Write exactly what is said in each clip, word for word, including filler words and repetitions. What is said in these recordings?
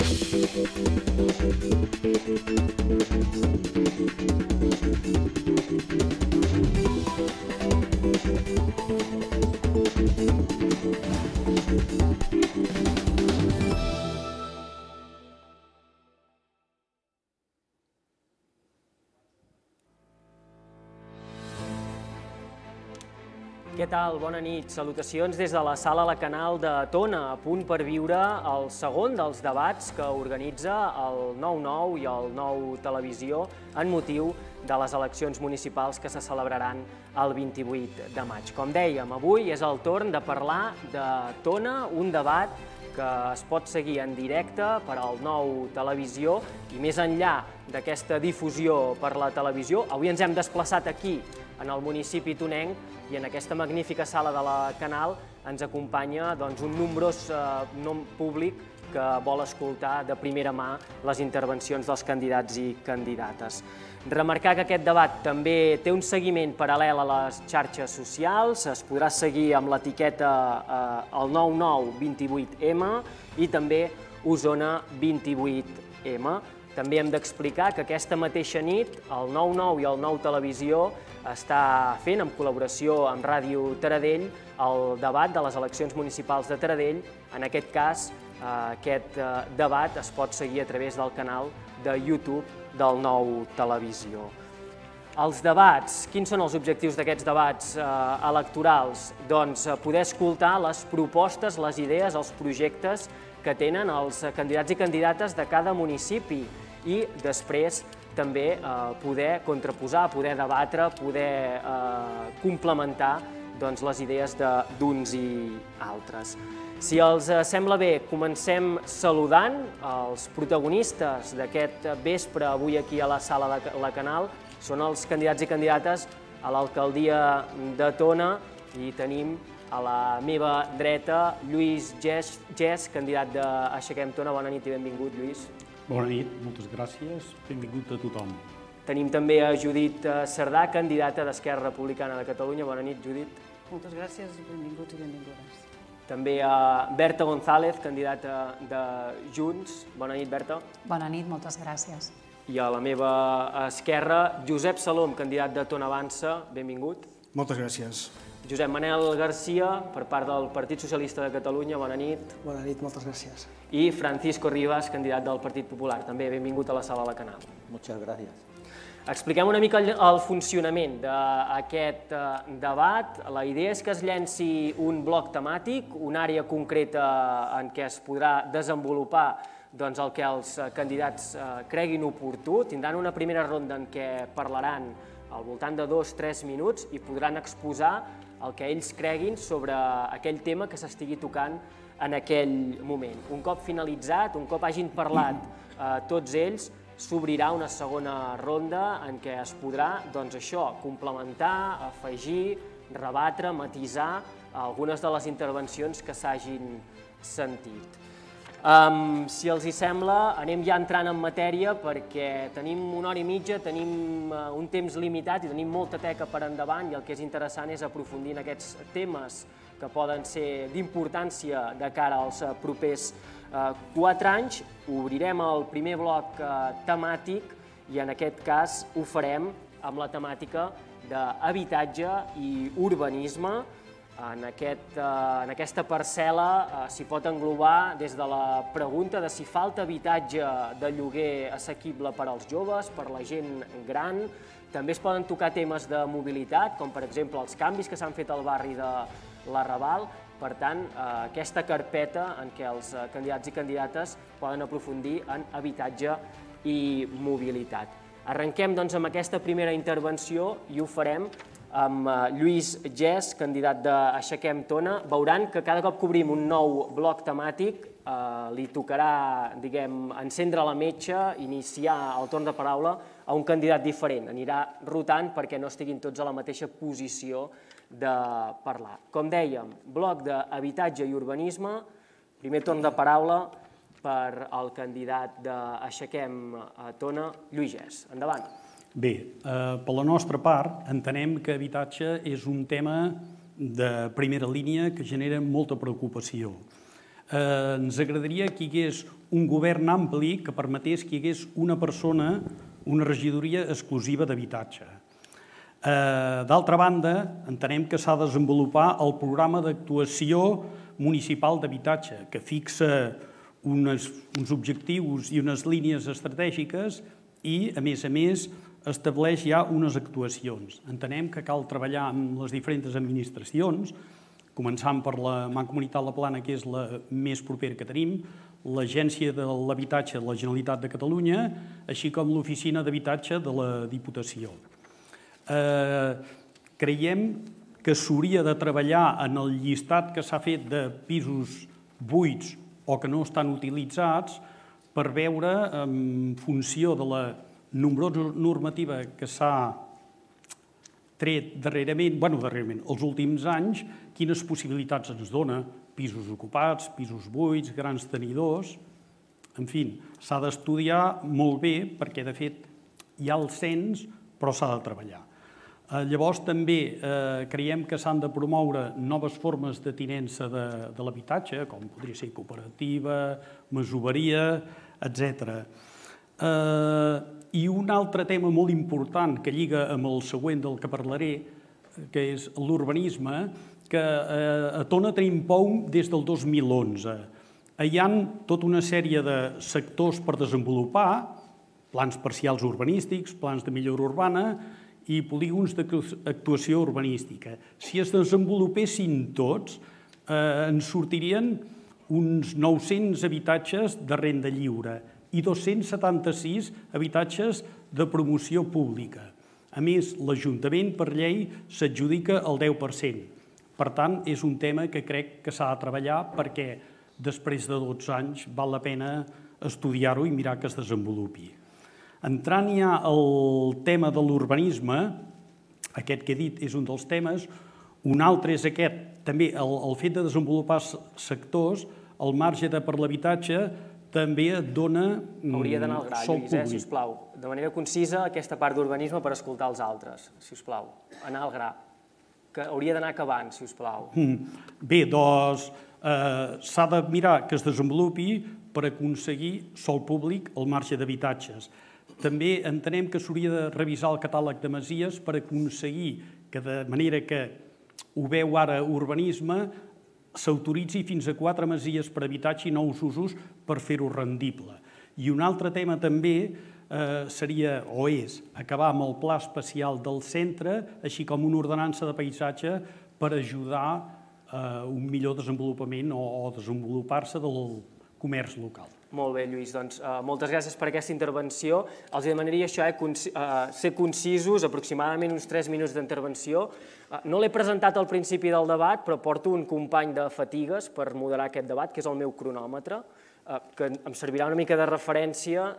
Què tal? Bona nit. Salutacions des de la sala La Canal de Tona, a punt per viure el segon dels debats que organitza el nou nou i el nou Televisió en motiu de les eleccions municipals que se celebraran el vint-i-vuit de maig. Com dèiem, avui és el torn de parlar de Tona, un debat que es pot seguir en directe per al nou Televisió i més enllà d'aquesta difusió per la televisió, avui ens hem desplaçat aquí, en el municipi tonenc, i en aquesta magnífica sala de la Canal ens acompanya un nombrós nom públic que vol escoltar de primera mà les intervencions dels candidats i candidates. Remarcar que aquest debat també té un seguiment paral·lel a les xarxes socials, es podrà seguir amb l'etiqueta el nou nou vint-i-vuit ema i també Osona vint-i-vuit ema. També hem d'explicar que aquesta mateixa nit el nou nou i el nou Televisió està fent, en col·laboració amb Ràdio Taradell, el debat de les eleccions municipals de Taradell. En aquest cas, aquest debat es pot seguir a través del canal de YouTube del nou Televisió. Els debats, quins són els objectius d'aquests debats electorals? Doncs poder escoltar les propostes, les idees, els projectes que tenen els candidats i candidates de cada municipi i després també poder contraposar, poder debatre, poder complementar les idees d'uns i altres. Si els sembla bé, comencem saludant els protagonistes d'aquest vespre avui aquí a la sala de la Canal. Són els candidats i candidates a l'alcaldia de Tona i tenim a la meva dreta Lluís Gès, candidat d'Aixequem Tona. Bona nit i benvingut, Lluís. Bona nit, moltes gràcies. Benvingut a tothom. Tenim també a Judit Cerdà, candidata d'Esquerra Republicana de Catalunya. Bona nit, Judit. Moltes gràcies, benvinguts i benvingudes. També a Berta González, candidata de Junts. Bona nit, Berta. Bona nit, moltes gràcies. I a la meva esquerra, Josep Salom, candidat de Tona Avança. Benvingut. Moltes gràcies. Josep Manel Garcia, per part del Partit Socialista de Catalunya. Bona nit. Bona nit, moltes gràcies. I Francisco Rivas, candidat del Partit Popular. També benvingut a la sala de la Canal. Moltes gràcies. Expliquem una mica el funcionament d'aquest debat. La idea és que es llenci un bloc temàtic, una àrea concreta en què es podrà desenvolupar el que els candidats creguin oportú. Tindran una primera ronda en què parlaran al voltant de dos o tres minuts i podran exposar el que ells creguin sobre aquell tema que s'estigui tocant en aquell moment. Un cop finalitzat, un cop hagin parlat tots ells, s'obrirà una segona ronda en què es podrà, doncs això, complementar, afegir, rebatre, matisar algunes de les intervencions que s'hagin sentit. Si els hi sembla, anem ja entrant en matèria perquè tenim una hora i mitja, tenim un temps limitat i tenim molta teca per endavant i el que és interessant és aprofundir en aquests temes que poden ser d'importància de cara als propers quatre anys. Obrirem el primer bloc temàtic i en aquest cas ho farem amb la temàtica d'habitatge i urbanisme. En aquesta parcel·la s'hi pot englobar des de la pregunta de si falta habitatge de lloguer assequible per als joves, per la gent gran. També es poden tocar temes de mobilitat, com per exemple els canvis que s'han fet al barri de l'Arrabal. Per tant, aquesta carpeta en què els candidats i candidates poden aprofundir en habitatge i mobilitat. Arrenquem doncs amb aquesta primera intervenció i ho farem amb Lluís Gès, candidat d'Aixequem Tona. Veuran que cada cop que obrim un nou bloc temàtic li tocarà, diguem, encendre la metxa, iniciar el torn de paraula a un candidat diferent. Anirà rotant perquè no estiguin tots a la mateixa posició de parlar. Com dèiem, bloc d'habitatge i urbanisme, primer torn de paraula per al candidat d'Aixequem Tona, Lluís Gès. Endavant. Bé, per la nostra part, entenem que habitatge és un tema de primera línia que genera molta preocupació. Ens agradaria que hi hagués un govern ampli que permetés que hi hagués una persona, una regidoria exclusiva d'habitatge. D'altra banda, entenem que s'ha de desenvolupar el programa d'actuació municipal d'habitatge, que fixa uns objectius i unes línies estratègiques i, a més a més, estableix ja unes actuacions. Entenem que cal treballar amb les diferents administracions, començant per la Mancomunitat La Plana, que és la més propera que tenim, l'Agència de l'Habitatge de la Generalitat de Catalunya, així com l'Oficina d'Habitatge de la Diputació. Creiem que s'hauria de treballar en el llistat que s'ha fet de pisos buits o que no estan utilitzats per veure, en funció de la nombrosa normativa que s'ha tret darrerament, bueno, darrerament, els últims anys, quines possibilitats ens dona, pisos ocupats, pisos buits, grans tenidors, en fi, s'ha d'estudiar molt bé perquè, de fet, hi ha el cens, però s'ha de treballar. Llavors, també creiem que s'han de promoure noves formes de tinença de l'habitatge, com podria ser cooperativa, masoveria, etcètera. I un altre tema molt important que lliga amb el següent del que parlaré, que és l'urbanisme, que a Tona tenim P O U M des del dos mil onze. Hi ha tota una sèrie de sectors per desenvolupar, plans parcials urbanístics, plans de millora urbana i polígons d'actuació urbanística. Si es desenvolupessin tots, ens sortirien uns nou-cents habitatges de renda lliure i dos-cents setanta-sis habitatges de promoció pública. A més, l'Ajuntament, per llei, s'adjudica el deu per cent. Per tant, és un tema que crec que s'ha de treballar perquè després de dotze anys val la pena estudiar-ho i mirar que es desenvolupi. Entrant ja al tema de l'urbanisme, aquest que he dit és un dels temes, un altre és aquest, també el fet de desenvolupar sectors, el marge per l'habitatge, també et dona sol públic. Hauria d'anar al gra, Lluís, eh, sisplau. De manera concisa, aquesta part d'urbanisme per escoltar els altres, sisplau. Anar al gra. Que hauria d'anar acabant, sisplau. Bé, doncs s'ha de mirar que es desenvolupi per aconseguir sol públic al marge d'habitatges. També entenem que s'hauria de revisar el catàleg de masies per aconseguir que, de manera que ho veu ara urbanisme, s'autoritzi fins a quatre masies per habitatge i nous usos per fer-ho rendible. I un altre tema també seria, o és, acabar amb el pla especial del centre, així com una ordenança de paisatge per ajudar a un millor desenvolupament o desenvolupar-se del comerç local. Molt bé, Lluís, doncs moltes gràcies per aquesta intervenció. Els demanaria això, ser concisos, aproximadament uns tres minuts d'intervenció. No l'he presentat al principi del debat, però porto un company de fatigues per moderar aquest debat, que és el meu cronòmetre, que em servirà una mica de referència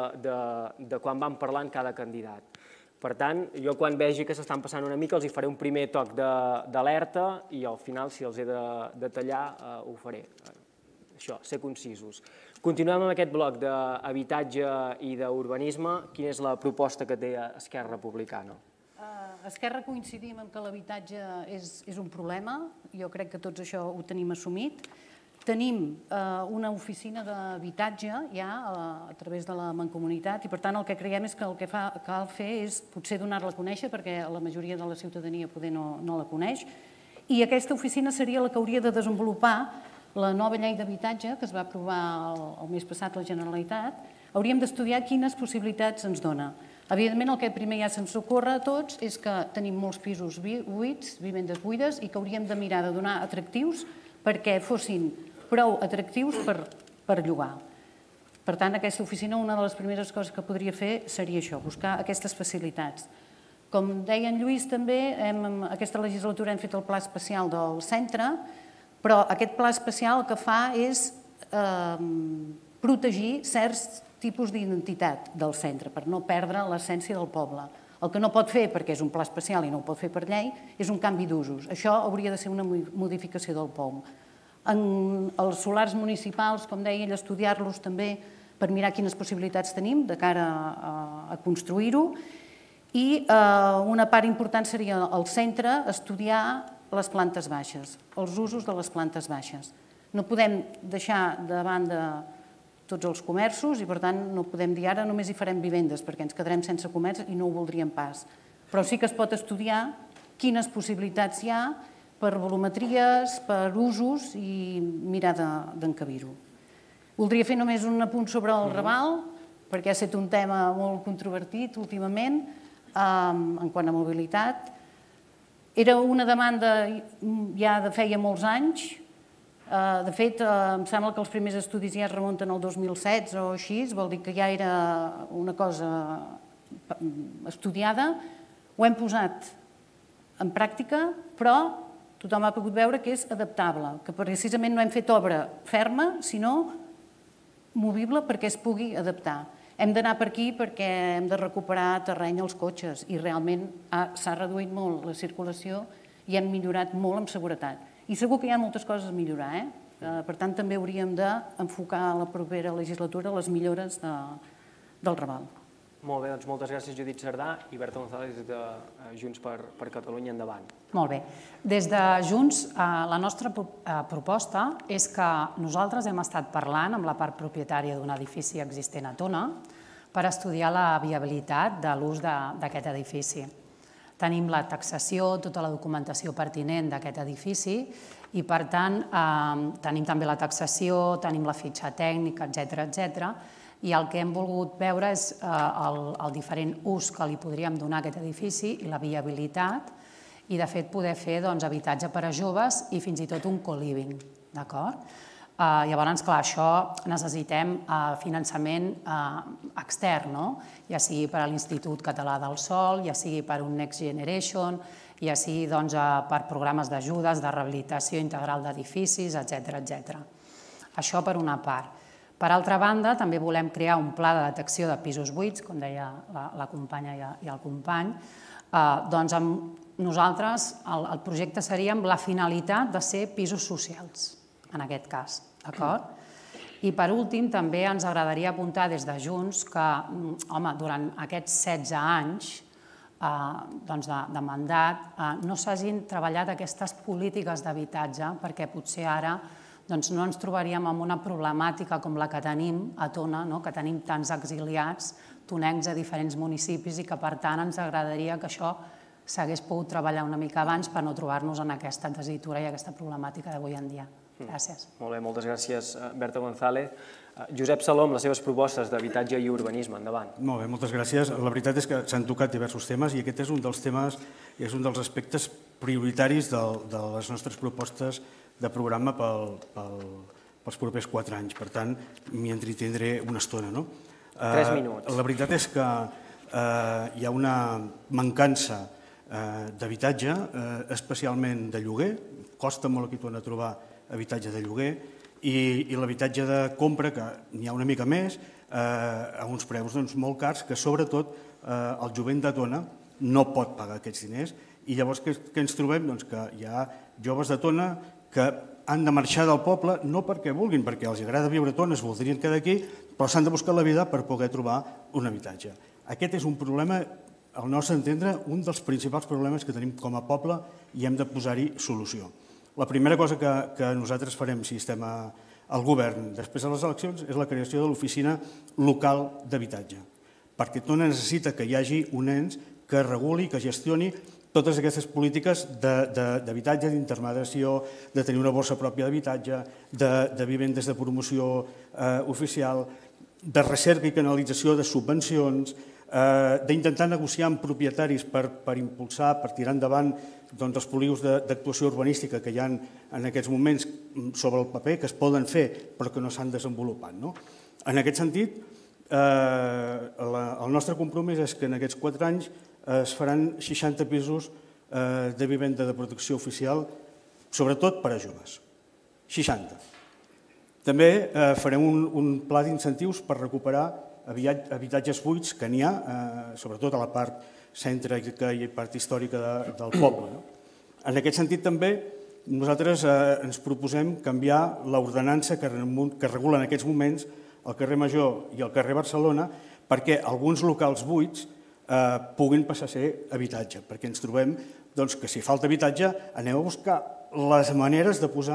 de quan vam parlar en cada candidat. Per tant, jo quan vegi que s'estan passant una mica els hi faré un primer toc d'alerta i al final, si els he de tallar, ho faré. Això, ser concisos. Continuem amb aquest bloc d'habitatge i d'urbanisme. Quina és la proposta que té Esquerra Republicana? Esquerra coincidim en que l'habitatge és un problema. Jo crec que tots això ho tenim assumit. Tenim una oficina d'habitatge ja a través de la Mancomunitat i per tant el que creiem és que el que cal fer és potser donar-la a conèixer perquè la majoria de la ciutadania poder no la coneix i aquesta oficina seria la que hauria de desenvolupar la nova llei d'habitatge que es va aprovar el mes passat a la Generalitat. Hauríem d'estudiar quines possibilitats ens dona. Evidentment, el que primer ja se'ns ocorre a tots és que tenim molts pisos buits, vivendes buides, i que hauríem de mirar de donar atractius perquè fossin prou atractius per llogar. Per tant, aquesta oficina, una de les primeres coses que podria fer seria això, buscar aquestes facilitats. Com deia en Lluís, també, aquesta legislatura hem fet el pla especial del centre, però aquest pla especial el que fa és protegir certs tipus d'identitat del centre per no perdre l'essència del poble. El que no pot fer, perquè és un pla especial i no ho pot fer per llei, és un canvi d'usos. Això hauria de ser una modificació del P O U M. En els solars municipals, com deia ell, estudiar-los també per mirar quines possibilitats tenim de cara a construir-ho. I una part important seria al centre estudiar les plantes baixes, els usos de les plantes baixes. No podem deixar de banda tots els comerços i, per tant, no podem dir ara només hi farem vivendes perquè ens quedarem sense comerç i no ho voldríem pas. Però sí que es pot estudiar quines possibilitats hi ha per volumetries, per usos i mirar d'encabir-ho. Voldria fer només un apunt sobre el Raval, perquè ha estat un tema molt controvertit últimament en quant a mobilitat. Era una demanda ja de feia molts anys. De fet, em sembla que els primers estudis ja es remunten al dos mil setze o així, vol dir que ja era una cosa estudiada. Ho hem posat en pràctica, però tothom ha pogut veure que és adaptable, que precisament no hem fet obra ferma, sinó movible perquè es pugui adaptar. Hem d'anar per aquí perquè hem de recuperar terreny als cotxes i realment s'ha reduït molt la circulació i hem millorat molt en seguretat. I segur que hi ha moltes coses a millorar, eh? Per tant, també hauríem d'enfocar a la propera legislatura les millores del Raval. Molt bé, doncs moltes gràcies Judit Cerdà i Berta González de Junts per Catalunya, endavant. Molt bé. Des de Junts, la nostra proposta és que nosaltres hem estat parlant amb la part propietària d'un edifici existent a Tona per estudiar la viabilitat de l'ús d'aquest edifici. Tenim la taxació, tota la documentació pertinent d'aquest edifici i, per tant, tenim també la taxació, tenim la fitxa tècnica, etcètera, etcètera, i el que hem volgut veure és el diferent ús que li podríem donar a aquest edifici i la viabilitat i, de fet, poder fer habitatge per a joves i fins i tot un co-living, d'acord? Llavors, clar, això necessitem finançament extern, ja sigui per a l'Institut Català del Sòl, ja sigui per un Next Generation, ja sigui per programes d'ajudes, de rehabilitació integral d'edificis, etcètera, etcètera. Això per una part. Per altra banda, també volem crear un pla de detecció de pisos buits, com deia la companya i el company. Doncs nosaltres, el projecte seria amb la finalitat de ser pisos socials, en aquest cas, d'acord? I per últim, també ens agradaria apuntar des de Junts que, home, durant aquests setze anys de mandat no s'hagin treballat aquestes polítiques d'habitatge perquè potser ara no ens trobaríem amb una problemàtica com la que tenim a Tona, que tenim tants exiliats tonencs a diferents municipis i que, per tant, ens agradaria que això s'hagués pogut treballar una mica abans per no trobar-nos en aquesta tessitura i aquesta problemàtica d'avui en dia. Gràcies. Molt bé, moltes gràcies, Berta González. Josep Saló, amb les seves propostes d'habitatge i urbanisme, endavant. Molt bé, moltes gràcies. La veritat és que s'han tocat diversos temes i aquest és un dels temes, és un dels aspectes prioritaris de les nostres propostes de programa pels propers quatre anys. Per tant, m'hi entretindré una estona. Tres minuts. La veritat és que hi ha una mancança d'habitatge, especialment de lloguer. Costa molt aquí tornar a trobar habitatge de lloguer i l'habitatge de compra, que n'hi ha una mica més, a uns preus molt cars, que sobretot el jovent de Tona no pot pagar aquests diners. I llavors què ens trobem? Que hi ha joves de Tona que han de marxar del poble no perquè vulguin, perquè els agrada viure a Tona, es voldrien quedar aquí, però s'han de buscar la vida per poder trobar un habitatge. Aquest és un problema, al nostre entendre, un dels principals problemes que tenim com a poble i hem de posar-hi solució. La primera cosa que nosaltres farem si estem al govern després de les eleccions és la creació de l'oficina local d'habitatge, perquè Tona necessita que hi hagi un ens que reguli, que gestioni totes aquestes polítiques d'habitatge, d'intermediació, de tenir una borsa pròpia d'habitatge, de vivendes de promoció oficial, de recerca i canalització de subvencions, d'intentar negociar amb propietaris per impulsar, per tirar endavant els polígons d'actuació urbanística que hi ha en aquests moments sobre el paper, que es poden fer però que no s'han desenvolupat. En aquest sentit, el nostre compromís és que en aquests quatre anys es faran seixanta pisos de vivenda de protecció oficial, sobretot per a joves. seixanta. També farem un pla d'incentius per recuperar habitatges buits que n'hi ha, sobretot a la part cèntrica i part històrica del poble. En aquest sentit també nosaltres ens proposem canviar l'ordenança que regula en aquests moments el carrer Major i el carrer Barcelona perquè alguns locals buits puguin passar a ser habitatge, perquè ens trobem que si falta habitatge anem a buscar les maneres de posar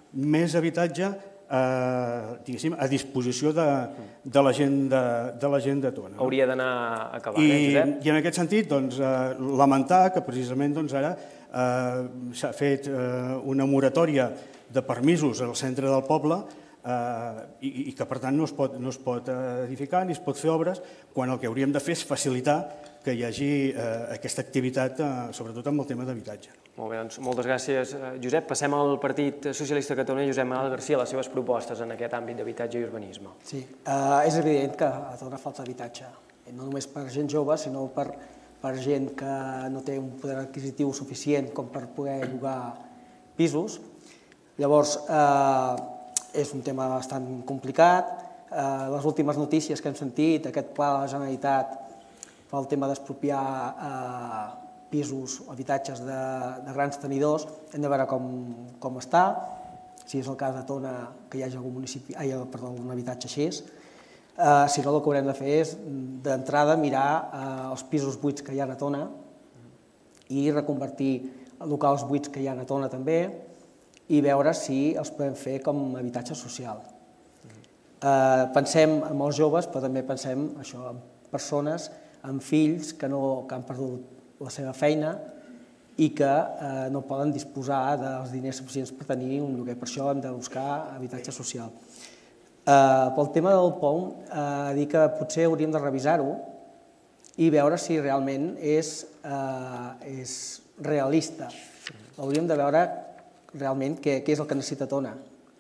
més habitatge a disposició de la gent de Tona. Hauria d'anar acabant, eh, Josep? I en aquest sentit, lamentar que precisament ara s'ha fet una moratòria de permisos al centre del poble i que, per tant, no es pot edificar ni es pot fer obres, quan el que hauríem de fer és facilitar que hi hagi aquesta activitat, sobretot amb el tema d'habitatge. Molt bé, doncs moltes gràcies, Josep. Passem al Partit Socialista de Catalunya. Josep Manuel Garcia, les seves propostes en aquest àmbit d'habitatge i urbanisme. Sí, és evident que a Tona falta habitatge, no només per gent jove, sinó per gent que no té un poder adquisitiu suficient com per poder llogar pisos. Llavors, és un tema bastant complicat. Les últimes notícies que hem sentit, aquest pla de la Generalitat pel tema d'expropiar pisos o habitatges de grans tenidors, hem de veure com està, si és el cas de Tona que hi hagi algun habitatge així. Si no, el que haurem de fer és, d'entrada, mirar els pisos buits que hi ha a Tona i reconvertir locals buits que hi ha a Tona també i veure si els podem fer com a habitatge social. Pensem en els joves, però també pensem en persones, en fills que han perdut la seva feina i que no poden disposar dels diners suficients per tenir un lloguer. Per això hem de buscar habitatge social. Pel tema del P O M, dir que potser hauríem de revisar-ho i veure si realment és realista. Hauríem de veure realment què és el que necessita Tona.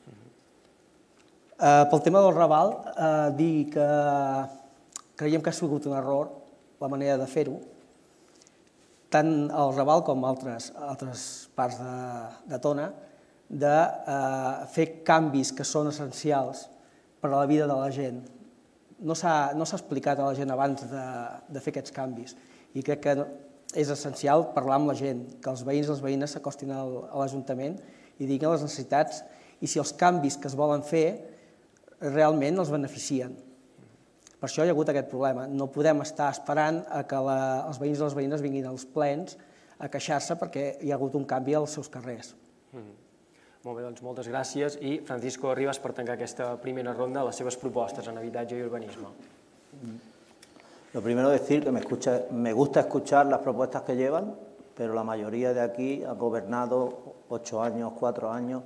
Pel tema del Raval, dir que creiem que ha sigut un error la manera de fer-ho, tant el Raval com altres parts de Tona, de fer canvis que són essencials per a la vida de la gent. No s'ha explicat a la gent abans de fer aquests canvis i crec que és essencial parlar amb la gent, que els veïns i les veïnes s'acostin a l'Ajuntament i diguin les necessitats i si els canvis que es volen fer realment els beneficien. Per això hi ha hagut aquest problema. No podem estar esperant que els veïns i les veïnes vinguin als plens a queixar-se perquè hi ha hagut un canvi als seus carrers. Molt bé, doncs moltes gràcies. I Francisco Rivas, per tancar aquesta primera ronda, les seves propostes en habitatge i urbanisme. Lo primero decir que me gusta escuchar las propuestas que llevan, pero la mayoría de aquí ha gobernado ocho años, cuatro años,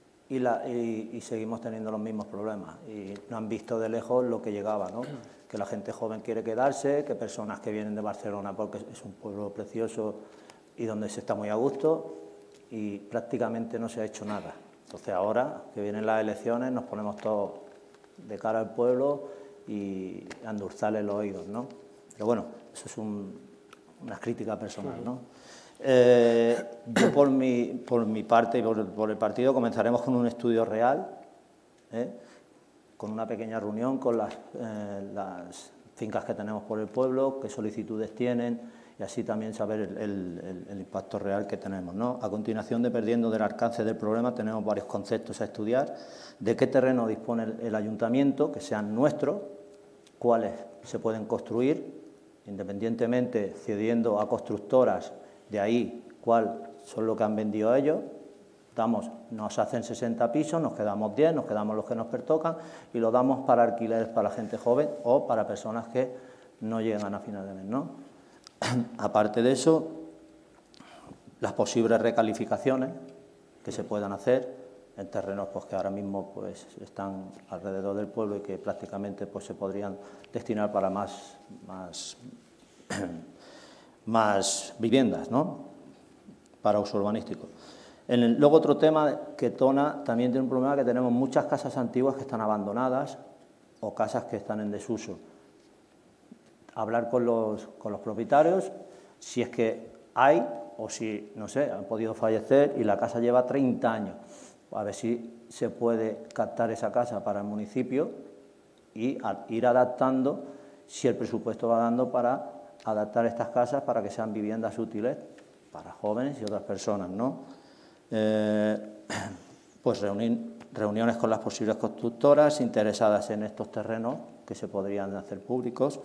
y seguimos teniendo los mismos problemas. Y no han visto de lejos lo que llegaba, ¿no? Que la gente joven quiere quedarse, que personas que vienen de Barcelona porque es un pueblo precioso y donde se está muy a gusto, y prácticamente no se ha hecho nada. Entonces ahora que vienen las elecciones nos ponemos todos de cara al pueblo y a endulzarle los oídos, ¿no? Pero bueno, eso es una crítica personal, ¿no? Eh, yo por mi, por mi parte y por, por el partido comenzaremos con un estudio real, ¿eh? Con una pequeña reunión con las, eh, las fincas que tenemos por el pueblo, qué solicitudes tienen y así también saber el, el, el impacto real que tenemos, ¿no? A continuación, dependiendo del alcance del problema, tenemos varios conceptos a estudiar, de qué terreno dispone el, el ayuntamiento, que sean nuestros, cuáles se pueden construir, independientemente cediendo a constructoras. De ahí, cuál son lo que han vendido ellos, damos, nos hacen sesenta pisos, nos quedamos diez, nos quedamos los que nos pertocan y lo damos para alquileres para la gente joven o para personas que no llegan a final de mes, ¿no? Aparte de eso, las posibles recalificaciones que se puedan hacer en terrenos pues, que ahora mismo pues, están alrededor del pueblo y que prácticamente pues, se podrían destinar para más... más más viviendas, ¿no? Para uso urbanístico. En el, luego otro tema, que Tona también tiene un problema, que tenemos muchas casas antiguas que están abandonadas o casas que están en desuso. Hablar con los, con los propietarios, si es que hay o si, no sé, han podido fallecer y la casa lleva treinta años. A ver si se puede captar esa casa para el municipio y a, ir adaptando, si el presupuesto va dando para adaptar estas casas para que sean viviendas útiles para jóvenes y otras personas, ¿no? Eh, pues reunir, reuniones con las posibles constructoras interesadas en estos terrenos que se podrían hacer públicos.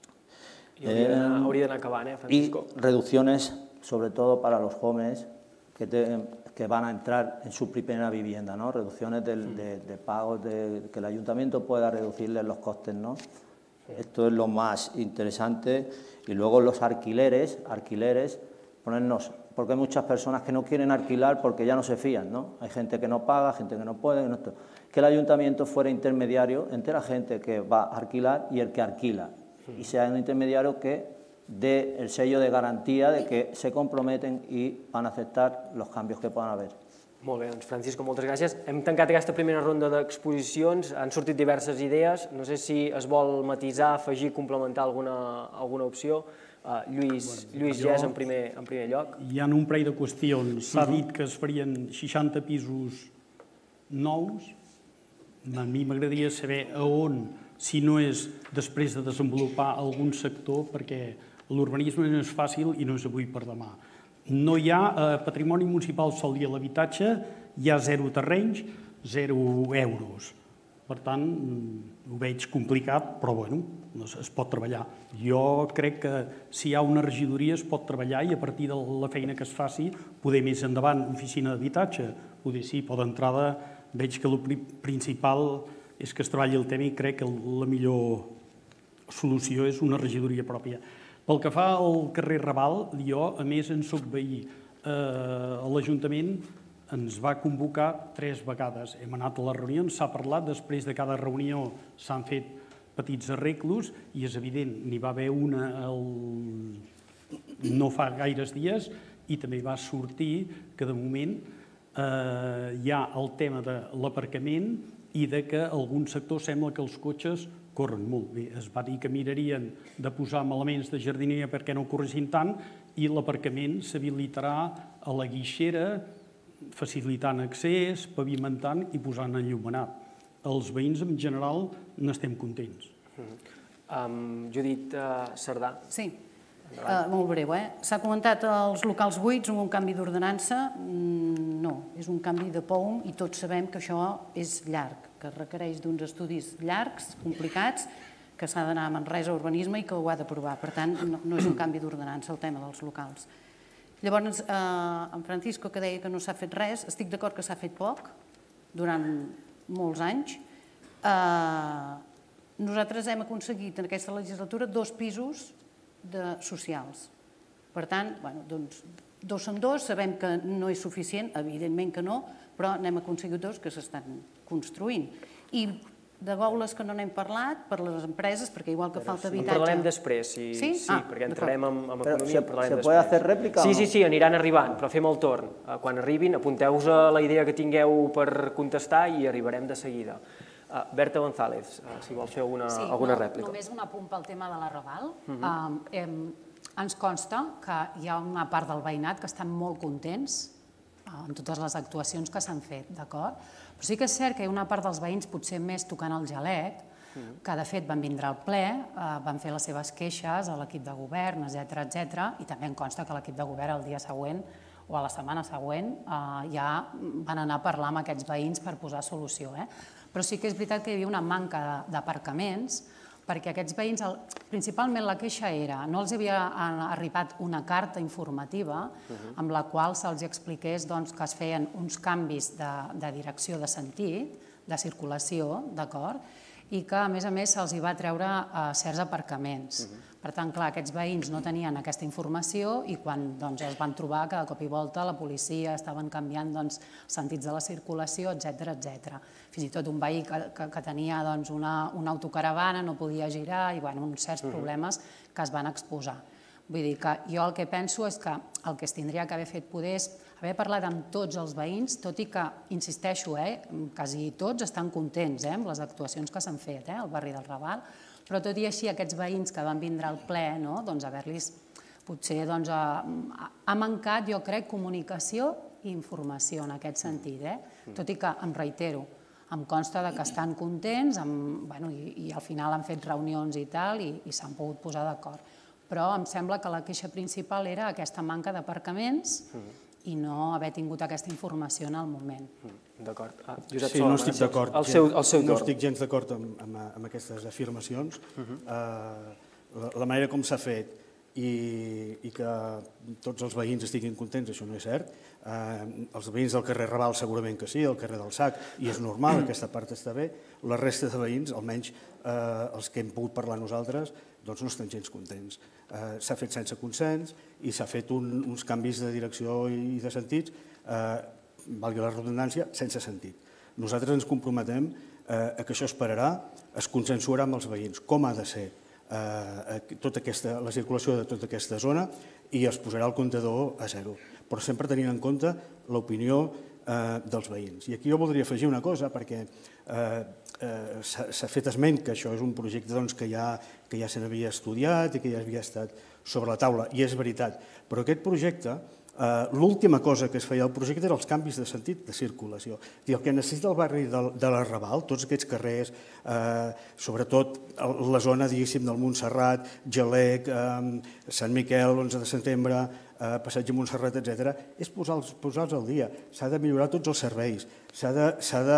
I hauria d'anar acabant, eh, Francisco? Y reducciones, sobre todo para los jóvenes que, te, que van a entrar en su primera vivienda, ¿no? Reducciones del, de, de pagos, de, que el ayuntamiento pueda reducirles los costes, ¿no? Esto es lo más interesante. Y luego los alquileres, alquileres, ponernos, porque hay muchas personas que no quieren alquilar porque ya no se fían, ¿no? Hay gente que no paga, gente que no puede, que, no, que el ayuntamiento fuera intermediario entre la gente que va a alquilar y el que alquila, y sea un intermediario que dé el sello de garantía de que se comprometen i van a aceptar los cambios que puedan haver. Molt bé, doncs Francisco, moltes gràcies. Hem tancat aquesta primera ronda d'exposicions, han sortit diverses idees, no sé si es vol matisar, afegir, complementar alguna, alguna opció. Uh, Lluís, bueno, Lluís jo, Gès en primer, en primer lloc. Hi ha un parell de qüestions. S'ha dit que es farien seixanta pisos nous. A mi m'agradaria saber a on, si no és després de desenvolupar algun sector, perquè l'urbanisme no és fàcil i no és avui per demà. No hi ha eh, patrimoni municipal sol i a l'habitatge, hi ha zero terrenys, zero euros. Per tant, ho veig complicat, però bueno, es pot treballar. Jo crec que si hi ha una regidoria es pot treballar i a partir de la feina que es faci, poder més endavant oficina d'habitatge, poder sí, però d'entrada veig que el principal és que es treballi el tema i crec que la millor solució és una regidoria pròpia. Pel que fa al carrer Raval, jo, a més, en soc veí. A l'Ajuntament ens va convocar tres vegades. Hem anat a les reunions, s'ha parlat, després de cada reunió s'han fet petits arreglos i és evident, n'hi va haver una no fa gaires dies i també va sortir que de moment hi ha el tema de l'aparcament i de que algun sector sembla que els cotxes corren molt bé. Es va dir que mirarien de posar elements de jardineria perquè no corressin tant i l'aparcament s'habilitarà a la guixera, facilitant accés, pavimentant i posant enllumenat. Els veïns en general n'estem contents. Judit Cerdà. Sí, molt breu. S'ha comentat els locals buits, un canvi d'ordenança. No, és un canvi de P O U M i tots sabem que això és llarg, que requereix d'uns estudis llargs, complicats, que s'ha d'anar a Manresa a Urbanisme i que ho ha d'aprovar. Per tant, no és un canvi d'ordenança el tema dels locals. Llavors, en Francisco, que deia que no s'ha fet res, estic d'acord que s'ha fet poc, durant molts anys. Nosaltres hem aconseguit en aquesta legislatura dos pisos socials. Per tant, doncs, dos són dos, sabem que no és suficient, evidentment que no, però n'hem aconseguit dos que s'estan construint. I de gaules que no n'hem parlat, per les empreses, perquè igual que falta habitatge... En parlarem després, sí, perquè entrarem en economia, en parlarem després. ¿Se puede hacer réplica o no? Sí, sí, sí, aniran arribant, però fem el torn. Quan arribin, apunteu-vos a la idea que tingueu per contestar i arribarem de seguida. Berta González, si vol fer alguna rèplica. Sí, només un apunt pel tema de la Raval. Ens consta que hi ha una part del veïnat que estan molt contents en totes les actuacions que s'han fet, d'acord? Però sí que és cert que hi ha una part dels veïns potser més tocant el xalet, que de fet van vindre al ple, van fer les seves queixes a l'equip de govern, etcètera, etcètera, i també em consta que l'equip de govern el dia següent o a la setmana següent ja van anar a parlar amb aquests veïns per posar solució. Però sí que és veritat que hi havia una manca d'aparcaments, perquè aquests veïns, principalment la queixa era, no els havia arribat una carta informativa amb la qual se'ls expliqués que es feien uns canvis de direcció de sentit, de circulació, d'acord? I que, a més a més, se'ls va treure certs aparcaments. Per tant, clar, aquests veïns no tenien aquesta informació i quan es van trobar que de cop i volta la policia estaven canviant sentits de la circulació, etcètera, etcètera. Fins i tot un veí que tenia una autocaravana no podia girar i uns certs problemes que es van exposar. Vull dir que jo el que penso és que el que es tindria que haver fet poder és haver parlat amb tots els veïns, tot i que, insisteixo, quasi tots estan contents amb les actuacions que s'han fet al barri del Raval, però tot i així aquests veïns que van vindre al ple, haver-los potser ha mancat, jo crec, comunicació i informació en aquest sentit, tot i que, em reitero, em consta que estan contents i al final han fet reunions i tal i s'han pogut posar d'acord. Però em sembla que la queixa principal era aquesta manca d'aparcaments i no haver tingut aquesta informació en el moment. D'acord. Sí, no estic d'acord. No estic gens d'acord amb aquestes afirmacions. La manera com s'ha fet i que tots els veïns estiguin contents, això no és cert. Els veïns del carrer Raval segurament que sí, el carrer del Sac, i és normal, aquesta part està bé. La resta de veïns, almenys els que hem pogut parlar nosaltres, doncs no estan gens contents. S'ha fet sense consens i s'ha fet uns canvis de direcció i de sentits, valgui la redundància, sense sentit. Nosaltres ens comprometem que això es pararà, es consensuarà amb els veïns, com ha de ser la circulació de tota aquesta zona i es posarà el comptador a zero, però sempre tenint en compte l'opinió dels veïns. I aquí jo voldria afegir una cosa, perquè s'ha fet esment que això és un projecte que ja se n'havia estudiat i que ja havia estat sobre la taula, i és veritat, però aquest projecte, l'última cosa que es feia al projecte eren els canvis de sentit de circulació. El que necessita el barri de l'Arrabal, tots aquests carrers, sobretot la zona, diguéssim, del Montserrat, Gelec, Sant Miquel, onze de setembre, Passeig de Montserrat, etcètera, és posar-los al dia. S'ha de millorar tots els serveis, s'ha de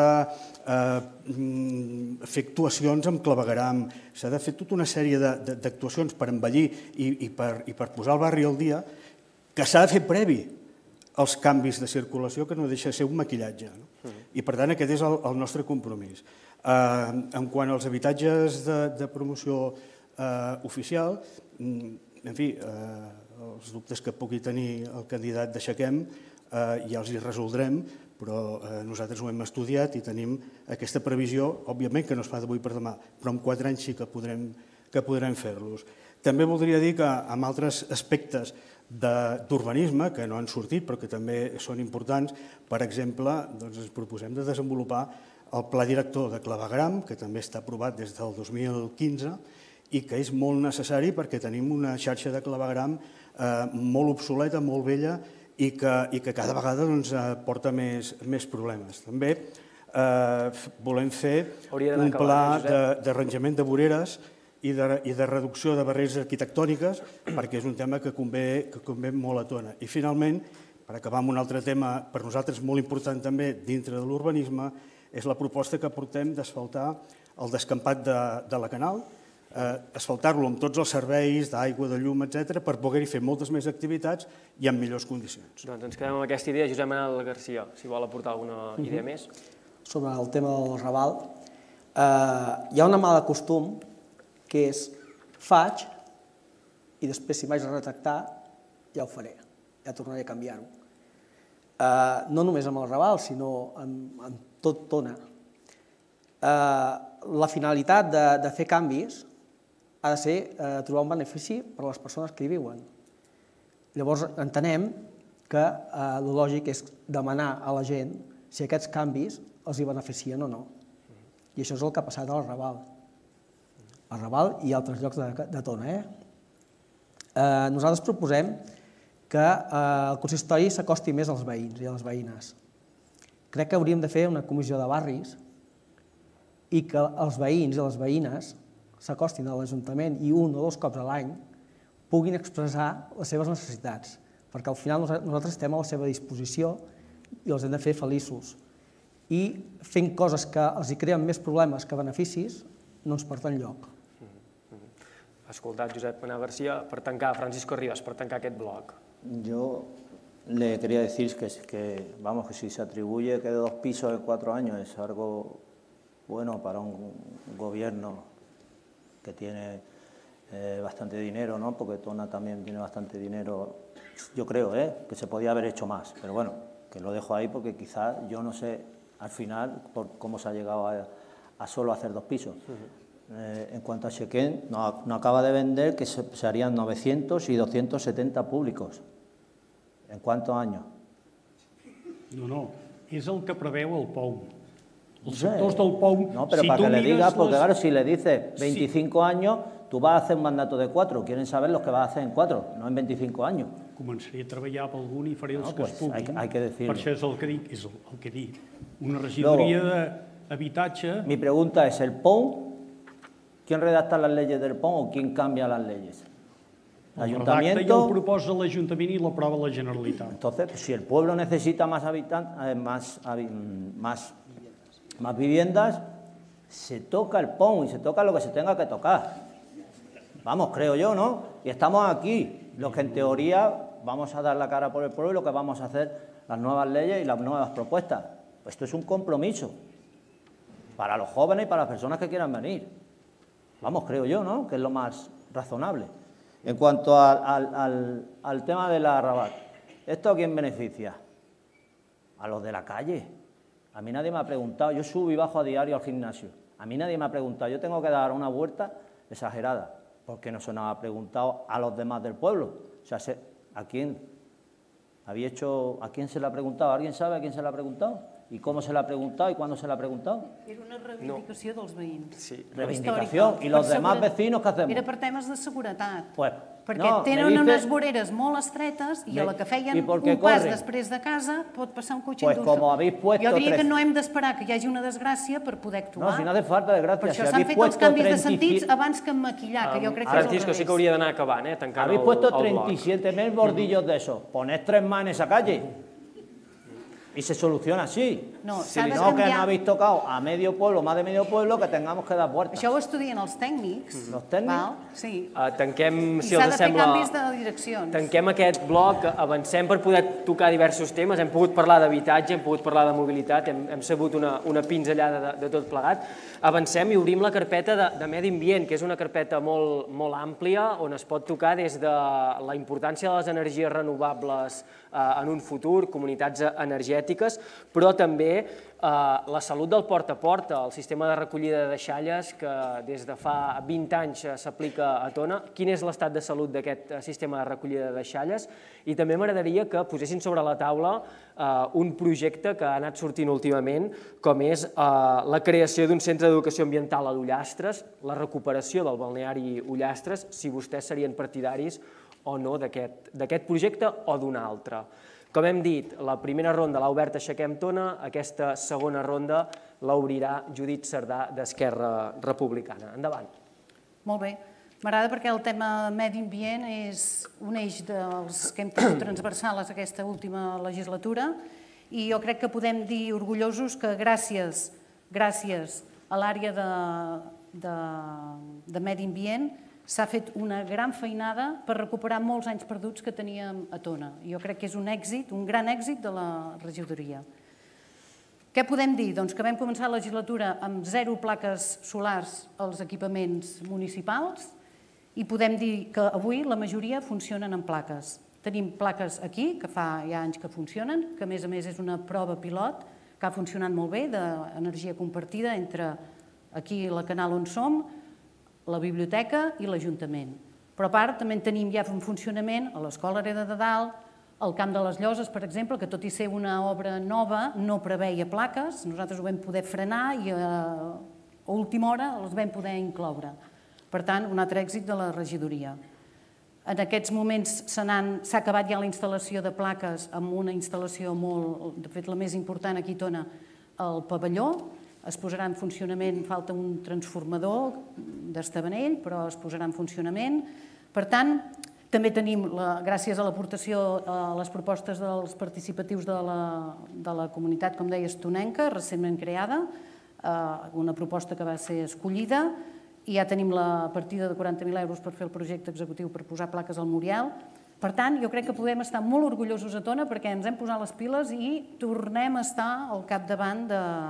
fer actuacions amb clavegueram, s'ha de fer tota una sèrie d'actuacions per embellir i per posar el barri al dia, que s'ha de fer previ als canvis de circulació, que no deixa de ser un maquillatge. I, per tant, aquest és el nostre compromís. En quant als habitatges de promoció oficial, en fi, els dubtes que pugui tenir el candidat d'Aixequem ja els hi resoldrem, però nosaltres ho hem estudiat i tenim aquesta previsió, òbviament que no es fa d'avui per demà, però en quatre anys sí que podrem fer-los. També voldria dir que amb altres aspectes d'urbanisme, que no han sortit però que també són importants, per exemple, ens proposem de desenvolupar el pla director de clavegueram, que també està aprovat des del dos mil quinze i que és molt necessari perquè tenim una xarxa de clavegueram molt obsoleta, molt vella i que cada vegada porta més problemes. També volem fer un pla d'arranjament de voreres i de reducció de barreres arquitectòniques, perquè és un tema que convé molt a tona. I finalment, per acabar amb un altre tema per nosaltres molt important també dintre de l'urbanisme, és la proposta que portem d'asfaltar el descampat de la Canal, asfaltar-lo amb tots els serveis d'aigua, de llum, etcètera, per poder-hi fer moltes més activitats i en millors condicions. Doncs ens quedem amb aquesta idea. Josep Manel Garcia, si vol aportar alguna idea més. Sobre el tema del Raval, hi ha una mala costum que és faig i després si m'haig de retractar ja ho faré, ja tornaré a canviar-ho. No només amb el Raval, sinó en tot Tona. La finalitat de fer canvis ha de ser trobar un benefici per a les persones que hi viuen. Llavors entenem que el lògic és demanar a la gent si aquests canvis els hi beneficien o no. I això és el que ha passat al Raval. Al Raval i altres llocs de Tona. Nosaltres proposem que el consistori s'acosti més als veïns i a les veïnes. Crec que hauríem de fer una comissió de barris i que els veïns i les veïnes s'acostin a l'Ajuntament i un o dos cops a l'any puguin expressar les seves necessitats, perquè al final nosaltres estem a la seva disposició i els hem de fer feliços. I fent coses que els hi creen més problemes que beneficis no ens porten enlloc. Escoltat, Josep Manel Garcia, per tancar, Francisco Rivas, per tancar aquest bloc. Yo le quería decir que, que, vamos, que si se atribuye que de dos pisos en cuatro años es algo bueno para un gobierno que tiene eh, bastante dinero, ¿no? Porque Tona también tiene bastante dinero, yo creo, ¿eh? Que se podía haber hecho más, pero bueno, que lo dejo ahí porque quizás yo no sé al final por cómo se ha llegado a, a solo hacer dos pisos. Uh-huh. eh, en cuanto a Chequén, no, no acaba de vender que se, se harían novecientos y doscientos setenta públicos. ¿En cuántos años? No, no, és el que preveu el P O U. Els sectors del P O U... No, pero si para que le digas, porque claro, si le dices veinticinco sí. años, tú vas a hacer un mandato de cuatro. Quieren saber los que vas a hacer en cuatro, no en veinticinco años. Començaré a treballar per algun i faré els no, que pues es puguin. Hay, hay que decirlo. Per això és el que dic, és el, el que dic. Una regidoria d'habitatge... Mi pregunta es, ¿el P O U, quién redacta las leyes del P O U o quién cambia las leyes? El redacta i el proposa l'Ajuntament i l'aprova la Generalitat. Entonces, pues, si el pueblo necesita más habitantes, eh, más, más, más viviendas, se toca el P O U y se toca lo que se tenga que tocar. Vamos, creo yo, ¿no? Y estamos aquí, los que en teoría vamos a dar la cara por el pueblo y lo que vamos a hacer las nuevas leyes y las nuevas propuestas. Pues esto es un compromiso para los jóvenes y para las personas que quieran venir. Vamos, creo yo, ¿no? Que es lo más razonable. En cuanto al, al, al, al tema de la Rabat, ¿esto a quién beneficia? A los de la calle. A mí nadie me ha preguntado, yo subo y bajo a diario al gimnasio. A mí nadie me ha preguntado, yo tengo que dar una vuelta exagerada, porque no se nos ha preguntado a los demás del pueblo. O sea, ¿a quién? ¿Había hecho, ¿a quién se le ha preguntado? ¿Alguien sabe a quién se le ha preguntado? ¿Y cómo se le ha preguntado? ¿Y cuándo se le ha preguntado? Era una reivindicació no. dels veïns. Sí. Reivindicació. I els demás vecinos, què hacemos? Era per temes de seguretat. Pues, perquè no, tenen dice, unes voreres molt estretes i a la que feien un corren? pas després de casa pot passar un cotxe pues indulso. Como habéis puesto jo diria tres... que no hem d'esperar que hi hagi una desgràcia per poder actuar. No, si no hace falta desgràcia. Per això si s'han fet els canvis de sentits treinta... abans que maquillar, que jo crec que és al Francisco, revés. sí que hauria d'anar acabant, eh? Tancant habéis el, puesto el treinta y siete mil bordillos de esos. Poned tres más en esa calle. Y se soluciona así. No, si s'ha de no, que canviar. no habéis tocado a medio pueblo, más de medio pueblo, que tengamos que dar puertas. Això ho estudien els tècnics. Els tècnics? Val? Sí. Uh, tanquem, I si s'ha els de fer sembla... canvis de direccions. Tanquem aquest bloc, avancem per poder tocar diversos temes, hem pogut parlar d'habitatge, hem pogut parlar de mobilitat, hem, hem sabut una, una pinzellada de, de tot plegat. Avancem i obrim la carpeta de, de medi ambient, que és una carpeta molt, molt àmplia, on es pot tocar des de la importància de les energies renovables eh, en un futur, comunitats energètiques, però també eh, la salut del porta a porta, el sistema de recollida de deixalles que des de fa vint anys s'aplica a Tona. Quin és l'estat de salut d'aquest sistema de recollida de deixalles? I també m'agradaria que posessin sobre la taula eh, un projecte que ha anat sortint últimament, com és eh, la creació d'un centre d'educació ambiental a l'Ullastres, la recuperació del balneari Ullastres, si vostès serien partidaris o no d'aquest projecte o d'un altre. Com hem dit, la primera ronda l'ha obert Aixequem Tona, aquesta segona ronda l'obrirà Judit Cerdà d'Esquerra Republicana. Endavant. Molt bé. M'agrada perquè el tema medi ambient és un eix dels que hem tingut transversals aquesta última legislatura i jo crec que podem dir orgullosos que gràcies, gràcies a l'àrea de, de, de medi ambient s'ha fet una gran feinada per recuperar molts anys perduts que teníem a Tona. Jo crec que és un èxit, un gran èxit de la regidoria. Què podem dir? Doncs que vam començar la legislatura amb zero plaques solars als equipaments municipals i podem dir que avui la majoria funcionen amb plaques. Tenim plaques aquí, que fa ja anys que funcionen, que a més a més és una prova pilot que ha funcionat molt bé d'energia compartida entre aquí la canal on som, la biblioteca i l'Ajuntament. Però a part també en tenim ja en funcionament a l'Escola Hereda de Dalt, el Camp de les Lloses, per exemple, que tot i ser una obra nova no preveia plaques, nosaltres ho vam poder frenar i a última hora els vam poder incloure. Per tant, un altre èxit de la regidoria. En aquests moments s'ha acabat ja la instal·lació de plaques amb una instal·lació molt, de fet la més important aquí a Tona, al pavelló. Es posarà en funcionament, falta un transformador d'Estavanell, però es posarà en funcionament. Per tant, també tenim, gràcies a l'aportació a les propostes dels participatius de la comunitat, com deies, tonenca, recentment creada, una proposta que va ser escollida, i ja tenim la partida de quaranta mil euros per fer el projecte executiu per posar plaques al Muriel. Per tant, jo crec que podem estar molt orgullosos a Tona perquè ens hem posat les piles i tornem a estar al capdavant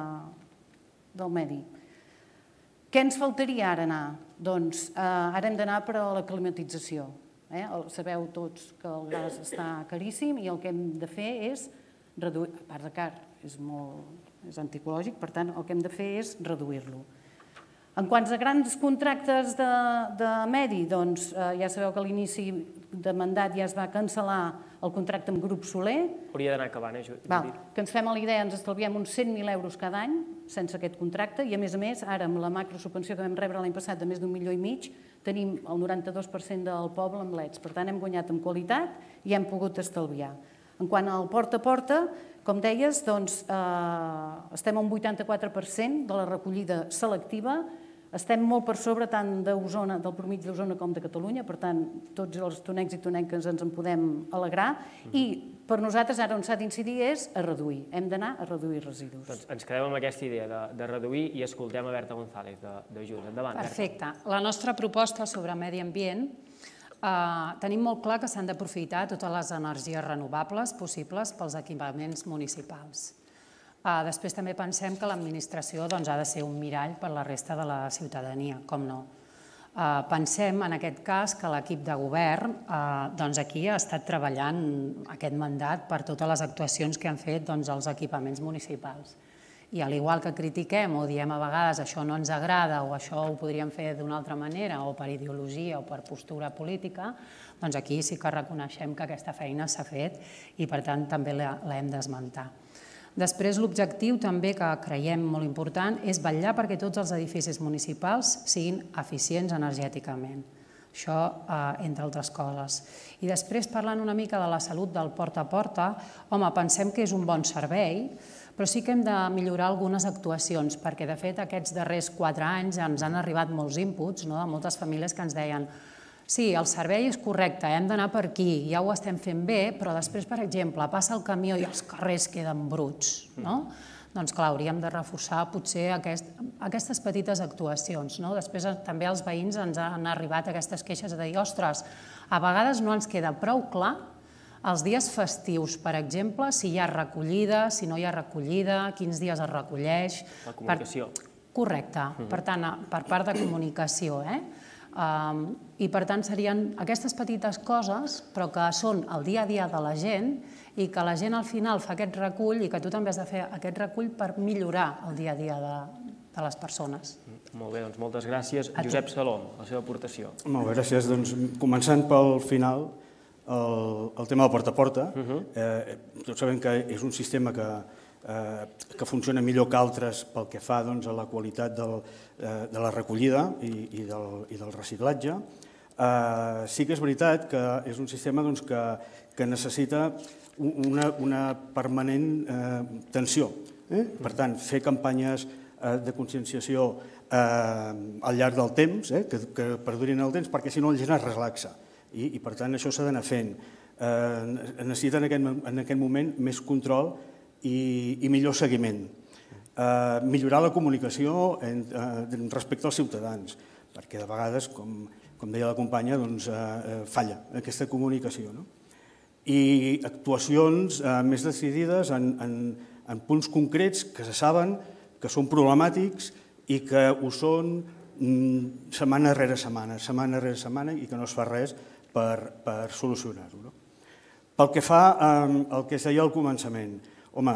del medi. Què ens faltaria ara anar? Doncs ara hem d'anar per a la climatització. Sabeu tots que el gas està caríssim i el que hem de fer és reduir, a part de car, és anticològic, per tant, el que hem de fer és reduir-lo. En quant a grans contractes de medi, doncs ja sabeu que a l'inici de mandat ja es va cancel·lar el contracte amb Grup Soler. Hauria d'anar acabant, eh, Judit? Que ens fem a la idea, ens estalviem uns cent mil euros cada any sense aquest contracte i, a més a més, ara amb la macrosubvenció que vam rebre l'any passat de més d'un milió i mig, tenim el noranta-dos per cent del poble amb leds. Per tant, hem guanyat en qualitat i hem pogut estalviar. En quant al porta a porta, com deies, estem a un vuitanta-quatre per cent de la recollida selectiva. Estem molt per sobre tant del promig d'Osona com de Catalunya, per tant, tots els tonencs i tonenques ens en podem alegrar. I per nosaltres ara on s'ha d'incidir és a reduir, hem d'anar a reduir residus. Doncs ens quedem amb aquesta idea de reduir i escoltem a Berta González de Junts. Endavant, Berta. Perfecte. La nostra proposta sobre medi ambient, tenim molt clar que s'han d'aprofitar totes les energies renovables possibles pels equipaments municipals. Després també pensem que l'administració ha de ser un mirall per la resta de la ciutadania, com no. Pensem, en aquest cas, que l'equip de govern aquí ha estat treballant aquest mandat per totes les actuacions que han fet els equipaments municipals. I al igual que critiquem o diem a vegades això no ens agrada o això ho podríem fer d'una altra manera o per ideologia o per postura política, doncs aquí sí que reconeixem que aquesta feina s'ha fet i per tant també l'hem d'esmentar. Després, l'objectiu també que creiem molt important és vetllar perquè tots els edificis municipals siguin eficients energèticament. Això, entre altres coses. I després, parlant una mica de la salut del porta a porta, home, pensem que és un bon servei, però sí que hem de millorar algunes actuacions, perquè, de fet, aquests darrers quatre anys ens han arribat molts inputs de moltes famílies que ens deien sí, el servei és correcte, hem d'anar per aquí, ja ho estem fent bé, però després, per exemple, passa el camió i els carrers queden bruts. Doncs, clar, hauríem de reforçar potser aquestes petites actuacions. Després també els veïns ens han arribat aquestes queixes de dir, ostres, a vegades no ens queda prou clar els dies festius, per exemple, si hi ha recollida, si no hi ha recollida, quins dies es recolleix. La comunicació. Correcte, per tant, per part de comunicació, eh? I per tant serien aquestes petites coses però que són el dia a dia de la gent i que la gent al final fa aquest recull i que tu també has de fer aquest recull per millorar el dia a dia de les persones. Molt bé, doncs moltes gràcies. Josep Salom, la seva aportació. Molt bé, gràcies. Doncs començant pel final, el tema del porta a porta, tots sabem que és un sistema que que funciona millor que altres pel que fa a la qualitat de la recollida i del reciclatge. Sí que és veritat que és un sistema que necessita una permanent tensió. Per tant, fer campanyes de conscienciació al llarg del temps, que perdurin el temps, perquè si no la gent es relaxa. I per tant això s'ha d'anar fent. Necessita en aquest moment més control i millor seguiment. Millorar la comunicació respecte als ciutadans, perquè de vegades, com deia la companya, falla aquesta comunicació. I actuacions més decidides en punts concrets que se saben que són problemàtics i que ho són setmana rere setmana, setmana rere setmana i que no es fa res per solucionar-ho. Pel que fa al que es deia al començament, home,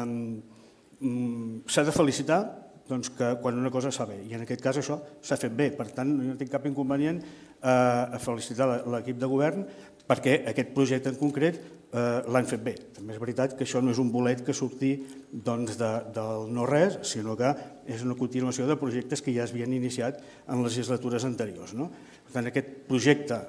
s'ha de felicitar quan una cosa es fa bé, i en aquest cas això s'ha fet bé. Per tant, no tinc cap inconvenient a felicitar l'equip de govern perquè aquest projecte en concret l'han fet bé. També és veritat que això no és un bolet que surti del no-res, sinó que és una continuació de projectes que ja s'havien iniciat en legislatures anteriors. Per tant, aquest projecte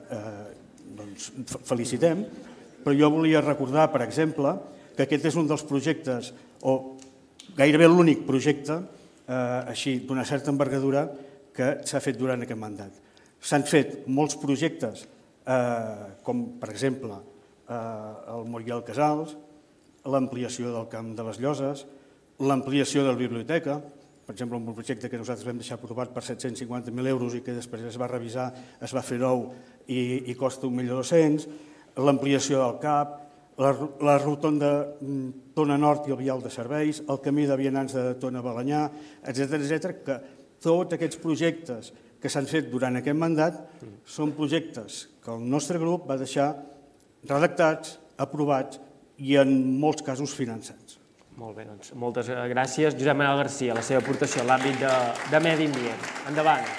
felicitem, però jo volia recordar, per exemple, que aquest és un dels projectes, o gairebé l'únic projecte, així, d'una certa envergadura, que s'ha fet durant aquest mandat. S'han fet molts projectes, com per exemple el Moriel Casals, l'ampliació del Camp de les Lloses, l'ampliació de la biblioteca, per exemple, un projecte que nosaltres vam deixar aprovat per set-cents cinquanta mil euros i que després es va revisar, es va fer nou i costa un milió dos-cents, l'ampliació del C A P, la rotonda Tona Nord i el vial de serveis, el camí de vianants de Tona a Balanyà, etcètera, que tots aquests projectes que s'han fet durant aquest mandat són projectes que el nostre grup va deixar redactats, aprovats i en molts casos finançats. Molt bé, doncs moltes gràcies. Josep Manuel Garcia, la seva aportació a l'àmbit de medi ambient. Endavant.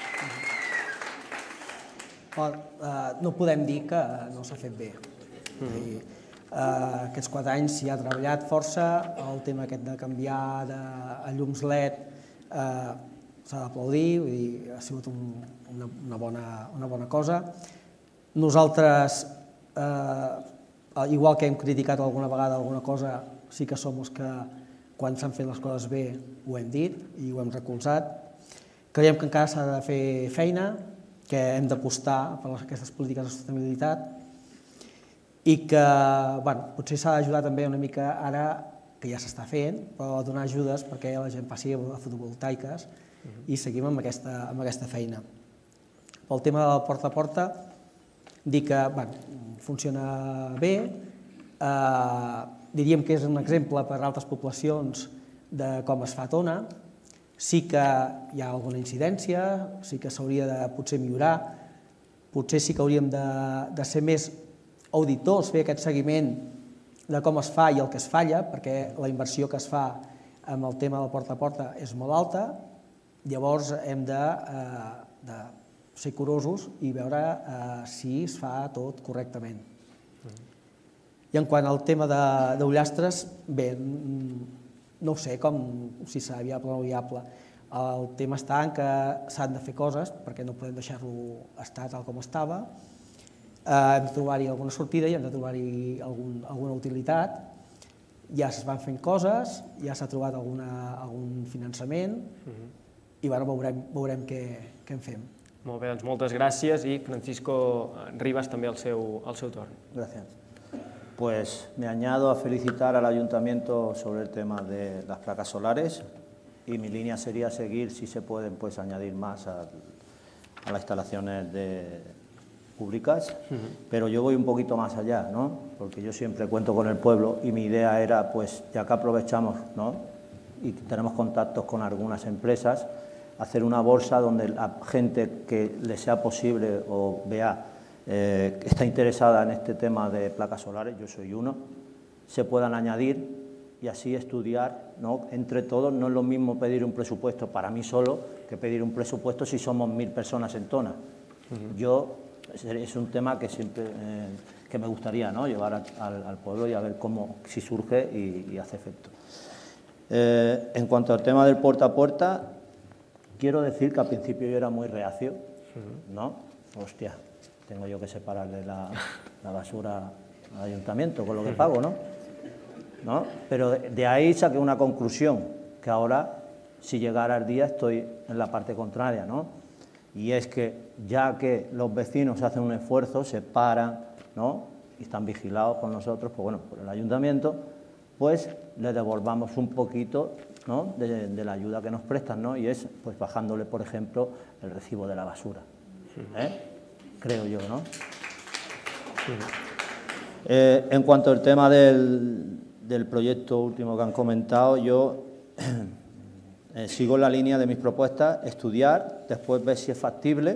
No podem dir que no s'ha fet bé. Aquests quatre anys s'hi ha treballat força, el tema aquest de canviar a llums L E D s'ha d'aplaudir, ha sigut una bona cosa. Nosaltres, igual que hem criticat alguna vegada alguna cosa, sí que som els que quan s'han fet les coses bé ho hem dit i ho hem recolzat. Creiem que encara s'ha de fer feina, que hem d'apostar per aquestes polítiques de sostenibilitat i que potser s'ha d'ajudar també una mica ara, que ja s'està fent, però donar ajudes perquè la gent passi a fotovoltaiques i seguim amb aquesta feina. Pel tema del porta a porta, dir que funciona bé, diríem que és un exemple per a altres poblacions de com es fa a Tona, sí que hi ha alguna incidència, sí que s'hauria de potser millorar, potser sí que hauríem de ser més auditors, fer aquest seguiment de com es fa i el que es falla, perquè la inversió que es fa amb el tema del porta a porta és molt alta, llavors hem de ser curosos i veure si es fa tot correctament. I en quant al tema d'Ullastres, bé, no ho sé si serà viable o no viable. El tema està en que s'han de fer coses, perquè no podem deixar-lo estar tal com estava, hem de trobar-hi alguna sortida i hem de trobar-hi alguna utilitat. Ja es van fent coses, ja s'ha trobat algun finançament i veurem què en fem. Molt bé, doncs moltes gràcies i Francisco Rivas també al seu torn. Gracias. Pues me añado a felicitar al Ayuntamiento sobre el tema de las placas solares y mi línea sería seguir, si se pueden, pues añadir más a las instalaciones públicas, pero yo voy un poquito más allá, ¿no? Porque yo siempre cuento con el pueblo y mi idea era, pues, ya que aprovechamos, ¿no? Y tenemos contactos con algunas empresas, hacer una bolsa donde la gente que le sea posible o vea eh, que está interesada en este tema de placas solares, yo soy uno, se puedan añadir y así estudiar, ¿no? Entre todos. No es lo mismo pedir un presupuesto para mí solo que pedir un presupuesto si somos mil personas en Tona. Uh-huh. Yo, es un tema que siempre eh, que me gustaría, ¿no? Llevar al, al, al pueblo y a ver cómo, si surge y, y hace efecto. Eh, en cuanto al tema del puerta a puerta, quiero decir que al principio yo era muy reacio, ¿no? Hostia, tengo yo que separarle la, la basura al ayuntamiento con lo que pago, ¿no? ¿No? Pero de, de ahí saqué una conclusión, que ahora, si llegara el día, estoy en la parte contraria, ¿no? Y es que ya que los vecinos hacen un esfuerzo, se paran, ¿no? Y están vigilados por nosotros, pues bueno, por el ayuntamiento, pues les devolvamos un poquito, ¿no? de, de la ayuda que nos prestan, ¿no? Y es pues bajándole, por ejemplo, el recibo de la basura, ¿eh? Creo yo, ¿no? Eh, en cuanto al tema del, del proyecto último que han comentado, yo eh, sigo la línea de mis propuestas, estudiar, después ver si es factible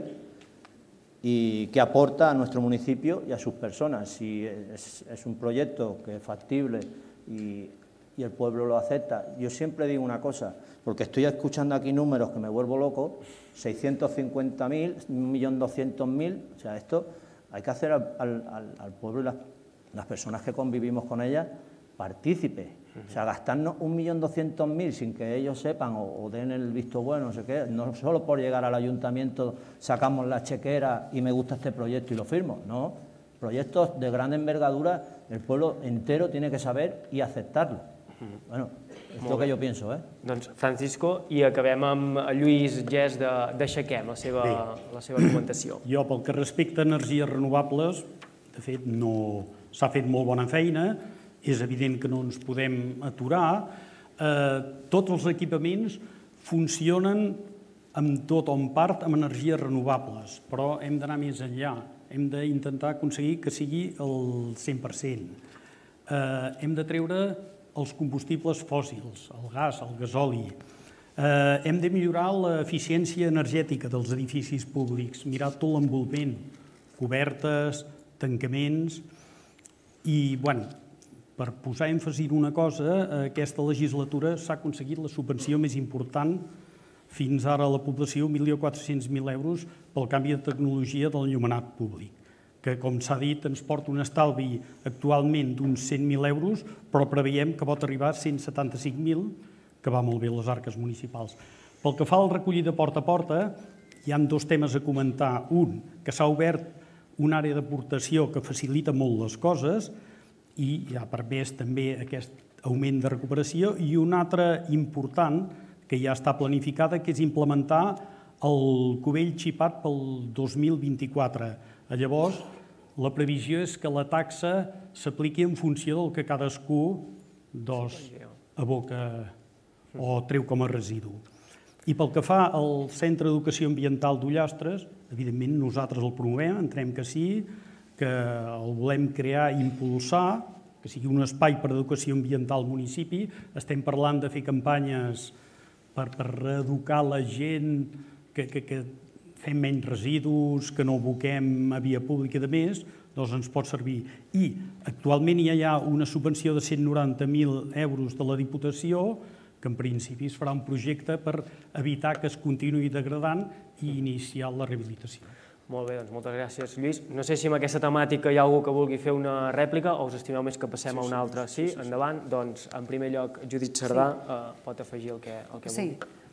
y qué aporta a nuestro municipio y a sus personas. Si es, es un proyecto que es factible y, y el pueblo lo acepta. Yo siempre digo una cosa, porque estoy escuchando aquí números que me vuelvo loco, seiscientos cincuenta mil, un millón doscientos mil, o sea, esto hay que hacer al, al, al pueblo y las, las personas que convivimos con ellas partícipes. O sea, gastarnos un millón doscientos mil sin que ellos sepan o, o den el visto bueno, no sé qué, no solo por llegar al ayuntamiento sacamos la chequera y me gusta este proyecto y lo firmo, no. Proyectos de gran envergadura, el pueblo entero tiene que saber y aceptarlo. Bueno, és el que jo penso, eh? Doncs, Francisco, i acabem amb Lluís Gès d'Aixequem, la seva argumentació. Jo, pel que respecta a energies renovables, de fet, no s'ha fet molt bona feina, és evident que no ens podem aturar. Tots els equipaments funcionen amb tot o en part amb energies renovables, però hem d'anar més enllà. Hem d'intentar aconseguir que sigui el cent per cent. Hem de treure els combustibles fòssils, el gas, el gasoli. Hem de millorar l'eficiència energètica dels edificis públics, mirar tot l'envolvent, cobertes, tancaments. I, bueno, per posar èmfasi en una cosa, aquesta legislatura s'ha aconseguit la subvenció més important fins ara a la població, un milió quatre-cents mil euros pel canvi de tecnologia del enllumenat públic, que, com s'ha dit, ens porta un estalvi actualment d'uns cent mil euros, però preveiem que pot arribar a cent setanta-cinc mil, que va molt bé les arques municipals. Pel que fa al recollir de porta a porta, hi ha dos temes a comentar. Un, que s'ha obert una àrea d'aportació que facilita molt les coses i ha permès també aquest augment de recuperació, i una altra important, que ja està planificada, que és implementar el cubell xipat pel dos mil vint-i-quatre. Llavors, la previsió és que la taxa s'apliqui en funció del que cadascú aboca o treu com a residu. I pel que fa al Centre d'Educació Ambiental d'Ullastres, evidentment nosaltres el promovem, entenem que sí, que el volem crear i impulsar, que sigui un espai per a educació ambiental al municipi. Estem parlant de fer campanyes per reeducar la gent, que fem menys residus, que no aboquem a via pública i de més, doncs ens pot servir. I actualment hi ha una subvenció de cent noranta mil euros de la Diputació, que en principi es farà un projecte per evitar que es continuï degradant i iniciar la rehabilitació. Molt bé, doncs moltes gràcies, Lluís. No sé si amb aquesta temàtica hi ha algú que vulgui fer una rèplica o us estimeu més que passem a una altra. Sí, endavant. Doncs, en primer lloc, Judit Cerdà pot afegir el que vulgui. Sí.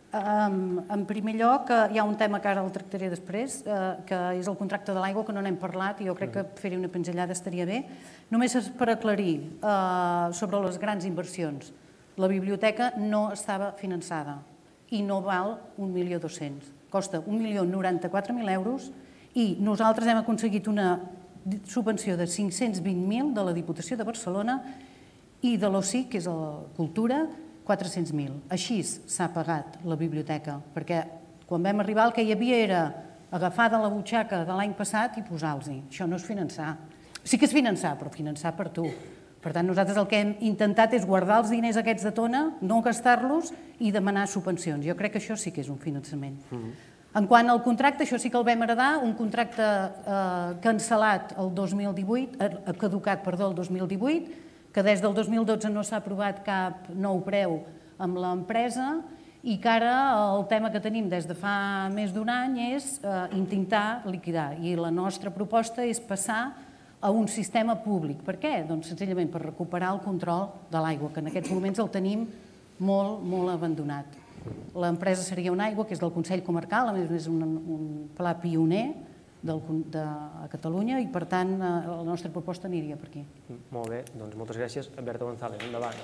En primer lloc, hi ha un tema que ara el tractaré després, que és el contracte de l'aigua, que no n'hem parlat i jo crec que fer-hi una pinzellada estaria bé. Només per aclarir sobre les grans inversions. La biblioteca no estava finançada i no val un milió dos-cents. Costa un milió noranta-quatre mil euros i nosaltres hem aconseguit una subvenció de cinc-cents vint mil de la Diputació de Barcelona i de l'O C I, que és la Cultura, quatre-cents mil. Així s'ha pagat la biblioteca, perquè quan vam arribar el que hi havia era agafar de la butxaca de l'any passat i posar-los-hi. Això no és finançar. Sí que és finançar, però finançar per tu. Per tant, nosaltres el que hem intentat és guardar els diners aquests de tona, no gastar-los i demanar subvencions. Jo crec que això sí que és un finançament. En quant al contracte, això sí que el vam heredar, un contracte cancel·lat el dos mil divuit, caducat, perdó, el dos mil divuit, que des del dos mil dotze no s'ha aprovat cap nou preu amb l'empresa i que ara el tema que tenim des de fa més d'un any és intentar liquidar. I la nostra proposta és passar a un sistema públic. Per què? Doncs senzillament per recuperar el control de l'aigua, que en aquests moments el tenim molt, molt abandonat. L'empresa seria una aigua, que és del Consell Comarcal, a més és un pla pioner de Catalunya i, per tant, la nostra proposta aniria per aquí. Molt bé, doncs moltes gràcies. Berta González, endavant.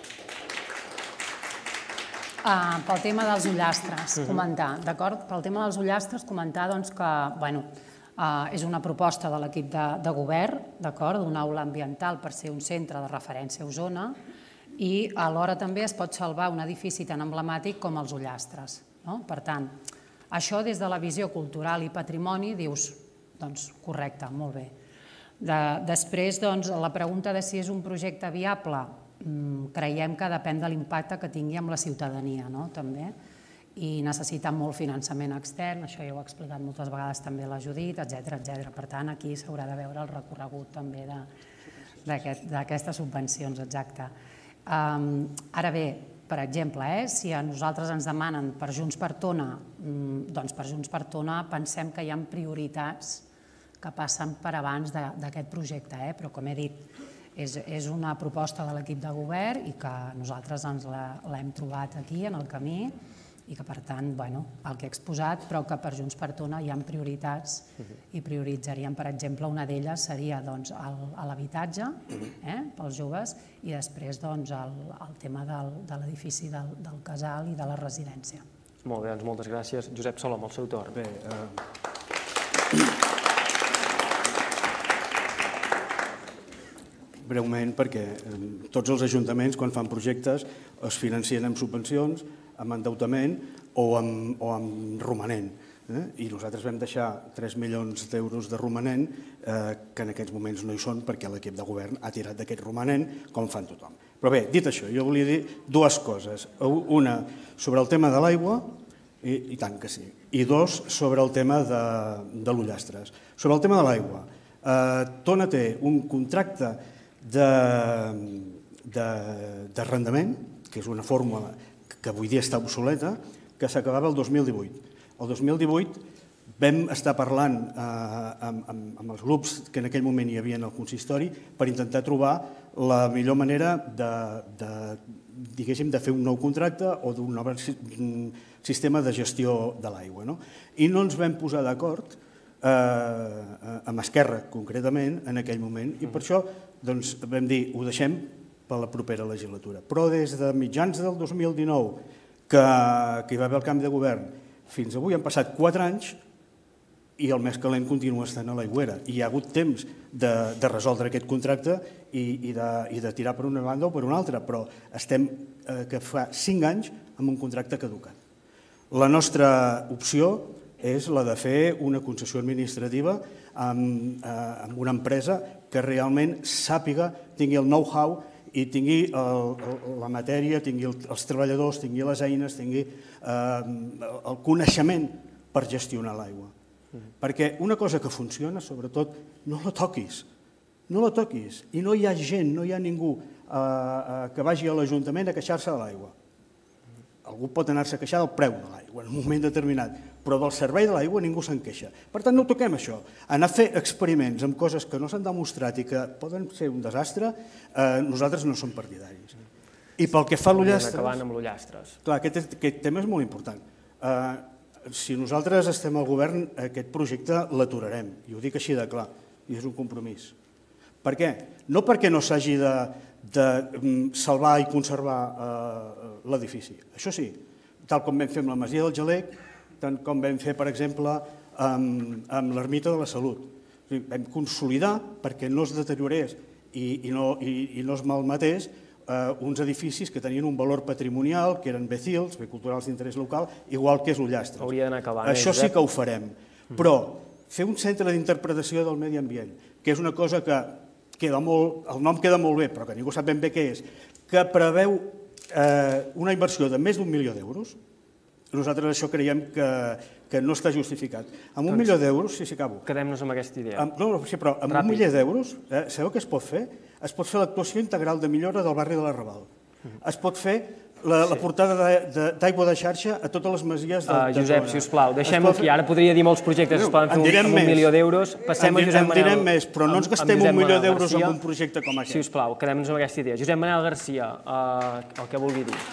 Pel tema dels ullastres, comentar, d'acord? Pel tema dels ullastres, comentar que, bueno, és una proposta de l'equip de govern, d'acord, d'una aula ambiental per ser un centre de referència a Osona i alhora també es pot salvar un edifici tan emblemàtic com els ullastres. Per tant, això des de la visió cultural i patrimoni dius, doncs, correcte, molt bé. Després, doncs, la pregunta de si és un projecte viable, creiem que depèn de l'impacte que tingui amb la ciutadania, també, i necessita molt finançament extern, això ja ho ha explicat moltes vegades també la Judit, etcètera, etcètera. Per tant, aquí s'haurà de veure el recorregut també d'aquestes subvencions, exacte. Ara bé, per exemple, si a nosaltres ens demanen per Junts per Tona, doncs per Junts per Tona pensem que hi ha prioritats que passen per abans d'aquest projecte, però com he dit, és una proposta de l'equip de govern i que nosaltres ens l'hem trobat aquí en el camí i que, per tant, el que he exposat, però que per Junts per Tona hi ha prioritats i prioritzaríem, per exemple, una d'elles seria l'habitatge pels joves i després el tema de l'edifici del casal i de la residència. Molt bé, doncs moltes gràcies. Josep Solom, el seu torn. Bé, breument, perquè tots els ajuntaments, quan fan projectes, es financien amb subvencions, amb endeutament o amb romanent. I nosaltres vam deixar tres milions d'euros de romanent que en aquests moments no hi són perquè l'equip de govern ha tirat d'aquest romanent, com fan tothom. Però bé, dit això, jo volia dir dues coses. Una, sobre el tema de l'aigua, i tant que sí, i dos, sobre el tema de l'Ullastres. Sobre el tema de l'aigua, Tona té un contracte d'arrendament, que és una fórmula que avui dia està obsoleta, que s'acabava el dos mil divuit. El dos mil divuit vam estar parlant amb els grups que en aquell moment hi havia en el consistori per intentar trobar la millor manera de fer un nou contracte o d'un nou sistema de gestió de l'aigua. I no ens vam posar d'acord amb Esquerra, concretament, en aquell moment, i per això vam dir, ho deixem per la propera legislatura. Però des de mitjans del dos mil dinou, que hi va haver el canvi de govern, fins avui han passat quatre anys i el més calent continua estant a l'aigüera. I hi ha hagut temps de resoldre aquest contracte i de tirar per una banda o per una altra, però estem que fa cinc anys amb un contracte caducat. La nostra opció és la de fer una concessió administrativa amb una empresa que realment sàpiga, tingui el know-how i tingui la matèria, tingui els treballadors, tingui les eines, tingui el coneixement per gestionar l'aigua. Perquè una cosa que funciona, sobretot, no la toquis, no la toquis. I no hi ha gent, no hi ha ningú que vagi a l'Ajuntament a queixar-se de l'aigua. Algú pot anar-se a queixar del preu de l'aigua en un moment determinat, però del servei de l'aigua ningú se'n queixa. Per tant, no toquem això. Anar a fer experiments amb coses que no s'han demostrat i que poden ser un desastre, nosaltres no som partidaris. I pel que fa a l'ullastres... Acabant amb l'ullastres. Clar, aquest tema és molt important. Si nosaltres estem al govern, aquest projecte l'aturarem, i ho dic així de clar, i és un compromís. Per què? No perquè no s'hagi de salvar i conservar l'edifici, això sí, tal com vam fer amb la Masia del Jalec, tant com vam fer, per exemple, amb l'Ermita de la Salut. Vam consolidar, perquè no es deteriorés i no es malmetés, uns edificis que tenien un valor patrimonial, que eren bé cils, bé culturals d'interès local, igual que és l'Ullastres. Hauria d'anar acabant. Això sí que ho farem. Però fer un centre d'interpretació del medi ambient, que és una cosa que queda molt, el nom queda molt bé, però que ningú sap ben bé què és, que preveu una inversió de més d'un milió d'euros, nosaltres això creiem que no està justificat. Amb un milió d'euros, sí, sí, acabo. Quedem-nos amb aquesta idea. No, sí, però amb un milió d'euros, sabeu què es pot fer? Es pot fer l'actuació integral de millora del barri de l'Arrabal. Es pot fer la portada d'aigua de xarxa a totes les masies de zona. Josep, sisplau, deixem-ho aquí. Ara podria dir molts projectes que es poden fer amb un milió d'euros. Passem a Josep Manel. En direm més, però no ens gastem un milió d'euros en un projecte com aquest. Sisplau, quedem-nos amb aquesta idea. Josep Manel Garcia, el que vulgui dir.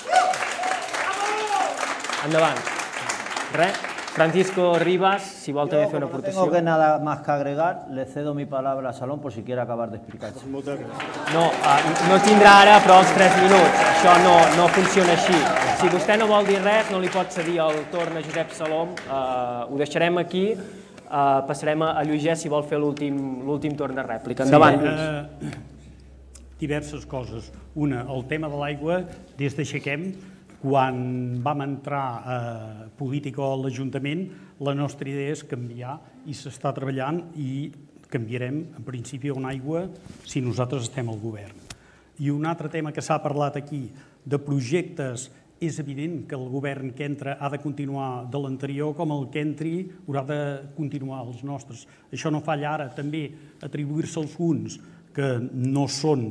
Endavant. Res. Francisco Rivas, si vol també fer una aportació. No tengo nada más que agregar, le cedo mi palabra al Salón por si quiere acabar de explicar-se. No, no tindrà ara, però els tres minuts. Això no funciona així. Si vostè no vol dir res, no li pot cedir el torn a Josep Salom. Ho deixarem aquí. Passarem a Lluís, si vol fer l'últim torn de rèplica. Endavant. Diverses coses. Una, el tema de l'aigua, des d'aixequem, quan vam entrar a política a l'Ajuntament, la nostra idea és canviar i s'està treballant i canviarem, en principi, una aigua si nosaltres estem al govern. I un altre tema que s'ha parlat aquí, de projectes, és evident que el govern que entra ha de continuar de l'anterior, com el que entri haurà de continuar els nostres. Això no falla ara, també atribuir-se als uns que no són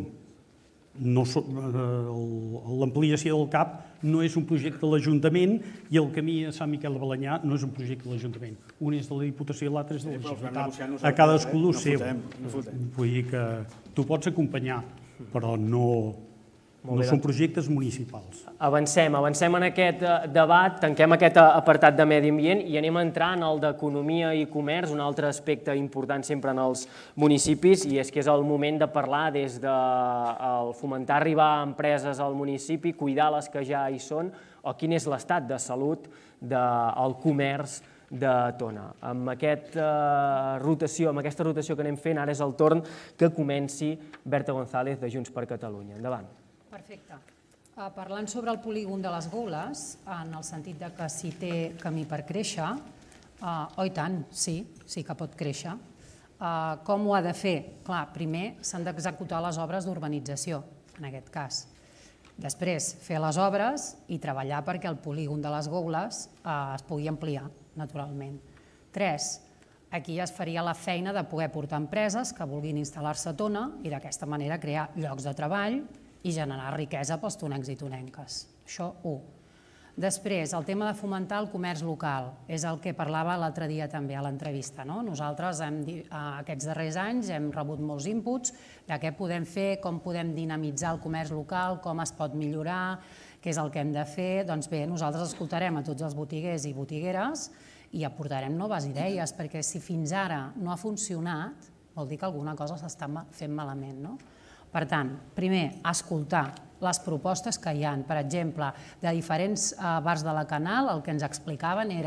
l'ampliació del C A P no és un projecte de l'Ajuntament i el camí a Sant Miquel de Balenyà no és un projecte de l'Ajuntament. Un és de la Diputació i l'altre és de la Generalitat. A cadascú del seu. Vull dir que tu pots acompanyar, però no són projectes municipals. Avancem, avancem en aquest debat, tanquem aquest apartat de medi ambient i anem a entrar en el d'economia i comerç, un altre aspecte important sempre en els municipis, i és que és el moment de parlar des de fomentar arribar empreses al municipi, cuidar les que ja hi són, o quin és l'estat de salut del comerç de Tona. Amb aquesta rotació que anem fent, ara és el torn que comenci Berta González de Junts per Catalunya. Endavant. Perfecte. Parlant sobre el polígon de les Goules, en el sentit que si té camí per créixer, oh i tant, sí, sí que pot créixer. Com ho ha de fer? Clar, primer s'han d'executar les obres d'urbanització, en aquest cas. Després, fer les obres i treballar perquè el polígon de les Goules es pugui ampliar, naturalment. Tres, aquí es faria la feina de poder portar empreses que vulguin instal·lar-se a Tona i d'aquesta manera crear llocs de treball i generar riquesa pels tonencs i tonenques. Això, u. Després, el tema de fomentar el comerç local. És el que parlava l'altre dia també a l'entrevista. Nosaltres, aquests darrers anys, hem rebut molts inputs de què podem fer, com podem dinamitzar el comerç local, com es pot millorar, què és el que hem de fer. Doncs bé, nosaltres escoltarem a tots els botiguers i botigueres i aportarem noves idees, perquè si fins ara no ha funcionat, vol dir que alguna cosa s'està fent malament, no? Per tant, primer, escoltar les propostes que hi ha. Per exemple, de diferents bars de la Canal, el que ens explicaven era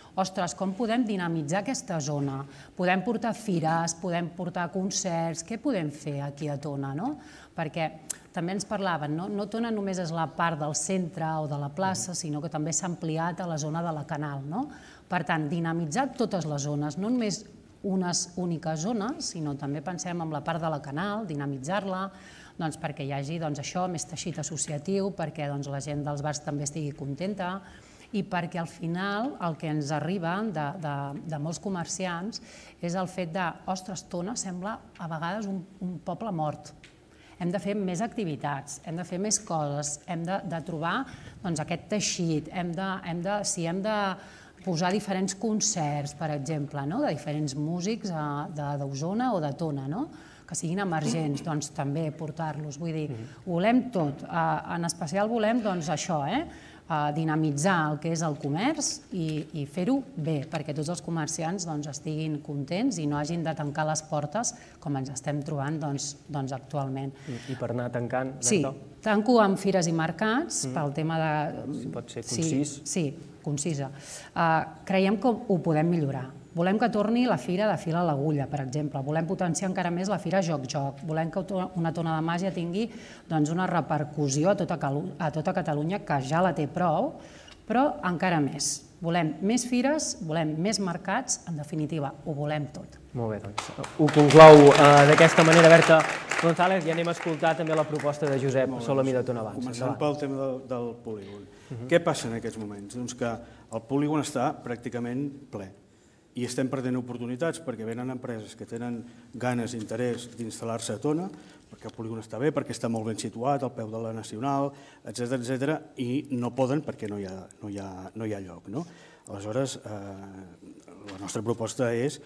ostres, com podem dinamitzar aquesta zona? Podem portar fires, podem portar concerts, què podem fer aquí a Tona, no? Perquè també ens parlaven, no Tona només és la part del centre o de la plaça, sinó que també s'ha ampliat a la zona de la Canal, no? Per tant, dinamitzar totes les zones, no només unes úniques zones, sinó també pensem en la part de la Canal, dinamitzar-la, perquè hi hagi això, més teixit associatiu, perquè la gent dels bars també estigui contenta i perquè al final el que ens arriba de molts comerciants és el fet de, ostres, Tona sembla a vegades un poble mort. Hem de fer més activitats, hem de fer més coses, hem de trobar aquest teixit, si hem de posar diferents concerts, per exemple, de diferents músics d'Osona o de Tona, que siguin emergents, doncs també portar-los. Vull dir, volem tot. En especial volem això, dinamitzar el que és el comerç i fer-ho bé, perquè tots els comerciants estiguin contents i no hagin de tancar les portes com ens estem trobant actualment. I per anar tancant, Sí, tanco amb fires i mercats pel tema de... Si pot ser concís. Sí, concisa. Creiem que ho podem millorar. Volem que torni la fira de fil a l'agulla, per exemple. Volem potenciar encara més la fira Joc-Joc. Volem que una Tona de Màgia tingui una repercussió a tota Catalunya, que ja la té prou, però encara més. Volem més fires, volem més mercats, en definitiva, ho volem tot. Molt bé, doncs ho conclou d'aquesta manera, Berta González, i anem a escoltar també la proposta de Josep Solomí de Tona Abans. Començant pel tema del polígon. Què passa en aquests moments? Doncs que el polígon està pràcticament ple i estem perdent oportunitats perquè venen empreses que tenen ganes i interès d'instal·lar-se a Tona, perquè el polígon està bé, perquè està molt ben situat, al peu de la Nacional, etcètera, etcètera, i no poden perquè no hi ha lloc. Aleshores, la nostra proposta és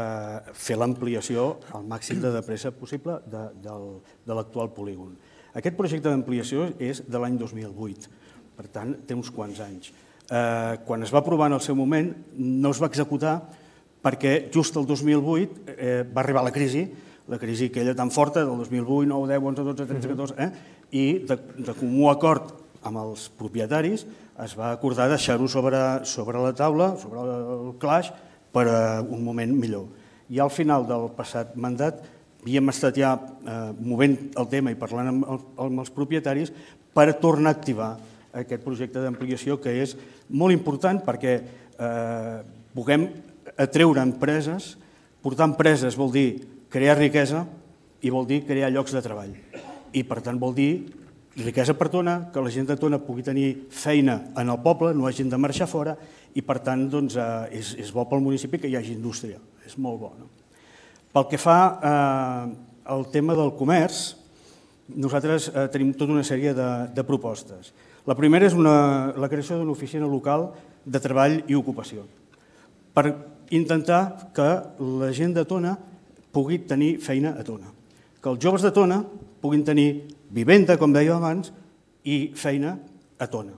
fer l'ampliació al màxim de pressa possible de l'actual polígon. Aquest projecte d'ampliació és de l'any dos mil vuit, per tant, té uns quants anys. Quan es va aprovar en el seu moment, no es va executar perquè just el dos mil vuit va arribar la crisi, la crisi aquella tan forta del dos mil vuit, nou, deu, onze, dotze, tretze, catorze, i de comú acord amb els propietaris es va acordar deixar-ho sobre la taula, sobre el calaix, per a un moment millor. I al final del passat mandat havíem estat ja movent el tema i parlant amb els propietaris per tornar a activar aquest projecte d'ampliació, que és molt important perquè puguem atreure empreses. Portar empreses vol dir crear riquesa i vol dir crear llocs de treball. I, per tant, vol dir riquesa per Tona, que la gent de Tona pugui tenir feina en el poble, no hagin de marxar fora, i, per tant, és bo pel municipi que hi hagi indústria. És molt bo. Pel que fa al tema del comerç, nosaltres tenim tota una sèrie de propostes. La primera és la creació d'una oficina local de treball i ocupació, per intentar que la gent de Tona pugui tenir feina a Tona, que els joves de Tona puguin tenir vivenda, com deia abans, i feina a Tona.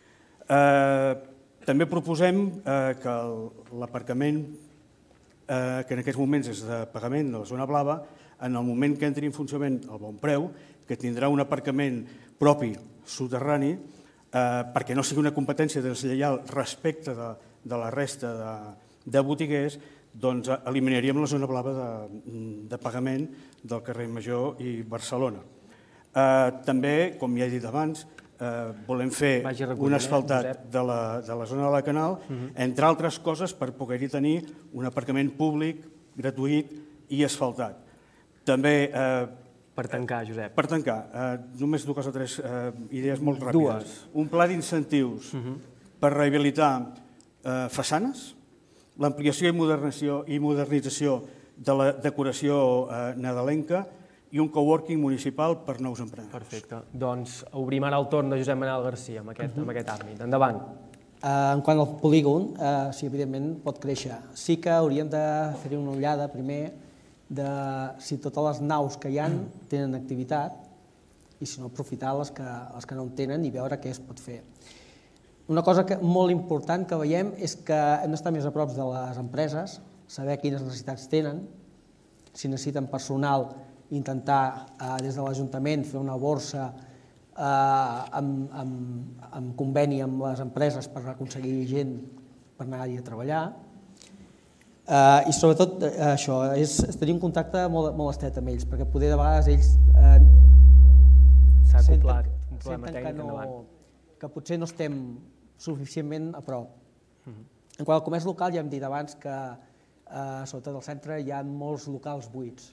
També proposem que l'aparcament, que en aquests moments és de pagament de la zona blava, en el moment que entri en funcionament el Bon Preu, que tindrà un aparcament propi soterrani, perquè no sigui una competència deslleial respecte de la resta de botiguers, doncs eliminaríem la zona blava de pagament del carrer Major i Barcelona. També, com ja he dit abans, volem fer un asfaltat de la zona de la Canal, entre altres coses per poder-hi tenir un aparcament públic, gratuït i asfaltat. També... Per tancar, Josep. Per tancar, només dues o tres idees molt ràpides. Un pla d'incentius per rehabilitar façanes, l'ampliació i modernització de la decoració nadalenca i un coworking municipal per nous emprenedors. Perfecte. Doncs obrim ara el torn de Josep Manel Garcia amb aquest àmbit. Endavant. En quant al polígon, sí, evidentment pot créixer. Sí que hauríem de fer una ullada primer de si totes les naus que hi ha tenen activitat i si no aprofitar les que no en tenen i veure què es pot fer. Una cosa molt important que veiem és que hem d'estar més a prop de les empreses, saber quines necessitats tenen, si necessiten personal, intentar des de l'Ajuntament fer una borsa amb conveni amb les empreses per aconseguir gent per per anar-hi a treballar. I sobretot això, és tenir un contacte molt estret amb ells, perquè poder de vegades ells senten que potser no estem suficientment a prop. En quant al comerç local ja hem dit abans que sobretot al centre hi ha molts locals buits.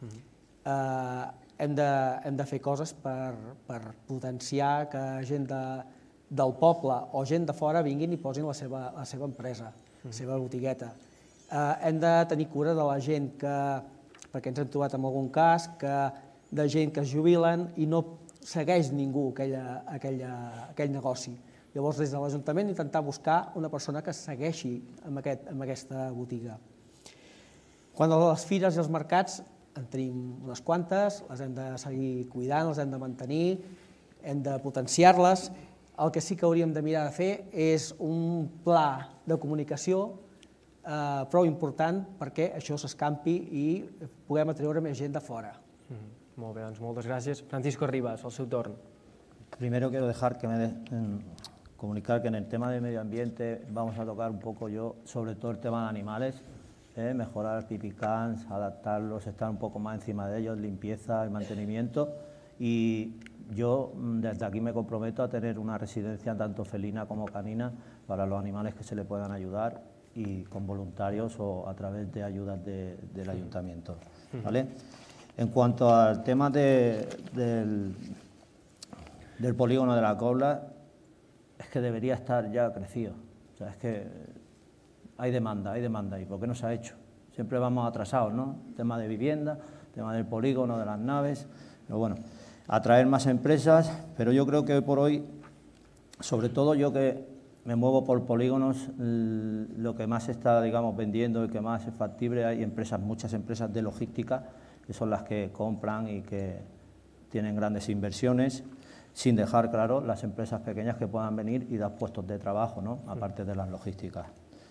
Hem de fer coses per potenciar que gent del poble o gent de fora vinguin i posin la seva empresa, la seva botigueta. Hem de tenir cura de la gent que, perquè ens hem trobat en algun cas, de gent que es jubilen i no segueix ningú aquell negoci. Llavors, des de l'Ajuntament, intentar buscar una persona que segueixi amb aquesta botiga. Quant a les fires i els mercats, en tenim unes quantes, les hem de seguir cuidant, les hem de mantenir, hem de potenciar-les. El que sí que hauríem de mirar de fer és un pla de comunicació prou important perquè això s'escampi i puguem atreure més gent de fora. Molt bé, doncs moltes gràcies. Francisco Rivas, al seu torn. Primero quiero dejar que me comunicar que en el tema de medio ambiente vamos a tocar un poco yo, sobre todo el tema de animales, eh, mejorar pipicans, adaptarlos, estar un poco más encima de ellos, limpieza y mantenimiento. Y yo desde aquí me comprometo a tener una residencia tanto felina como canina para los animales que se le puedan ayudar y con voluntarios o a través de ayudas de, del ayuntamiento, ¿vale? En cuanto al tema de, del, del polígono de la Cobla, es que debería estar ya crecido. O sea, es que hay demanda, hay demanda. ¿Y por qué no se ha hecho? Siempre vamos atrasados, ¿no? Tema de vivienda, tema del polígono, de las naves. Pero bueno, atraer más empresas, pero yo creo que hoy por hoy, sobre todo yo que me muevo por polígonos, lo que más se está, digamos, vendiendo y que más es factible, hay empresas, muchas empresas de logística, que son las que compran y que tienen grandes inversiones, sin dejar claro las empresas pequeñas que puedan venir y dar puestos de trabajo, ¿no? Aparte de las logísticas.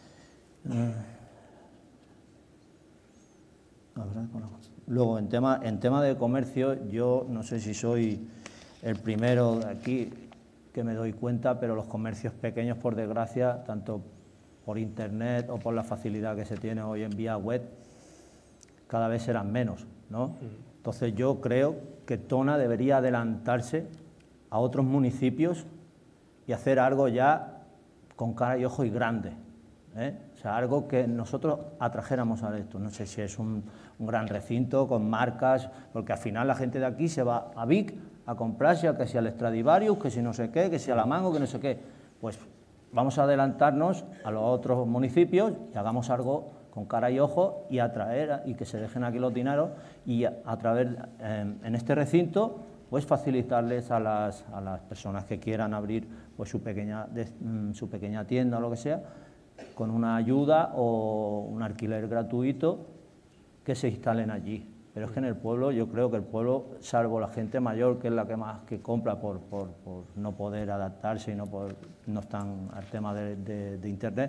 Luego, en tema, en tema de comercio, yo no sé si soy el primero de aquí que me doy cuenta, pero los comercios pequeños, por desgracia, tanto por internet o por la facilidad que se tiene hoy en vía web, cada vez serán menos, ¿no? Entonces yo creo que Tona debería adelantarse a otros municipios y hacer algo ya con cara y ojo y grande, ¿eh? O sea, algo que nosotros atrajéramos a esto. No sé si es un, un gran recinto con marcas, porque al final la gente de aquí se va a Vic a comprarse, que si al Stradivarius, que si no sé qué, que si a la Mango, que no sé qué. Pues vamos a adelantarnos a los otros municipios y hagamos algo con cara y ojo y atraer y que se dejen aquí los dineros y a, a través eh, en este recinto pues facilitarles a las, a las personas que quieran abrir pues su pequeña, de, su pequeña tienda o lo que sea, con una ayuda o un alquiler gratuito, que se instalen allí. Pero es que en el pueblo, yo creo que el pueblo, salvo la gente mayor, que es la que más que compra por, por, por no poder adaptarse y no, poder, no están al tema de, de, de internet,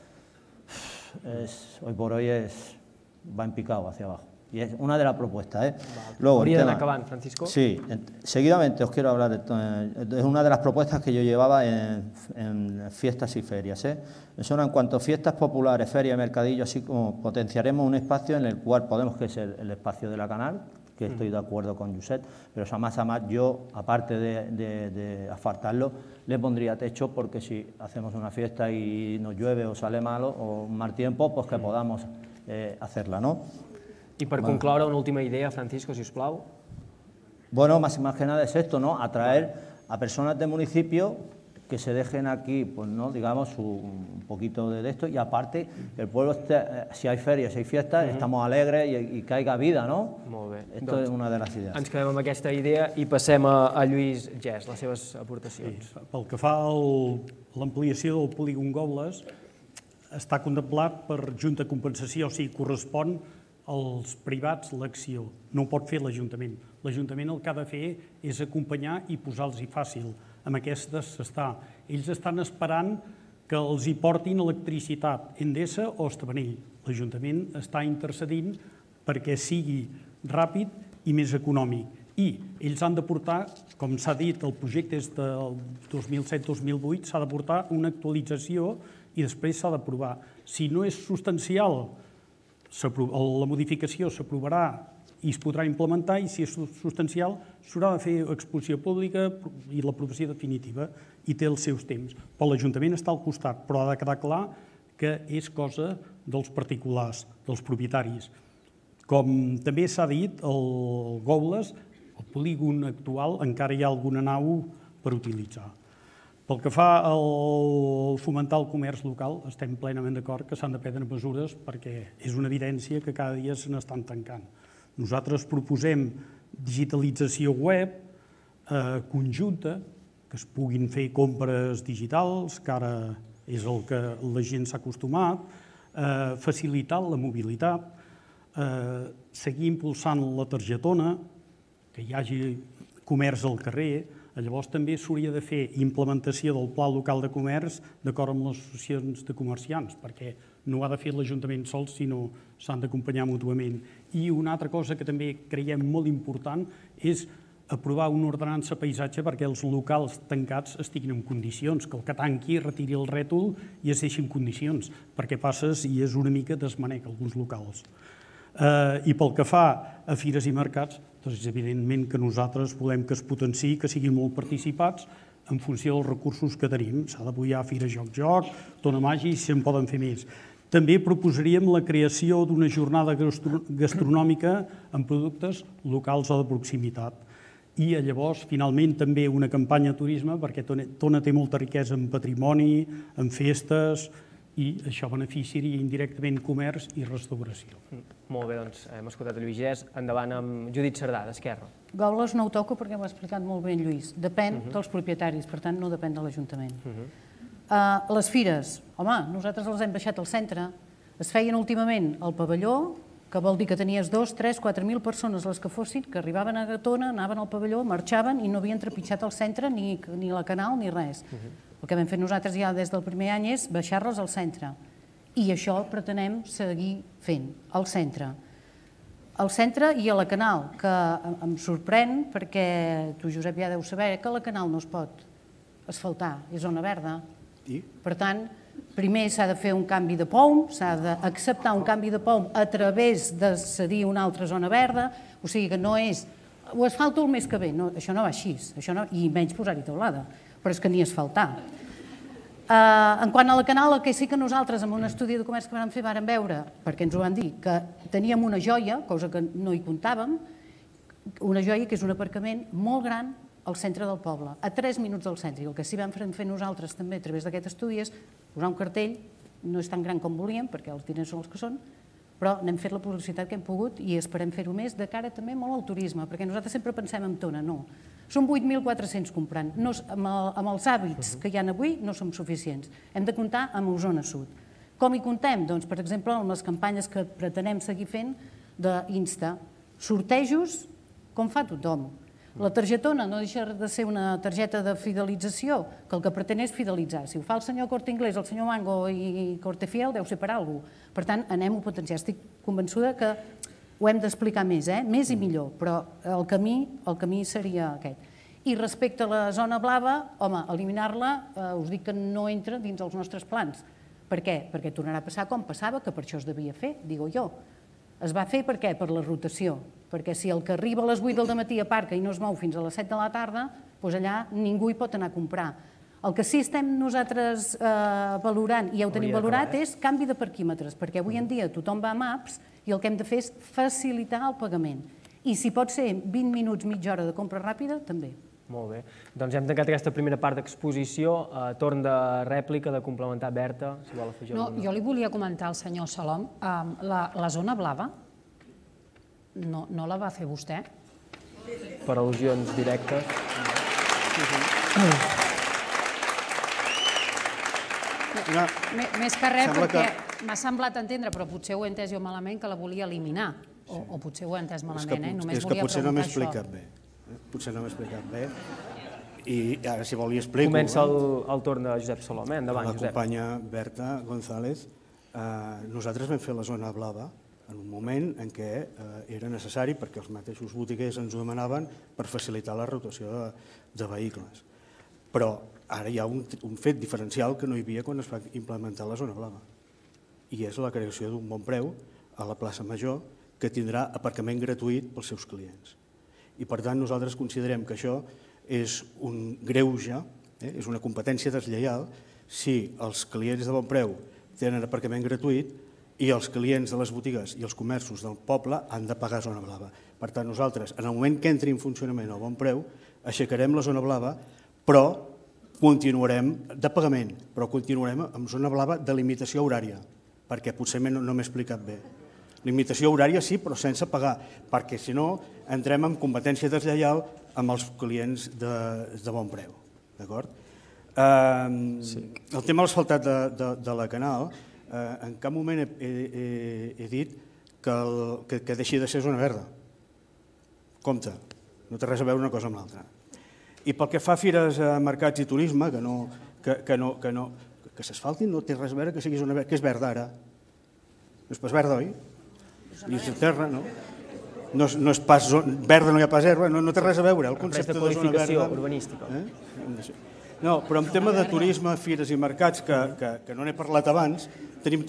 es, hoy por hoy es, va en picado hacia abajo. Y es una de las propuestas, ¿eh? Vale. Luego, ¿Podría tema, acabar, Francisco? Sí, en, seguidamente os quiero hablar de, es una de las propuestas que yo llevaba en, en fiestas y ferias, ¿eh? Eso en cuanto a fiestas populares, ferias y mercadillos, así como potenciaremos un espacio en el cual podemos, que es el, el espacio de la Canal, que estoy de acuerdo con Josep, pero eso más a más yo, aparte de, de, de asfaltarlo, le pondría techo, porque si hacemos una fiesta y nos llueve o sale malo o un mal tiempo, pues que podamos eh, hacerla, ¿no? I per bueno. concloure, una última idea, Francisco, si us plau. Bueno, más, más que nada es esto, ¿no? Atraer a personas del municipio que se dejen aquí, pues, ¿no? Digamos, un poquito de esto, y aparte, el pueblo, esté, si hay ferias, si hay fiestas, uh-huh. estamos alegres i, i que haiga vida, ¿no? Molt bé. Esto doncs, és una de les idees. Ens quedem amb aquesta idea i passem a, a Lluís Gès, les seves aportacions. Sí, pel que fa a l'ampliació del polígon Gobles, està contemplat per Junta de Compensació, o sigui, correspon als privats l'acció, no ho pot fer l'Ajuntament. L'Ajuntament el que ha de fer és acompanyar i posar-los-hi fàcil. Amb aquestes s'està. Ells estan esperant que els hi portin electricitat, Endesa o Estavanell. L'Ajuntament està intercedint perquè sigui ràpid i més econòmic. I ells han de portar, com s'ha dit, el projecte és del dos mil set dos mil vuit, s'ha de portar una actualització i després s'ha d'aprovar. Si no és substancial, la modificació s'aprovarà i es podrà implementar, i si és substancial s'haurà de fer exposició pública i l'aprovació definitiva, i té els seus temps. Però l'Ajuntament està al costat, però ha de quedar clar que és cosa dels particulars, dels propietaris. Com també s'ha dit, el Goules, el polígon actual, encara hi ha alguna nau per utilitzar. Pel que fa al fomentar el comerç local, estem plenament d'acord que s'han de prendre mesures perquè és una evidència que cada dia se n'estan tancant. Nosaltres proposem digitalització web conjunta, que es puguin fer compres digitals, que ara és el que la gent s'ha acostumat, facilitar la mobilitat, seguir impulsant la targetona, que hi hagi comerç al carrer. Llavors també s'hauria de fer implementació del Pla Local de Comerç d'acord amb les associacions de comerciants, perquè no ho ha de fer l'Ajuntament sol, sinó s'han d'acompanyar mútuament. I una altra cosa que també creiem molt important és aprovar una ordenança paisatge perquè els locals tancats estiguin en condicions, que el que tanqui retiri el rètol i es deixi en condicions, perquè passes i és una mica desmanec alguns locals. I pel que fa a fires i mercats, doncs evidentment que nosaltres volem que es potenciï, que siguin molt participats en funció dels recursos que tenim. S'ha d'apoyar Fira Joc-Joc, Tona Màgia, i se'n poden fer més. També proposaríem la creació d'una jornada gastronòmica amb productes locals o de proximitat. I llavors, finalment, també una campanya de turisme, perquè Tona té molta riquesa en patrimoni, en festes, i això beneficiaria indirectament comerç i restauració. Molt bé, doncs hem escoltat a Lluís Gès. Endavant amb Judit Cerdà, d'Esquerra. Goules no ho toco perquè ho ha explicat molt bé en Lluís. Depèn dels propietaris, per tant no depèn de l'Ajuntament. Les fires, home, nosaltres les hem baixat al centre. Es feien últimament al pavelló, que vol dir que tenies dos, tres, quatre mil persones, les que fossin, que arribaven a Tona, anaven al pavelló, marxaven i no havien trepitjat al centre ni la Canal ni res. El que vam fer nosaltres ja des del primer any és baixar-les al centre. I això pretenem seguir fent, al centre. Al centre i a la Canal, que em sorprèn perquè tu, Josep, ja deus saber que la Canal no es pot asfaltar, és zona verda. Per tant, primer s'ha de fer un canvi de P O M, s'ha d'acceptar un canvi de P O M a través de cedir una altra zona verda, o sigui que no és ho asfalto el mes que ve, això no va així, i menys posar-hi teulada, però és que ni asfaltar. En quant a la Canal, el que sí que nosaltres, amb un estudi de comerç que vam fer, vam veure, perquè ens ho van dir, que teníem una joia, cosa que no hi comptàvem, una joia que és un aparcament molt gran al centre del poble, a tres minuts del centre. I el que sí vam fer nosaltres també a través d'aquest estudi és posar un cartell, no és tan gran com volíem, perquè els diners són els que són, però n'hem fet la publicitat que hem pogut i esperem fer-ho més de cara també molt al turisme, perquè nosaltres sempre pensem en Tona, no. Són vuit mil quatre-cents comprant. Amb els hàbits que hi ha avui no som suficients. Hem de comptar amb Osona Sud. Com hi comptem? Doncs, per exemple, amb les campanyes que pretenem seguir fent d'Insta. Sortejos, com fa tothom. La targetona no deixa de ser una targeta de fidelització, que el que pretén és fidelitzar. Si ho fa el senyor Corte Inglés, el senyor Mango i Cortefiel, deu ser per alguna cosa. Per tant, anem-ho potenciar. Estic convençuda que ho hem d'explicar més, més i millor, però el camí seria aquest. I respecte a la zona blava, home, eliminar-la, us dic que no entra dins els nostres plans. Per què? Perquè tornarà a passar com passava, que per això es devia fer, digo jo. Es va fer per què? Per la rotació. Perquè si el que arriba a les vuit del matí aparca i no es mou fins a les set de la tarda, doncs allà ningú hi pot anar a comprar. El que sí estem nosaltres valorant, i ja ho tenim valorat, és canvi de parquímetres, perquè avui en dia tothom va a Maps i el que hem de fer és facilitar el pagament. I si pot ser vint minuts, mitja hora de compra ràpida, també. Molt bé. Doncs hem tancat aquesta primera part d'exposició. Torn de rèplica, de complementar. Berta, si vol afegir alguna cosa. Jo li volia comentar al senyor Salom, la zona blava no la va fer vostè? Per al·lusions directes. Més que res perquè m'ha semblat entendre, però potser ho he entès jo malament, que la volia eliminar. O potser ho he entès malament, només volia preguntar això. És que potser no m'he explicat bé. Potser no m'he explicat bé. I ara, si vol, li explico. Comença el torn de Josep Salom. Endavant, Josep. La companya Berta González, nosaltres vam fer la zona blava en un moment en què era necessari, perquè els mateixos botiguers ens ho demanaven, per facilitar la rotació de vehicles. Però ara hi ha un fet diferencial que no hi havia quan es va implementar la zona blava, i és la creació d'un bon preu a la plaça Major que tindrà aparcament gratuït pels seus clients. I per tant nosaltres considerem que això és un greuge, és una competència deslleial si els clients de bon preu tenen aparcament gratuït i els clients de les botigues i els comerços del poble han de pagar zona blava. Per tant, nosaltres, en el moment que entri en funcionament el bon preu, aixecarem la zona blava, però continuarem de pagament, però continuarem amb zona blava de limitació horària, perquè potser no m'he explicat bé. Limitació horària sí, però sense pagar, perquè si no entrem en competència deslleial amb els clients de bon preu. D'acord? El tema de l'asfaltat de la Canal, en cap moment he dit que deixi de ser zona verda. Compte, no té res a veure una cosa amb l'altra. I pel que fa a fires, mercats i turisme, que s'asfaltin no té res a veure que sigui zona verda, que és verda ara. No és pas verda, oi? I és terra, no? No és pas verda, no hi ha pas herba, no té res a veure el concepte de zona verda. Qualificació urbanística. No, però en tema de turisme, fires i mercats, que no n'he parlat abans, tenim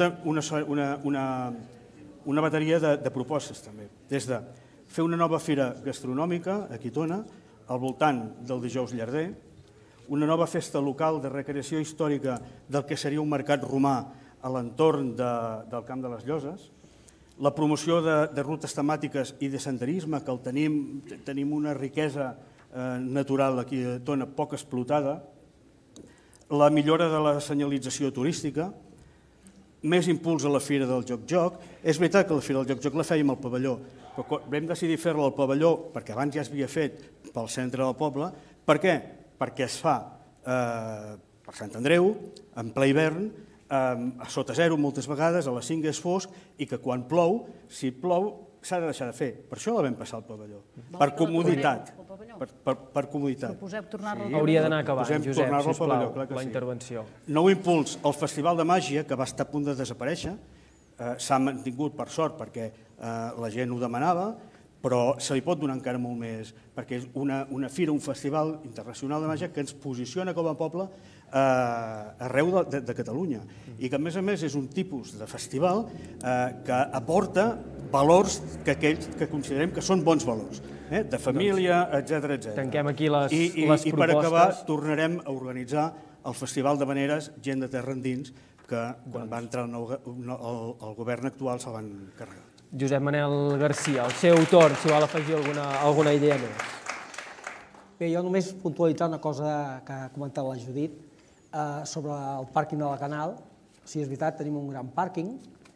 una bateria de propostes també. Des de fer una nova fira gastronòmica a Quitona, al voltant del Dijous Llarder, una nova festa local de recreació històrica del que seria un mercat romà a l'entorn del Camp de les Lloses, la promoció de rutes temàtiques i de senderisme, que el tenim, tenim una riquesa natural aquí a Tona poc explotada, la millora de la senyalització turística, més impuls a la Fira del Joc-Joc. És veritat que la Fira del Joc-Joc la fèiem al pavelló, però vam decidir fer-la al pavelló, perquè abans ja es havia fet pel centre del poble. Per què? Perquè es fa per Sant Andreu, en ple hivern, a sota zero moltes vegades, a les cinc és fosc, i que quan plou, si plou, s'ha de deixar de fer. Per això la vam passar al pavelló, per comoditat. Per comoditat. Proposeu tornar-lo al pavelló. Hauria d'anar acabant, Josep, sisplau, la intervenció. Nou impuls al Festival de Màgia, que va estar a punt de desaparèixer, s'ha mantingut per sort perquè la gent ho demanava, però se li pot donar encara molt més, perquè és una fira, un festival internacional de màgia que ens posiciona com a poble arreu de Catalunya i que, a més a més, és un tipus de festival que aporta valors que considerem que són bons valors, de família, etcètera. Tanquem aquí les propostes. I per acabar tornarem a organitzar el Festival de Veneres Gent de Terra Endins, que quan va entrar el govern actual se'l van carregar. Josep Manel Garcia, el seu torn, si vol afegir alguna idea més. Bé, jo només puntualitzar una cosa que ha comentat la Judit sobre el pàrquing de la Canal. Sí, és veritat, tenim un gran pàrquing,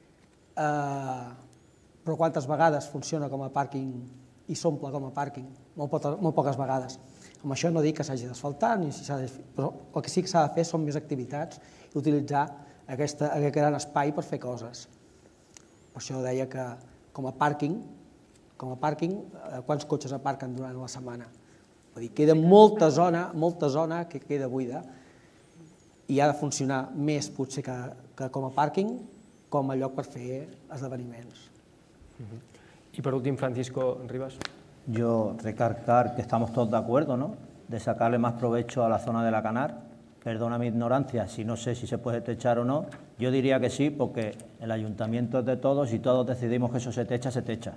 però quantes vegades funciona com a pàrquing i s'omple com a pàrquing? Molt poques vegades. Amb això no dic que s'hagi d'asfaltar, però el que sí que s'ha de fer són més activitats i utilitzar aquest gran espai per fer coses. Per això deia que com a pàrquing, com a pàrquing, quants cotxes aparquen durant la setmana? Vull dir, queda molta zona, molta zona que queda buida i ha de funcionar més potser que com a pàrquing, com a lloc per fer esdeveniments. Y por último, Francisco Rivas. Yo recalcar que estamos todos de acuerdo, ¿no? De sacarle más provecho a la zona de la Canar. Perdona mi ignorancia, si no sé si se puede techar o no. Yo diría que sí, porque el ayuntamiento es de todos y todos decidimos que eso se techa, se techa.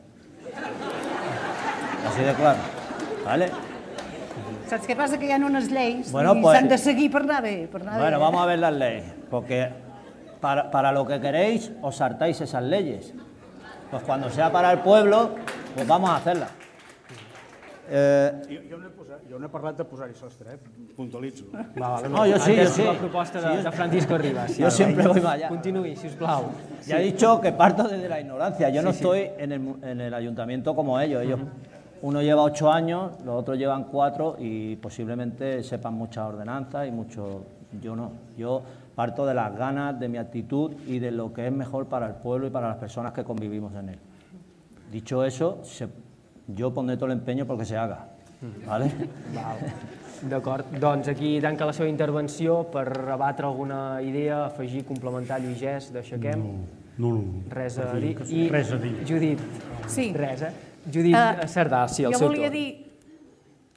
Así de claro, ¿vale? Saps què passa? Que hi ha unes lleis bueno, i pues, s'han de seguir per anar bé. Per anar bueno, bé. vamos a ver las leyes, porque para, para lo que queréis os saltáis esas leyes. Pues cuando sea para el pueblo, pues vamos a hacerlas. Eh... Jo, no posat, jo no he parlat de posar-hi sostre, eh? Puntualitzo. Va, va, no, jo sí, jo sí. La proposta de, de Francisco Rivas. Yo siempre voy más allá. Continuï, sisplau. Ya he dicho que parto desde la ignorancia. Yo no estoy en el, en el ayuntamiento como ellos. ellos Uno lleva ocho años, los otros llevan cuatro y posiblemente sepan muchas ordenanzas y mucho... Yo no. Yo parto de las ganas, de mi actitud y de lo que es mejor para el pueblo y para las personas que convivimos en él. Dicho eso, se, jo pondré tot l'empeño perquè se haga. Vale? D'acord, doncs aquí tanca la seva intervenció per rebatre alguna idea, afegir, complementar, Lluís, d'aixequem. No, no. Res a dir. I res a dir. Judit. Sí. Res, eh? Judit Cerdà, sí, el seu torn. Jo volia dir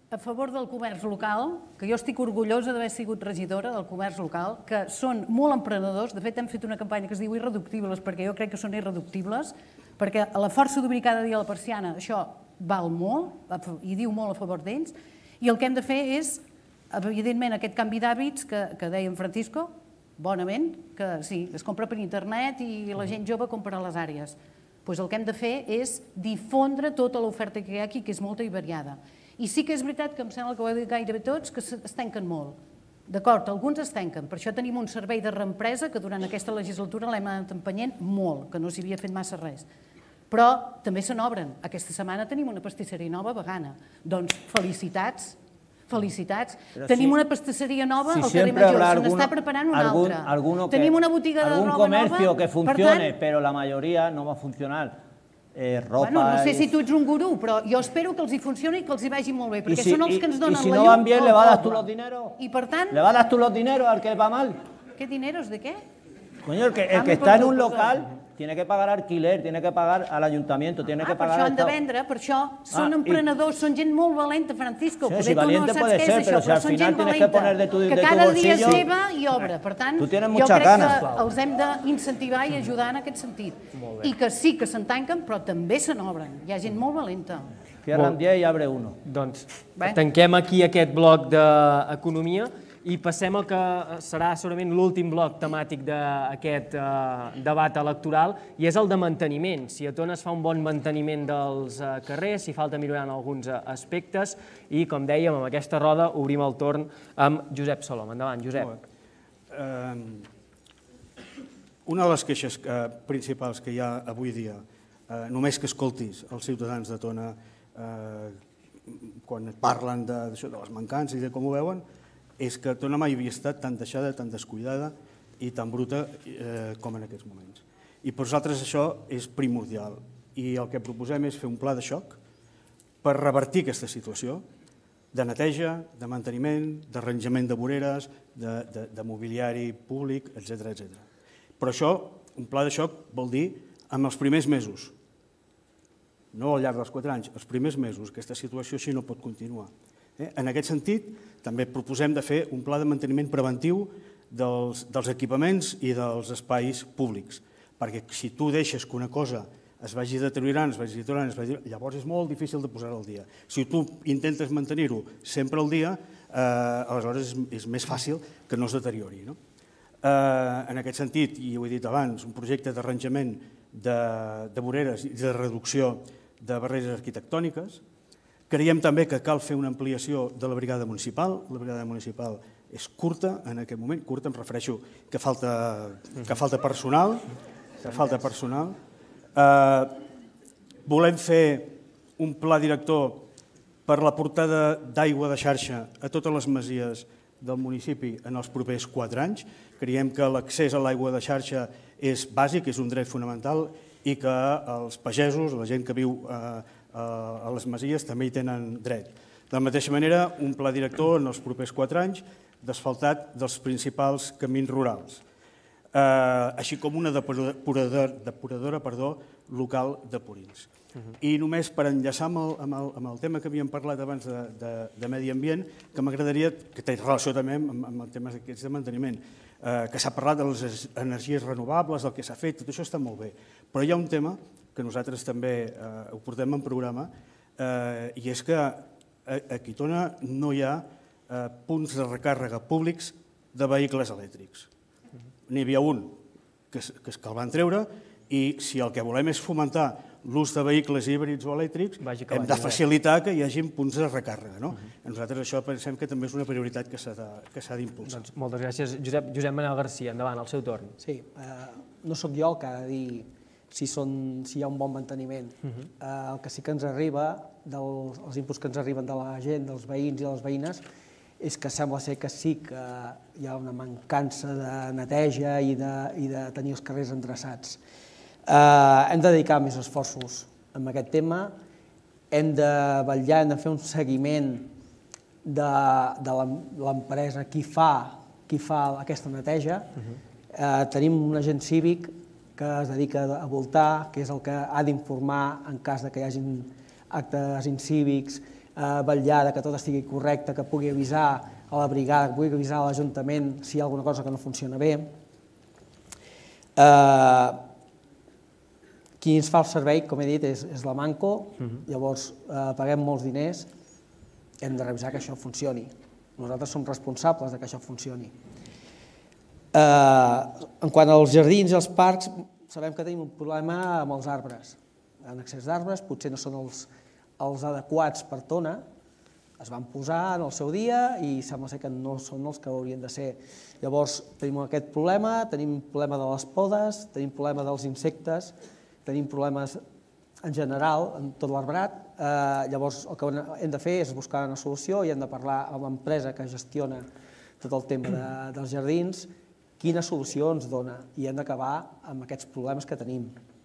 a favor del comerç local, que jo estic orgullosa d'haver sigut regidora del comerç local, que són molt emprenedors. De fet, hem fet una campanya que es diu Irreductibles, perquè jo crec que són irreductibles, perquè a la força d'obrir cada dia la persiana, això val molt, i diu molt a favor d'ells, i el que hem de fer és, evidentment, aquest canvi d'hàbits que, que deia en Francisco, bonament, que sí, es compra per internet i la gent jove compra a les àrees. Doncs el que hem de fer és difondre tota l'oferta que hi ha aquí, que és molta i variada. I sí que és veritat que em sembla que ho heu dit gairebé tots, que es tanquen molt. D'acord, alguns es tanquen. Per això tenim un servei de reempresa que durant aquesta legislatura l'hem anat empenyent molt, que no s'hi havia fet massa res. Però també se n'obren. Aquesta setmana tenim una pastisseria nova vegana. Doncs felicitats, felicitats. Tenim una pastisseria nova al carrer Major, se n'està preparant una altra. Tenim una botiga de roba nova. Algún comercio que funcione, però la majoria no va a funcionar. Ropa... No sé si tu ets un gurú, però jo espero que els hi funcioni i que els hi vagi molt bé, perquè són els que ens donen la llum. I si no van bien, ¿le vas a dar tú los dineros? I per tant... ¿Le vas a dar tú los dineros al que va mal? ¿Qué dineros? ¿De qué? Coño, el que, el que está en un local tiene que pagar alquiler, tiene que pagar al ayuntamiento, tiene que pagar... Ah, per això han de vendre, per això són emprenedors, són gent molt valenta, Francisco. Poder tu no saps què és això, però són gent valenta, que cada dia es lleva i obre. Per tant, jo crec que els hem d'incentivar i ajudar en aquest sentit. I que sí que se'n tanquen, però també se n'obren. Hi ha gent molt valenta. Cierran diez i abre uno. Doncs tanquem aquí aquest bloc d'economia i passem al que serà segurament l'últim bloc temàtic d'aquest debat electoral, i és el de manteniment. Si a Tona es fa un bon manteniment dels carrers, si falta millorar en alguns aspectes, i com dèiem, amb aquesta roda obrim el torn amb Josep Solom. Endavant, Josep. Una de les queixes principals que hi ha avui dia, només que escoltis els ciutadans de Tona quan parlen de les mancances i de com ho veuen, és que Tona mai havia estat tan deixada, tan descuidada i tan bruta com en aquests moments. I per nosaltres això és primordial. I el que proposem és fer un pla de xoc per revertir aquesta situació de neteja, de manteniment, d'arranjament de voreres, de mobiliari públic, etcètera. Però això, un pla de xoc vol dir en els primers mesos, no al llarg dels quatre anys, els primers mesos. Aquesta situació així no pot continuar. En aquest sentit, també proposem de fer un pla de manteniment preventiu dels equipaments i dels espais públics, perquè si tu deixes que una cosa es vagi deteriorant, es vagi deteriorant, llavors és molt difícil de posar-la al dia. Si tu intentes mantenir-ho sempre al dia, aleshores és més fàcil que no es deteriori. En aquest sentit, i ho he dit abans, un projecte d'arranjament de voreres i de reducció de barreres arquitectòniques. Creiem també que cal fer una ampliació de la brigada municipal. La brigada municipal és curta en aquest moment, curta em refereixo que falta personal, que falta personal. Volem fer un pla director per la portada d'aigua de xarxa a totes les masies del municipi en els propers quatre anys. Creiem que l'accés a l'aigua de xarxa és bàsic, és un dret fonamental i que els pagesos, la gent que viu a les masies, també hi tenen dret. De la mateixa manera, un pla director en els propers quatre anys d'asfaltat dels principals camins rurals, així com una depuradora local de purins. I només per enllaçar amb el tema que havíem parlat abans de medi ambient, que m'agradaria, que té relació també amb el tema d'aquests de manteniment, que s'ha parlat de les energies renovables, del que s'ha fet, tot això està molt bé, però hi ha un tema que nosaltres també ho portem en programa, i és que a Tona no hi ha punts de recàrrega públics de vehicles elèctrics. N'hi havia un que el van treure, i si el que volem és fomentar l'ús de vehicles híbrids o elèctrics, hem de facilitar que hi hagi punts de recàrrega. Nosaltres això pensem que també és una prioritat que s'ha d'impulsar. Moltes gràcies, Josep. Josep Manel Garcia, endavant, al seu torn. Sí, no sóc jo el que ha de dir si hi ha un bon manteniment. El que sí que ens arriba, els inputs que ens arriben de la gent, dels veïns i de les veïnes, és que sembla ser que sí que hi ha una mancança de neteja i de tenir els carrers endreçats. Hem de dedicar més esforços a aquest tema, hem de vetllar, hem de fer un seguiment de l'empresa, qui fa aquesta neteja. Tenim un agent cívic que es dedica a voltar, que és el que ha d'informar en cas que hi hagi actes incívics, vetllar que tot estigui correcte, que pugui avisar a la brigada, que pugui avisar a l'Ajuntament si hi ha alguna cosa que no funciona bé. Qui ens fa el servei, com he dit, és la Manco, llavors paguem molts diners, hem de revisar que això funcioni. Nosaltres som responsables que això funcioni. En quant als jardins i als parcs, sabem que tenim un problema amb els arbres. En excés d'arbres, potser no són els adequats per tona, es van posar en el seu dia i sembla ser que no són els que haurien de ser. Llavors tenim aquest problema, tenim problema de les podes, tenim problema dels insectes, tenim problemes en general en tot l'arbrat. Llavors el que hem de fer és buscar una solució i hem de parlar amb l'empresa que gestiona tot el tema dels jardins, quina solució ens dona, i hem d'acabar amb aquests problemes que tenim.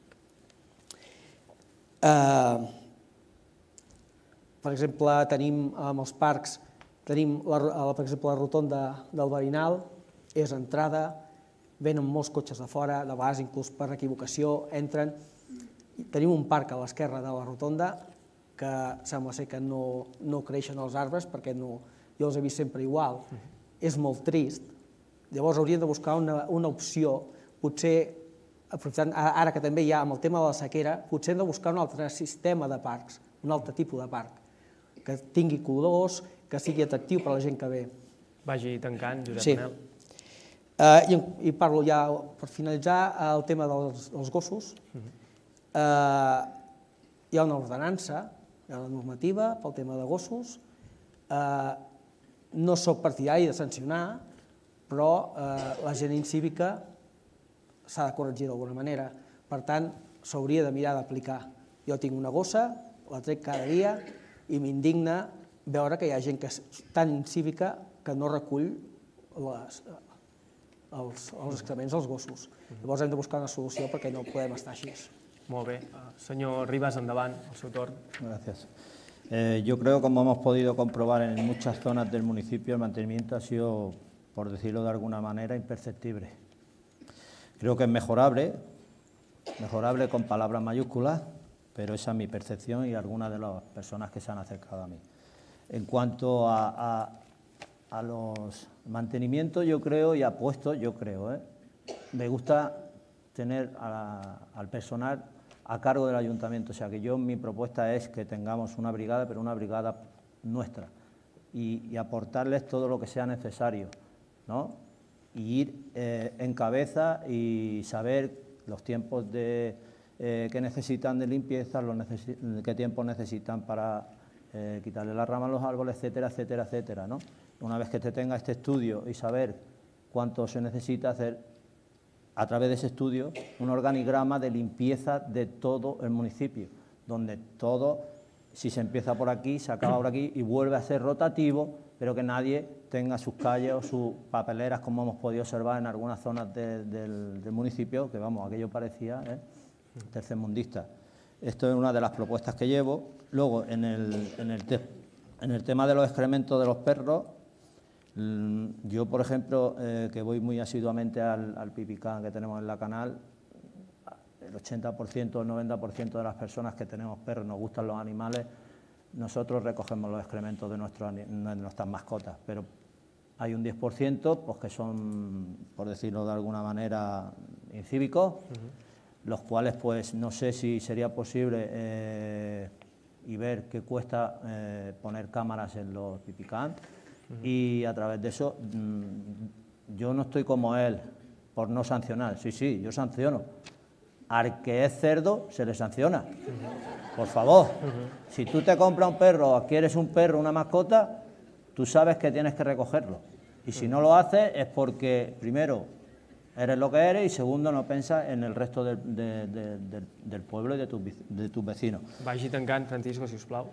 Per exemple, tenim amb els parcs, tenim per exemple la rotonda del Veïnal, és entrada, venen molts cotxes de fora, de vegades inclús per equivocació entren. Tenim un parc a l'esquerra de la rotonda que sembla ser que no creixen els arbres perquè jo els he vist sempre igual. És molt trist. Llavors hauríem de buscar una opció, potser, ara que també hi ha amb el tema de la sequera, potser hem de buscar un altre sistema de parcs, un altre tipus de parc, que tingui colors, que sigui atractiu per a la gent que ve. Vagi tancant, Josep Manel. I parlo ja, per finalitzar, el tema dels gossos. Hi ha una ordenança, hi ha una normativa pel tema de gossos. No soc partidari de sancionar, però la gent incívica s'ha de corregir d'alguna manera. Per tant, s'hauria de mirar d'aplicar. Jo tinc una gossa, la trec cada dia i m'indigna veure que hi ha gent tan incívica que no recull els excrements dels gossos. Llavors hem de buscar una solució perquè no podem estar així. Molt bé. Senyor Rivas, endavant, al seu torn. Gracias. Yo creo, como hemos podido comprobar en muchas zonas del municipio, el mantenimiento ha sido, por decirlo de alguna manera, imperceptible. Creo que es mejorable, mejorable con palabras mayúsculas, pero esa es mi percepción y algunas de las personas que se han acercado a mí. En cuanto a, a, a los mantenimientos, yo creo, y apuesto, yo creo, ¿eh? me gusta tener a la, al personal a cargo del ayuntamiento, o sea que yo, mi propuesta es que tengamos una brigada, pero una brigada nuestra, y, y aportarles todo lo que sea necesario, ¿no? Y ir eh, en cabeza y saber los tiempos de, eh, que necesitan de limpieza, los necesi qué tiempo necesitan para eh, quitarle la rama a los árboles, etcétera, etcétera, etcétera, ¿no? Una vez que te tenga este estudio y saber cuánto se necesita hacer, a través de ese estudio, un organigrama de limpieza de todo el municipio, donde todo, si se empieza por aquí, se acaba por aquí y vuelve a ser rotativo, pero que nadie tenga sus calles o sus papeleras, como hemos podido observar en algunas zonas de, del, del municipio, que vamos, aquello parecía ¿eh? tercermundista. Esto es una de las propuestas que llevo. Luego, en el, en el, te, en el tema de los excrementos de los perros, yo, por ejemplo, eh, que voy muy asiduamente al, al pipicán que tenemos en la canal, el ochenta por ciento, el noventa por ciento de las personas que tenemos perros, nos gustan los animales, nosotros recogemos los excrementos de, nuestro, de nuestras mascotas, pero hay un diez por ciento pues, que son, por decirlo de alguna manera, incívicos, uh-huh. los cuales pues no sé si sería posible eh, y ver qué cuesta eh, poner cámaras en los pipicán. Y a través de eso, yo no estoy como él por no sancionar. Sí, sí, yo sanciono. Al que es cerdo, se le sanciona. Por favor, si tú te compras un perro o adquieres un perro, una mascota, tú sabes que tienes que recogerlo. Y si no lo haces es porque, primero, eres lo que eres y segundo, no piensas en el resto del, de, de, de, del pueblo y de, tu, de tus vecinos. Vagi tancant, Francisco, si us plau.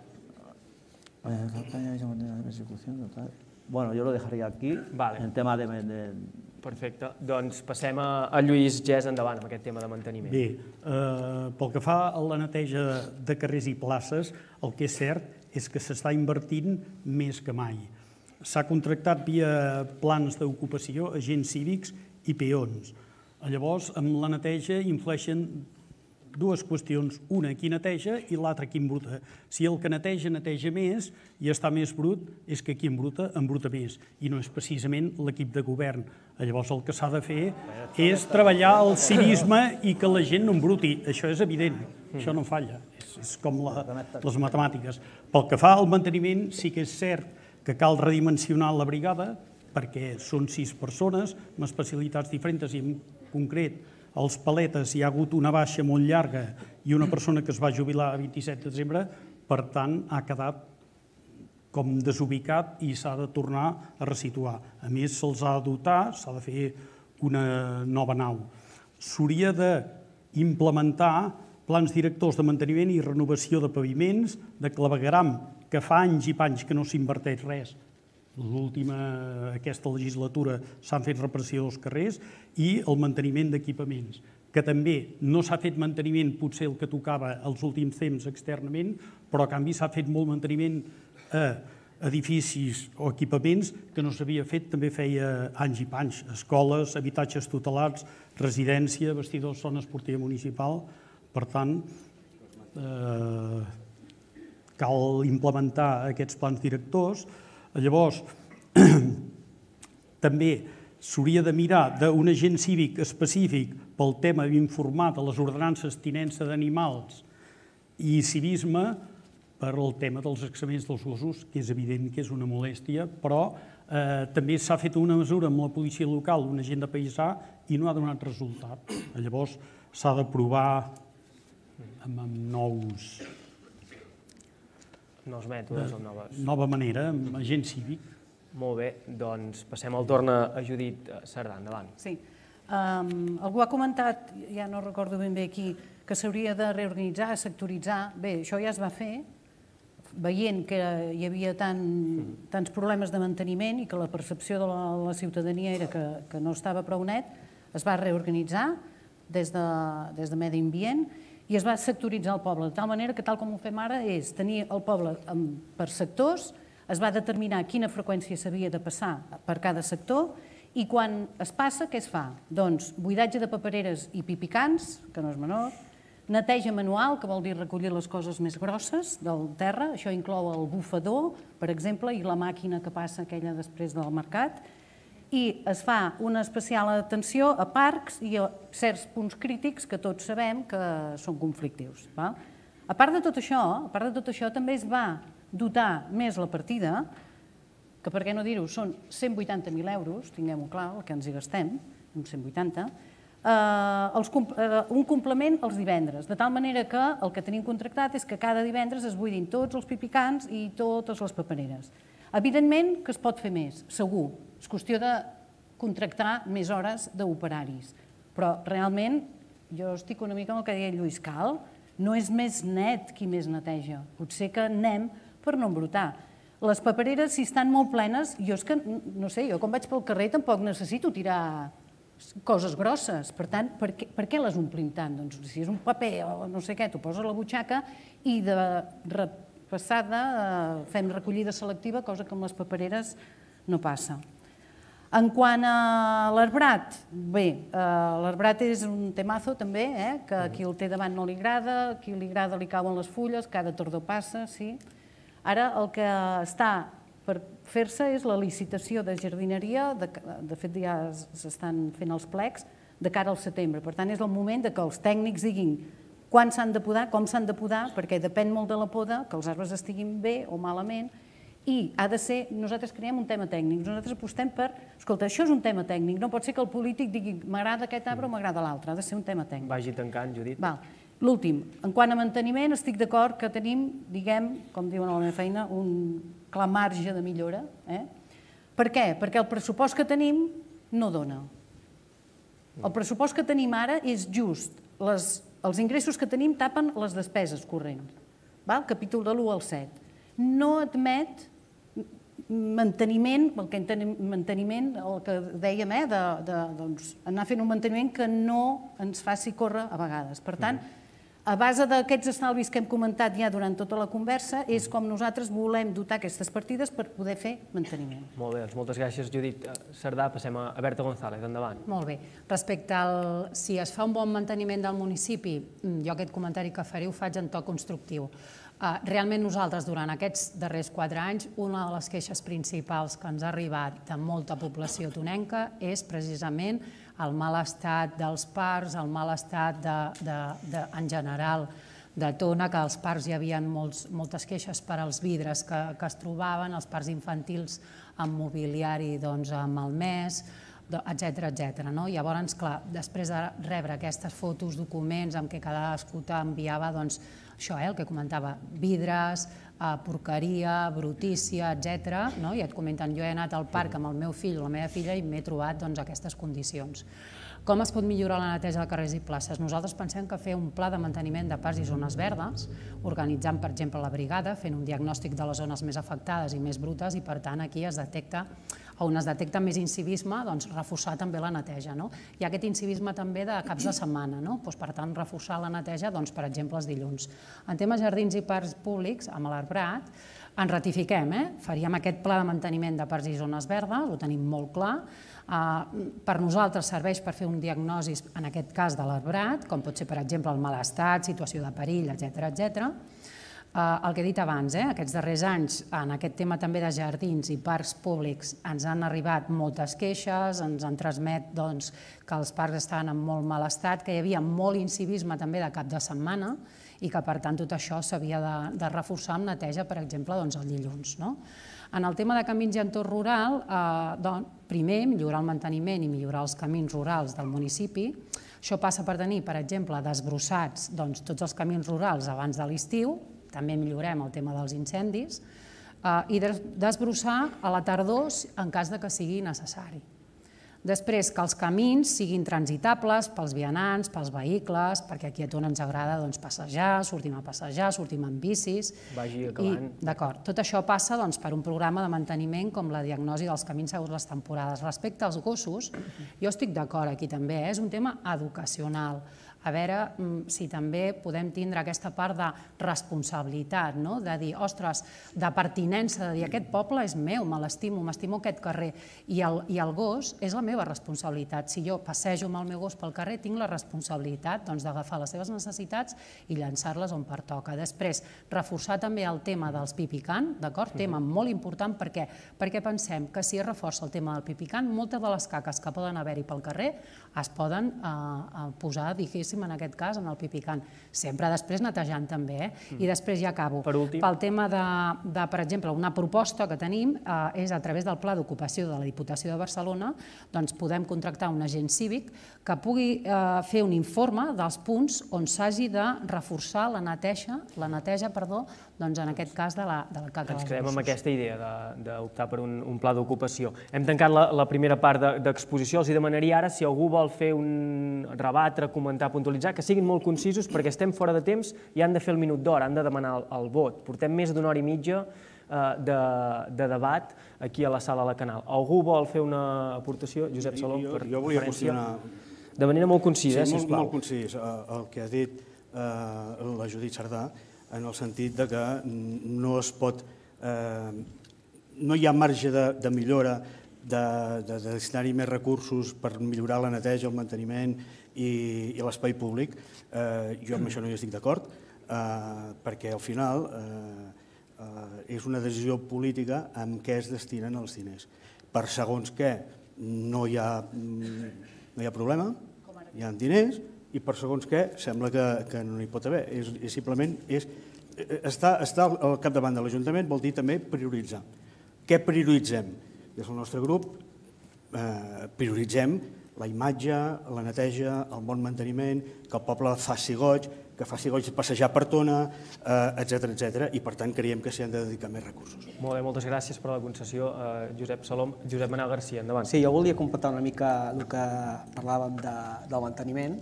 Bueno, jo lo dejaria aquí, vale. en tema de, de... Perfecte. Doncs passem a, a Lluís Gès endavant amb aquest tema de manteniment. Bé, eh, pel que fa a la neteja de carrers i places, el que és cert és que s'està invertint més que mai. S'ha contractat via plans d'ocupació agents cívics i peons. Llavors, amb la neteja influeixen dues qüestions, una qui neteja i l'altra qui embruta. Si el que neteja neteja més i està més brut, és que qui embruta embruta més, i no és precisament l'equip de govern. Llavors el que s'ha de fer és treballar el civisme i que la gent no embruti, això és evident, això no falla, és com les matemàtiques. Pel que fa al manteniment, sí que és cert que cal redimensionar la brigada, perquè són sis persones amb especialitats diferents i en concret als paletes hi ha hagut una baixa molt llarga i una persona que es va jubilar el vint-i-set de desembre, per tant ha quedat com desubicat i s'ha de tornar a resituar. A més, se'ls ha de dotar, s'ha de fer una nova nau. S'hauria d'implementar plans directors de manteniment i renovació de paviments, de clavegueram, que fa anys i panys que no s'inverteix res. L'última, aquesta legislatura, s'han fet reparació dels carrers i el manteniment d'equipaments, que també no s'ha fet manteniment, potser el que tocava els últims temps externament, però a canvi s'ha fet molt manteniment a edificis o equipaments que no s'havia fet també feia anys i panys. Escoles, habitatges tutelats, residència, vestidors, zona esportiva municipal. Per tant, eh, cal implementar aquests plans directors. Llavors, també s'hauria de mirar d'un agent cívic específic pel tema d'informar de les ordenances tinença d'animals i civisme per al tema dels excrements dels gossos, que és evident que és una molèstia, però eh, també s'ha fet una mesura amb la policia local, un agent de paisà, i no ha donat resultat. Llavors, s'ha de provar amb, amb nous... Nous mètodes o noves... Nova manera, amb agent cívic. Molt bé, doncs passem el torn a Judit Cerdà, endavant. Sí. Um, algú ha comentat, ja no recordo ben bé aquí, que s'hauria de reorganitzar, sectoritzar. Bé, això ja es va fer, veient que hi havia tant, tants problemes de manteniment i que la percepció de la, la ciutadania era que, que no estava prou net, es va reorganitzar des de, des de Medi Ambient i es va sectoritzar el poble, de tal manera que tal com ho fem ara és tenir el poble per sectors, es va determinar quina freqüència s'havia de passar per cada sector i quan es passa, què es fa? Doncs buidatge de papereres i pipicans, que no és menor, neteja manual, que vol dir recollir les coses més grosses del terra, això inclou el bufador, per exemple, i la màquina que passa aquella després del mercat, i es fa una especial atenció a parcs i a certs punts crítics que tots sabem que són conflictius. A part de tot això, a part de tot això també es va dotar més la partida, que per què no dir-ho, són cent vuitanta mil euros, tinguem-ho clar, el que ens hi gastem, uns cent vuitanta, un complement els divendres, de tal manera que el que tenim contractat és que cada divendres es buidin tots els pipicans i totes les papereres. Evidentment que es pot fer més, segur. És qüestió de contractar més hores d'operaris. Però realment, jo estic una mica amb el que deia Lluís Cal, no és més net qui més neteja. Potser que anem per no embrutar. Les papereres, si estan molt plenes, jo és que, no sé, jo quan vaig pel carrer tampoc necessito tirar coses grosses. Per tant, per què, per què les omplim tant? Doncs si és un paper o no sé què, t'ho poses a la butxaca i de repassada fem recollida selectiva, cosa que amb les papereres no passa. En quant a l'arbrat, bé, l'arbrat és un temazo també, que a qui el té davant no li agrada, a qui li agrada li cauen les fulles, cada tardor passa, sí. Ara el que està per fer-se és la licitació de jardineria, de fet ja s'estan fent els plecs, de cara al setembre. Per tant, és el moment que els tècnics diguin quan s'han de podar, com s'han de podar, perquè depèn molt de la poda, que els arbres estiguin bé o malament, i ha de ser, nosaltres creem un tema tècnic, nosaltres apostem per, escolta, això és un tema tècnic, no pot ser que el polític digui m'agrada aquest arbre o m'agrada l'altre, ha de ser un tema tècnic. Vagi tancant, Judit. L'últim, en quant a manteniment, estic d'acord que tenim, diguem, com diuen a la meva feina, un clar marge de millora. Per què? Perquè el pressupost que tenim no dona. El pressupost que tenim ara és just, els ingressos que tenim tapen les despeses corrents, el capítol de l'u al set. No admet manteniment, el que entenem manteniment, el que dèiem, d'anar fent un manteniment que no ens faci córrer a vegades. Per tant, a base d'aquests estalvis que hem comentat ja durant tota la conversa, és com nosaltres volem dotar aquestes partides per poder fer manteniment. Molt bé, doncs moltes gràcies, Judit Cerdà. Passem a Berta González, endavant. Molt bé. Respecte al si es fa un bon manteniment del municipi, jo aquest comentari que faré ho faig en to constructiu. Realment nosaltres, durant aquests darrers quatre anys, una de les queixes principals que ens ha arribat de molta població tonenca és precisament el mal estat dels parcs, el mal estat en general de Tona, que als parcs hi havia moltes queixes per als vidres que es trobaven, els parcs infantils amb mobiliari malmès, etcètera, etcètera. Llavors, clar, després de rebre aquestes fotos, documents amb què cadascú t'enviava, doncs, això, el que comentava, vidres, porqueria, brutícia, etcètera, i et comenten, jo he anat al parc amb el meu fill o la meva filla i m'he trobat aquestes condicions. Com es pot millorar la neteja de carrers i places? Nosaltres pensem que fer un pla de manteniment de parcs i zones verdes, organitzant, per exemple, la brigada, fent un diagnòstic de les zones més afectades i més brutes, i per tant aquí es detecta, on es detecta més incivisme, doncs reforçar també la neteja. Hi ha aquest incivisme també de caps de setmana, per tant, reforçar la neteja, per exemple, els dilluns. En temes jardins i parcs públics, amb l'Arbrat, ens ratifiquem, faríem aquest pla de manteniment de parcs i zones verdes, ho tenim molt clar. Per nosaltres serveix per fer un diagnòsi, en aquest cas de l'Arbrat, com pot ser, per exemple, el mal estat, situació de perill, etcètera, etcètera. El que he dit abans, aquests darrers anys, en aquest tema també de jardins i parcs públics, ens han arribat moltes queixes, ens han transmet que els parcs estaven en molt mal estat, que hi havia molt incivisme també de cap de setmana i que, per tant, tot això s'havia de reforçar amb neteja, per exemple, el dilluns. En el tema de camins i entorn rural, primer, millorar el manteniment i millorar els camins rurals del municipi. Això passa per tenir, per exemple, desbrossats tots els camins rurals abans de l'estiu, també millorem el tema dels incendis, i desbrossar a la tardor en cas que sigui necessari. Després, que els camins siguin transitables pels vianants, pels vehicles, perquè aquí a Tona ens agrada passejar, sortim a passejar, sortim amb bicis. Vagi acabant. D'acord. Tot això passa per un programa de manteniment com la diagnosi dels camins segons les temporades. Respecte als gossos, jo estic d'acord aquí també, és un tema educacional. A veure si també podem tindre aquesta part de responsabilitat, de dir, ostres, de pertinença, de dir, aquest poble és meu, me l'estimo, m'estimo aquest carrer, i el gos és la meva responsabilitat. Si jo passejo amb el meu gos pel carrer, tinc la responsabilitat d'agafar les seves necessitats i llançar-les on pertoca. Després, reforçar també el tema dels pipicant, d'acord? Tema molt important, perquè perquè pensem que si es reforça el tema del pipicant, moltes de les caques que poden haver-hi pel carrer es poden posar, diguéssim, en aquest cas, en el pipicant. Sempre després netejant també. I després ja acabo. Pel tema de, per exemple, una proposta que tenim és a través del Pla d'Ocupació de la Diputació de Barcelona, doncs podem contractar un agent cívic que pugui fer un informe dels punts on s'hagi de reforçar la neteja, la neteja, perdó, doncs en aquest cas de la caca dels gossos. Ens quedem amb aquesta idea d'optar per un pla d'ocupació. Hem tancat la primera part d'exposició. Els demanaria ara, si algú vol fer un rebatre, comentar, puntualitzar, que siguin molt concisos perquè estem fora de temps i han de fer el minut d'hora, han de demanar el vot. Portem més d'una hora i mitja de debat aquí a la sala de la Canal. Algú vol fer una aportació? Josep Salom, per referència. Jo volia qüestionar... De manera molt concisa, sisplau. Sí, molt concís, el que ha dit la Judit Cerdà, en el sentit que no es pot... no hi ha marge de millora de destinar-hi més recursos per millorar la neteja, el manteniment i l'espai públic. Jo amb això no hi estic d'acord, perquè al final és una decisió política amb què es destinen els diners. Per segons què no hi ha problema, hi ha diners, i per segons què sembla que no n'hi pot haver. Simplement estar al capdavant de l'Ajuntament vol dir també prioritzar. Què prioritzem? Des del nostre grup prioritzem la imatge, la neteja, el bon manteniment, que el poble faci goig, que faci goig passejar per Tona, etcètera, etcètera, i per tant creiem que s'hi han de dedicar més recursos. Molt bé, moltes gràcies per la concessió, Josep Salom. Josep Manel Garcia, endavant. Sí, jo volia completar una mica el que parlàvem del manteniment,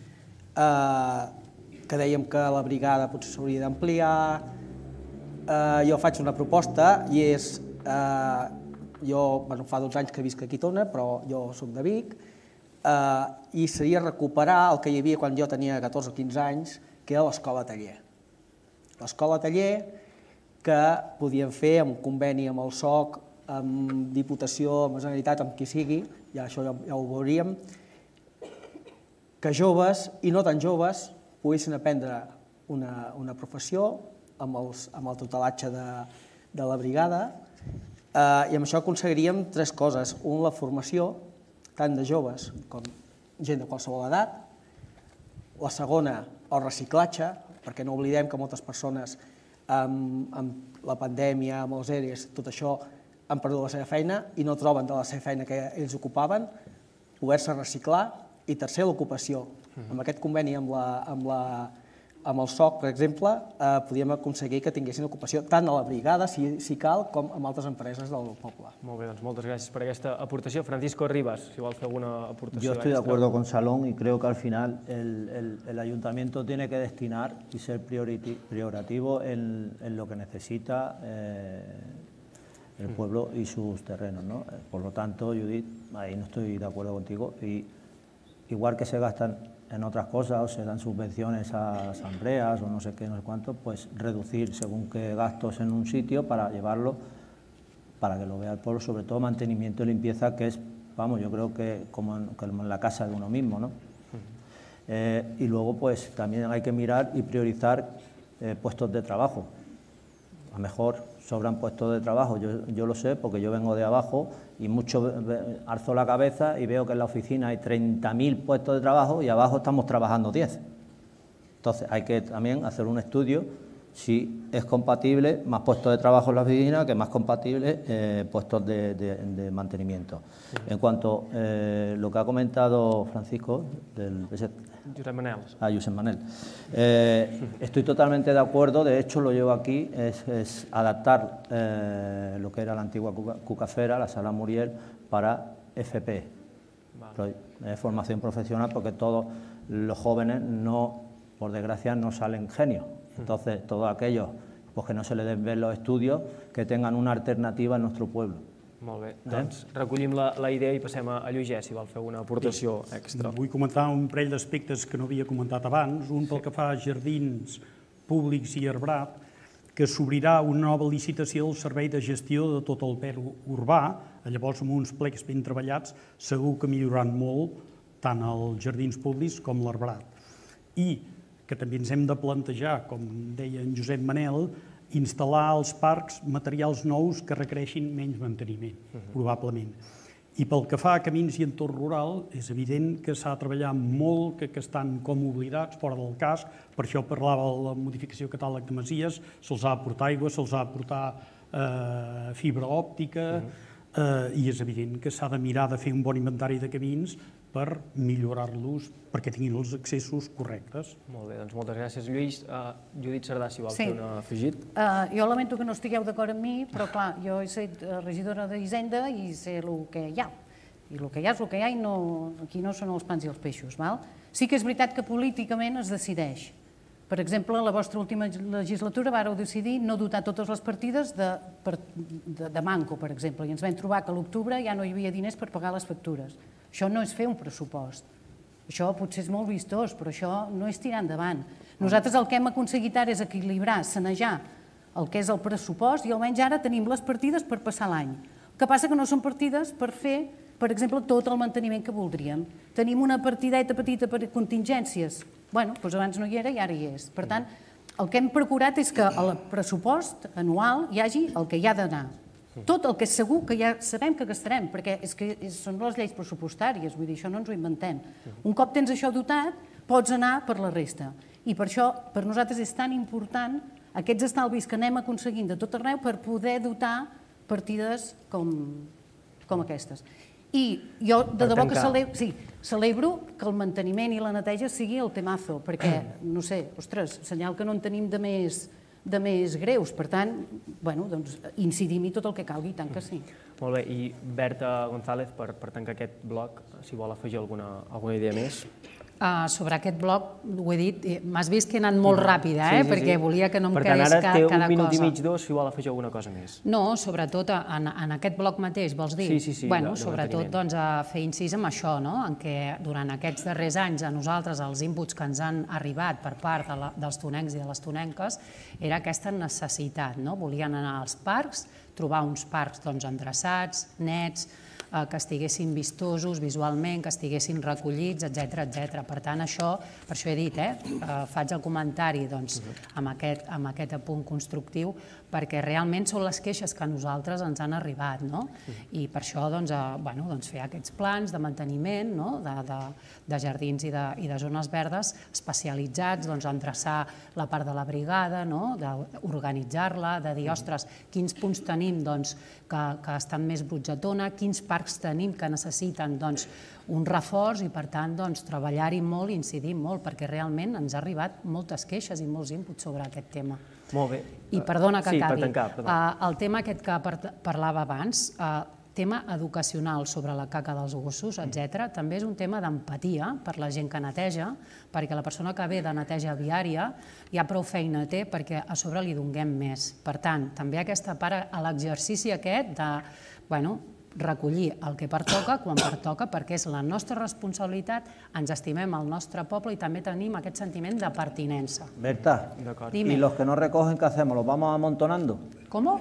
que dèiem que la brigada potser s'hauria d'ampliar. Jo faig una proposta i és... Jo fa dotze anys que visc aquí a Tona, però jo soc de Vic, i seria recuperar el que hi havia quan jo tenia catorze o quinze anys, que era l'escola taller. L'escola taller que podíem fer amb un conveni amb el S O C, amb Diputació, amb la Generalitat, amb qui sigui, ja això ja, ja ho veuríem, que joves i no tan joves poguessin aprendre una, una professió amb, els, amb el tutelatge de, de la brigada eh, i amb això aconseguiríem tres coses. Un, la formació, tant de joves com gent de qualsevol edat. La segona, el reciclatge, perquè no oblidem que moltes persones amb, amb la pandèmia, amb els E R E S, tot això, han perdut la seva feina i no troben de la seva feina que ells ocupaven, poder-se reciclar. I tercer, l'ocupació. Amb aquest conveni amb, la, amb, la, amb el S O C, per exemple, eh, podíem aconseguir que tinguessin ocupació tant a la brigada, si, si cal, com amb altres empreses del poble. Molt bé, doncs moltes gràcies per aquesta aportació. Francisco Rivas, si vol fer alguna aportació. Yo estoy de acuerdo con Salón y creo que al final el, el, el ayuntamiento tiene que destinar y ser prioritivo en, en lo que necesita eh, el pueblo y sus terrenos, ¿no? Por lo tanto, Judith, ahí no estoy de acuerdo contigo. Y igual que se gastan en otras cosas o se dan subvenciones a asambleas o no sé qué, no sé cuánto, pues reducir según qué gastos en un sitio para llevarlo, para que lo vea el pueblo, sobre todo mantenimiento y limpieza, que es, vamos, yo creo que como en, como en la casa de uno mismo, ¿no? Eh, y luego, pues también hay que mirar y priorizar eh, puestos de trabajo. A lo mejor sobran puestos de trabajo, yo, yo lo sé porque yo vengo de abajo y mucho alzo la cabeza y veo que en la oficina hay treinta mil puestos de trabajo y abajo estamos trabajando diez. Entonces hay que también hacer un estudio si es compatible más puestos de trabajo en la oficina que más compatible eh, puestos de, de, de mantenimiento. Sí. En cuanto a eh, lo que ha comentado Francisco, del Josep Manel. Ah, Josep Manel. Eh, estoy totalmente de acuerdo, de hecho lo llevo aquí, es, es adaptar eh, lo que era la antigua Cucafera, la Sala Muriel, para F P, vale. eh, formación profesional, porque todos los jóvenes, no, por desgracia, no salen genios. Entonces, todos aquellos pues, que no se les den ver los estudios, que tengan una alternativa en nuestro pueblo. Molt bé, doncs recollim la, la idea i passem a, a Lluís, si vol fer una aportació extra. Vull comentar un parell d'aspectes que no havia comentat abans. Un pel que fa a jardins públics i arbrat, que s'obrirà una nova licitació del servei de gestió de tot el verd urbà. Llavors, amb uns plecs ben treballats, segur que milloraran molt tant els jardins públics com l'arbrat. I que també ens hem de plantejar, com deia en Josep Manel, instal·lar als parcs materials nous que requereixin menys manteniment, probablement. I pel que fa a camins i entorn rural, és evident que s'ha de treballar molt, que estan com oblidats, fora del cas, per això parlava de la modificació catàleg de masies, se'ls ha de portar aigua, se'ls ha de portar fibra òptica, i és evident que s'ha de mirar de fer un bon inventari de camins per millorar-los, perquè tinguin els accessos correctes. Molt bé, doncs moltes gràcies, Lluís. Judit Cerdà, si vol fer un afegit. Jo lamento que no estigueu d'acord amb mi, però clar, jo he estat regidora d'Hisenda i sé el que hi ha. I el que hi ha és el que hi ha i aquí no són els pans i els peixos. Sí que és veritat que políticament es decideix. Per exemple, la vostra última legislatura vàreu decidir no dotar totes les partides de manco, per exemple, i ens vam trobar que a l'octubre ja no hi havia diners per pagar les factures. Això no és fer un pressupost. Això potser és molt vistós, però això no és tirar endavant. Nosaltres el que hem aconseguit ara és equilibrar, sanejar el que és el pressupost i almenys ara tenim les partides per passar l'any. El que passa que no són partides per fer, per exemple, tot el manteniment que voldríem. Tenim una partideta petita per contingències. Bé, doncs abans no hi era i ara hi és. Per tant, el que hem procurat és que al pressupost anual hi hagi el que hi ha d'anar. Tot el que és segur que ja sabem que gastarem, perquè és que són les lleis pressupostàries, vull dir, això no ens ho inventem. Un cop tens això dotat, pots anar per la resta. I per això, per nosaltres és tan important aquests estalvis que anem aconseguint de tot arreu per poder dotar partides com aquestes. I jo de debò que celebro que el manteniment i la neteja sigui el temazo, perquè, no sé, ostres, senyal que no en tenim de més de més greus. Per tant, incidim-hi tot el que calgui, tant que sí. Molt bé, i Berta González, per tancar aquest bloc, si vol afegir alguna idea més. Uh, sobre aquest bloc, ho he dit, m'has vist que he anat molt ràpida, eh? perquè volia que no em quedés cada cosa. Per tant, ara té un minut i mig, dos, si vol afegir alguna cosa més. No, sobretot en, en aquest bloc mateix, vols dir? Sí, sí, sí. Bueno, sobretot doncs, a fer incís en això, no? En què durant aquests darrers anys a nosaltres els inputs que ens han arribat per part de la, dels tonencs i de les tonenques era aquesta necessitat, no? Volien anar als parcs, trobar uns parcs doncs, endreçats, nets, que estiguessin vistosos visualment, que estiguessin recollits, etcètera, etcètera. Per tant, això, per això he dit, eh, faig el comentari doncs, amb, aquest, amb aquest apunt constructiu, perquè realment són les queixes que a nosaltres ens han arribat, no? I per això doncs, eh, bueno, doncs, fer aquests plans de manteniment, no? de, de, de jardins i de, i de zones verdes especialitzats, doncs, endreçar la part de la brigada, no? d'organitzar-la, de dir, ostres, quins punts tenim doncs, que, que estan més bruts a tona, quins parcs tenim que necessiten doncs, un reforç i, per tant, doncs, treballar-hi molt i incidir molt, perquè realment ens ha arribat moltes queixes i molts inputs sobre aquest tema. Molt bé. I perdona que sí, acabi. Per tancar, perdó. Uh, el tema aquest que parlava abans, uh, tema educacional sobre la caca dels gossos, etcètera, també és un tema d'empatia per la gent que neteja, perquè la persona que ve de neteja viària ja prou feina té perquè a sobre li donem més. Per tant, també aquesta part, a l'exercici aquest de, bueno, recollir el que pertoca quan pertoca, perquè és la nostra responsabilitat, ens estimem el nostre poble i també tenim aquest sentiment de pertinença. Berta, Dime. ¿y los que no recogen qué hacemos? ¿Los vamos amontonando? ¿Cómo?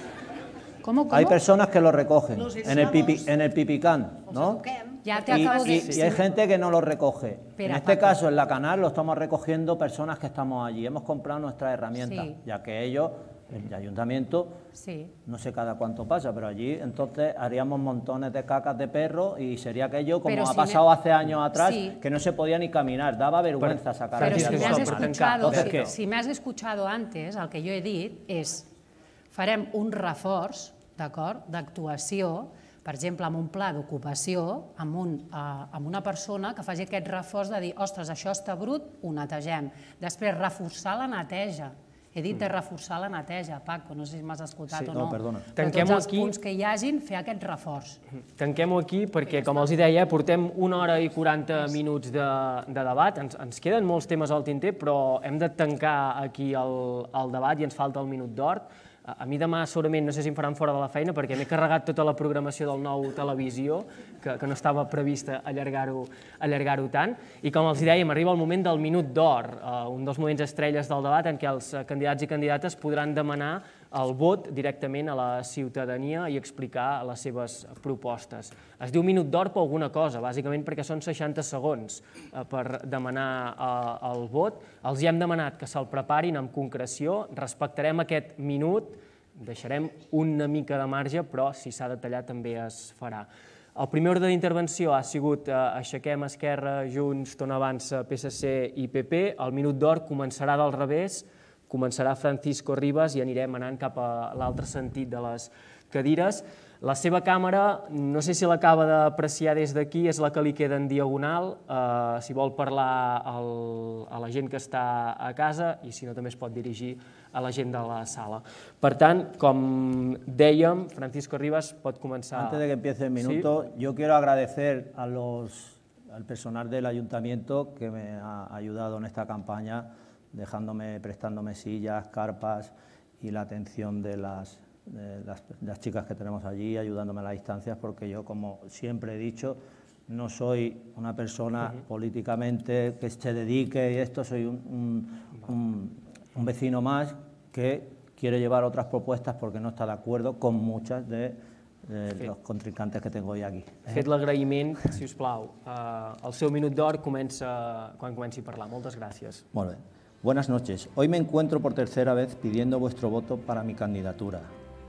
¿Cómo, cómo? Hay personas que los recogen en el, pipi, en el pipicán, ¿no? Ya te Y, acabo de y, decir. y hay gente que no los recoge. Espera, en este Paco. caso, en la canal, lo estamos recogiendo personas que estamos allí. Hemos comprado nuestras herramientas, Sí. ya que ellos, el ayuntamiento, Sí. no sé cada cuánto pasa, pero allí entonces haríamos montones de cacas de perro y sería aquello como Pero ha si pasado me- hace años atrás, Sí. que no se podía ni caminar, daba vergüenza sacar Pero a si la me has criatura. escuchado, Entonces, si, ¿qué? si me has escuchado antes, el que jo he dit és farem un reforç, d'acord, d'actuació, per exemple, amb un pla d'ocupació, amb, un, eh, amb una persona que faci aquest reforç de dir, ostres, això està brut, ho netegem. Després, reforçar la neteja. He dit de reforçar la neteja, Paco, no sé si m'has escoltat Sí, o no, no. perdona. De Tanquem-ho tots els aquí. punts que hi hagin, fer aquest reforç. Tanquem-ho aquí perquè, com els deia, portem una hora i quaranta minuts de, de debat. Ens, ens queden molts temes al tinter, però hem de tancar aquí el, el debat i ens falta el minut d'or. A mi demà segurament no sé si em faran fora de la feina perquè m'he carregat tota la programació del Nou Televisió, que, que no estava prevista allargar-ho allargar-ho tant. I com els dèiem, arriba el moment del minut d'or, eh, un dels moments estrelles del debat en què els candidats i candidates podran demanar el vot directament a la ciutadania i explicar les seves propostes. Es diu minut d'or per alguna cosa, bàsicament perquè són seixanta segons eh, per demanar eh, el vot. Els hi hem demanat que se'l preparin amb concreció, respectarem aquest minut, deixarem una mica de marge, però si s'ha de tallar també es farà. El primer ordre d'intervenció ha sigut eh, Aixequem Esquerra, Junts, Tona Avança, P S C i P P. El minut d'or començarà del revés, començarà Francisco Rivas i anirem anant cap a l'altre sentit de les cadires. La seva càmera, no sé si l'acaba d'apreciar des d'aquí, és la que li queda en diagonal, eh, si vol parlar el, a la gent que està a casa i si no també es pot dirigir a la gent de la sala. Per tant, com dèiem, Francisco Rivas pot començar. Antes de que empiece el minuto, ¿Sí? yo quiero agradecer a los, al personal del ayuntamiento que me ha ayudado en esta campaña, dejándome, prestándome sillas, carpas y la atención de las, de las, de las chicas que tenemos allí, ayudándome a las distancias, porque yo, como siempre he dicho, no soy una persona uh-huh. políticamente que se dedique y esto, soy un, un, un, un vecino más que quiere llevar otras propuestas porque no está de acuerdo con muchas de eh, los contrincantes que tengo hoy aquí. Fet l'agraïment, si us plau. Uh, el seu minut d'or comença quan comenci a parlar. Moltes gràcies. Molt bé. Buenas noches. Hoy me encuentro por tercera vez pidiendo vuestro voto para mi candidatura.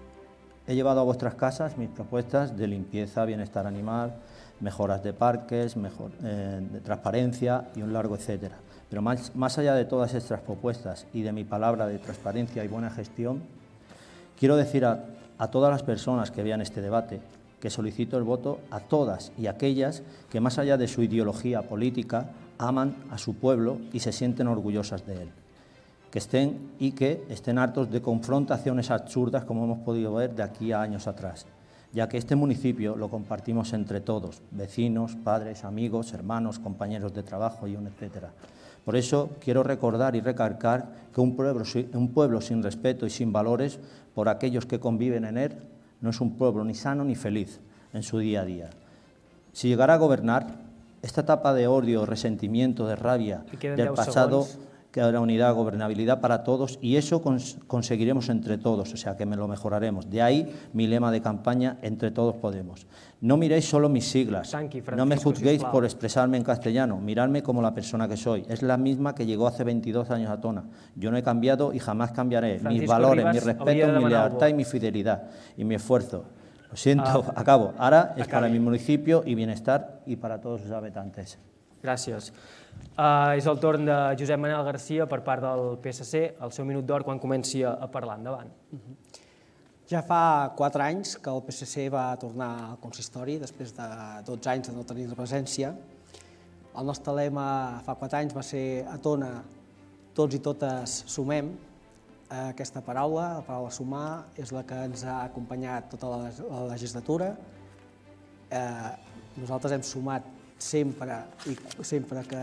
He llevado a vuestras casas mis propuestas de limpieza, bienestar animal, mejoras de parques, mejor, eh, de transparencia y un largo etcétera. Pero más, más allá de todas estas propuestas y de mi palabra de transparencia y buena gestión, quiero decir a, a todas las personas que vean este debate que solicito el voto a todas y aquellas que más allá de su ideología política aman a su pueblo y se sienten orgullosas de él. Que estén y que estén hartos de confrontaciones absurdas como hemos podido ver de aquí a años atrás. ya que este municipio lo compartimos entre todos, vecinos, padres, amigos, hermanos, compañeros de trabajo y un etcétera. Por eso quiero recordar y recalcar que un pueblo, un pueblo sin respeto y sin valores por aquellos que conviven en él no es un pueblo ni sano ni feliz en su día a día. Si llegara a gobernar, esta etapa de odio, resentimiento, de rabia del pasado queda la unidad, gobernabilidad para todos, y eso cons conseguiremos entre todos, o sea que me lo mejoraremos. De ahí mi lema de campaña, entre todos podemos. No miréis solo mis siglas, no me juzguéis por expresarme en castellano, miradme como la persona que soy. Es la misma que llegó hace veintidós años a Tona. Yo no he cambiado y jamás cambiaré. Mis valores, mi respeto, mi lealtad y mi fidelidad y mi esfuerzo. Lo siento, ah, acabo. Ara és per a mi municipi i bienestar i per a tots els habitants. Gràcies. Uh, és el torn de Josep Manel Garcia per part del P S C. El seu minut d'or quan comenci a parlar. Endavant. Ja fa quatre anys que el P S C va tornar al consistori després de dotze anys de no tenir presència. El nostre lema fa quatre anys va ser a Tona tots i totes sumem. Aquesta paraula, la paraula sumar, és la que ens ha acompanyat tota la legislatura. Nosaltres hem sumat sempre i sempre que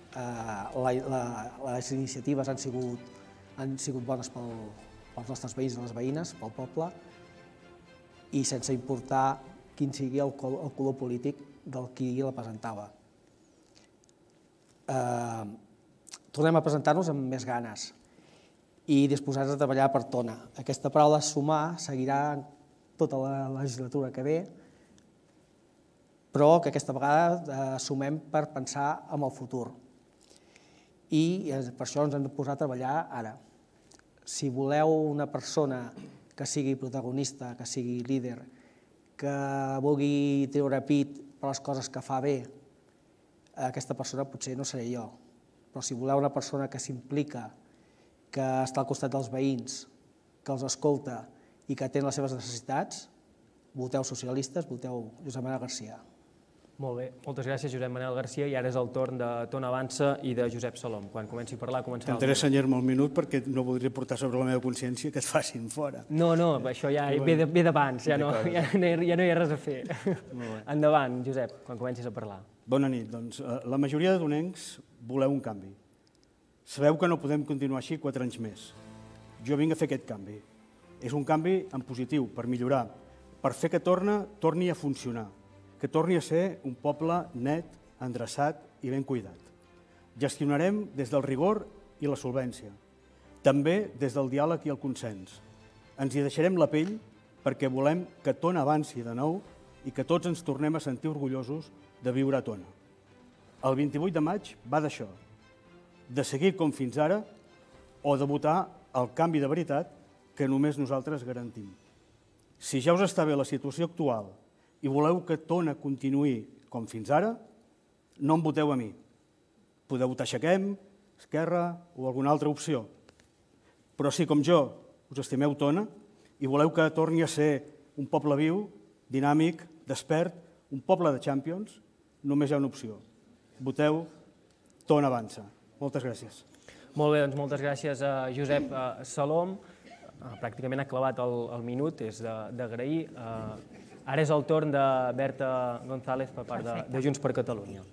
les iniciatives han sigut bones pels nostres veïns i les veïnes, pel poble, i sense importar quin sigui el color polític del qui la presentava. Tornem a presentar-nos amb més ganes i disposats a treballar per Tona. Aquesta paraula sumar seguirà tota la legislatura que ve, però que aquesta vegada sumem per pensar en el futur. I per això ens hem de posar a treballar ara. Si voleu una persona que sigui protagonista, que sigui líder, que vulgui treure pit per les coses que fa bé, aquesta persona potser no seré jo. Però si voleu una persona que s'implica, que està al costat dels veïns, que els escolta i que atén les seves necessitats, voteu socialistes, voteu Josep Manel Garcia. Molt bé, moltes gràcies Josep Manel Garcia, i ara és el torn de Tona Avança i de Josep Salom. Quan comenci a parlar, començarà el Intentaré senyar-me un minut perquè no voldria portar sobre la meva consciència que et facin fora. No, no, això ja ve d'abans, ja no hi ha res a fer. Endavant, Josep, quan comencis a parlar. Bona nit, doncs la majoria de donencs voleu un canvi. Sabeu que no podem continuar així quatre anys més. Jo vinc a fer aquest canvi. És un canvi en positiu, per millorar, per fer que torni a funcionar, que torni a ser un poble net, endreçat i ben cuidat. Gestionarem des del rigor i la solvència, també des del diàleg i el consens. Ens hi deixarem la pell perquè volem que Tona avanci de nou i que tots ens tornem a sentir orgullosos de viure a Tona. El vint-i-vuit de maig va d'això, de seguir com fins ara o de votar el canvi de veritat que només nosaltres garantim. Si ja us està bé la situació actual i voleu que Tona continuï com fins ara, no em voteu a mi. Podeu votar Aixequem, Esquerra o alguna altra opció. Però si, com jo, us estimeu Tona i voleu que torni a ser un poble viu, dinàmic, despert, un poble de Champions, només hi ha una opció. Voteu Tona Avança. Moltes gràcies. Molt bé, doncs moltes gràcies a Josep Salom. Pràcticament ha clavat el minut, és d'agrair. Ara és el torn de Berta González per part de Junts per Catalunya.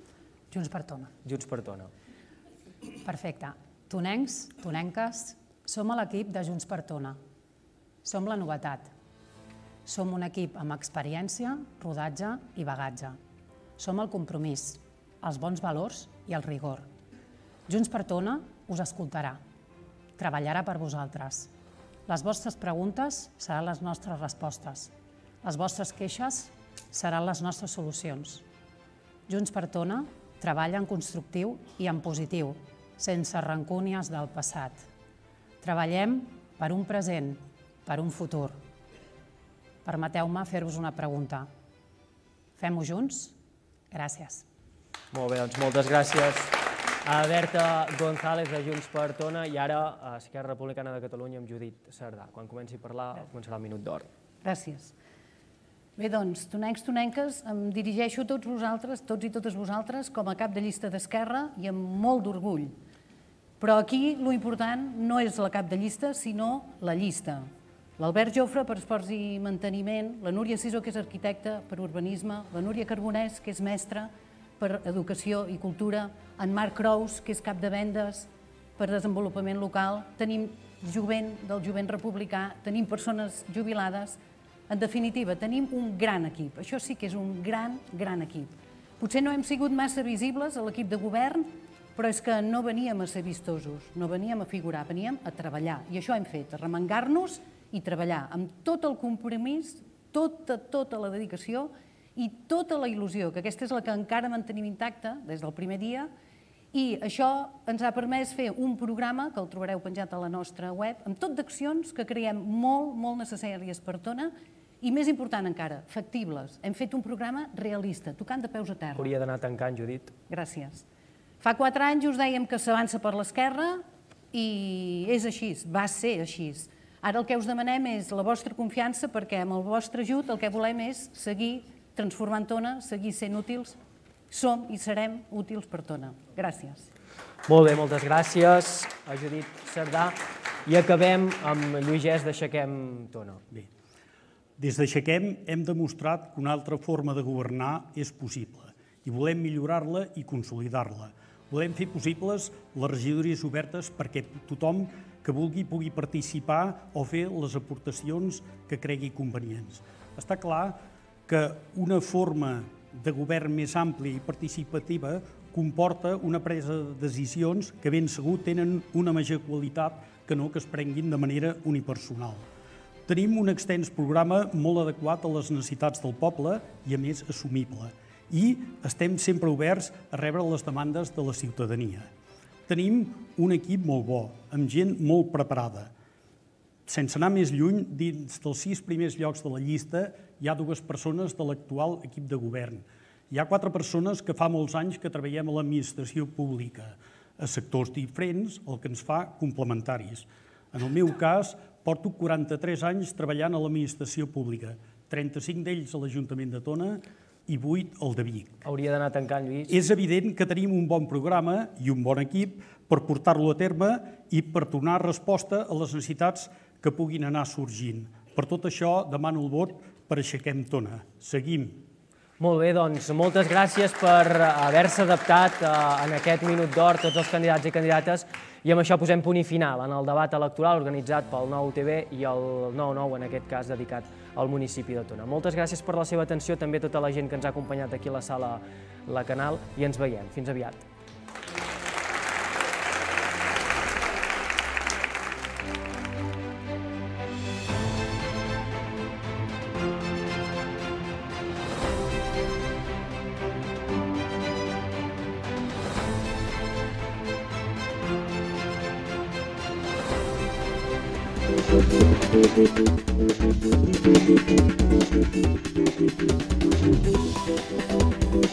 Junts per Tona. Junts per Tona. Perfecte. Tonencs, tonenques, som a l'equip de Junts per Tona. Som la novetat. Som un equip amb experiència, rodatge i bagatge. Som el compromís, els bons valors i el rigor. Junts per Tona us escoltarà, treballarà per vosaltres. Les vostres preguntes seran les nostres respostes. Les vostres queixes seran les nostres solucions. Junts per Tona treballa en constructiu i en positiu, sense rancúnies del passat. Treballem per un present, per un futur. Permeteu-me fer-vos una pregunta. Fem-ho junts? Gràcies. Molt bé, doncs moltes gràcies a Berta González de Junts per Tona i ara a Esquerra Republicana de Catalunya amb Judit Cerdà. Quan comenci a parlar, començarà el minut d'or. Gràcies. Bé, doncs, tonencs, tonenques, em dirigeixo a tots vosaltres, tots i totes vosaltres, com a cap de llista d'Esquerra i amb molt d'orgull. Però aquí l'important no és la cap de llista, sinó la llista. l'Albert Jofre per Esports i Manteniment, la Núria Sisó, que és arquitecta per urbanisme, la Núria Carbonès, que és mestra per Educació i Cultura, en Marc Crous, que és cap de vendes per Desenvolupament Local, tenim jovent del Jovent Republicà, tenim persones jubilades. En definitiva, tenim un gran equip. Això sí que és un gran, gran equip. Potser no hem sigut massa visibles a l'equip de govern, però és que no veníem a ser vistosos, no veníem a figurar, veníem a treballar. I això hem fet, arremangar-nos i treballar amb tot el compromís, tota, tota la dedicació i tota la il·lusió, que aquesta és la que encara mantenim intacta des del primer dia, i això ens ha permès fer un programa, que el trobareu penjat a la nostra web, amb tot d'accions que creiem molt, molt necessàries per Tona, i més important encara, factibles. Hem fet un programa realista, tocant de peus a terra. Hauria d'anar tancant, Judit. Gràcies. Fa quatre anys us dèiem que s'avança per l'esquerra i és així, va ser així. Ara el que us demanem és la vostra confiança perquè amb el vostre ajut el que volem és seguir transformant Tona, seguir sent útils. Som i serem útils per Tona. Gràcies. Molt bé, moltes gràcies a Judit Cerdà. I acabem amb Lluís Gès d'Aixequem Tona. Bé, des d'Aixequem hem demostrat que una altra forma de governar és possible i volem millorar-la i consolidar-la. Volem fer possibles les regidories obertes perquè tothom que vulgui pugui participar o fer les aportacions que cregui convenients. Està clar que una forma de govern més àmplia i participativa comporta una presa de decisions que ben segur tenen una major qualitat que no que es prenguin de manera unipersonal. Tenim un extens programa molt adequat a les necessitats del poble i, a més, assumible. I estem sempre oberts a rebre les demandes de la ciutadania. Tenim un equip molt bo, amb gent molt preparada. Sense anar més lluny, dins dels sis primers llocs de la llista hi ha dues persones de l'actual equip de govern. Hi ha quatre persones que fa molts anys que treballem a l'administració pública, a sectors diferents, el que ens fa complementaris. En el meu cas, porto quaranta-tres anys treballant a l'administració pública, trenta-cinc d'ells a l'Ajuntament de Tona i vuit al de Vic. Hauria d'anar tancant, Lluís. És evident que tenim un bon programa i un bon equip per portar-lo a terme i per donar resposta a les necessitats que puguin anar sorgint. Per tot això, demano el vot per Aixequem Tona. Seguim. Molt bé, doncs, moltes gràcies per haver-se adaptat en aquest minut d'or tots els candidats i candidates i amb això posem punt i final en el debat electoral organitzat pel nou T V i el nou nou, en aquest cas dedicat al municipi de Tona. Moltes gràcies per la seva atenció, també a tota la gent que ens ha acompanyat aquí a la sala La Canal i ens veiem. Fins aviat.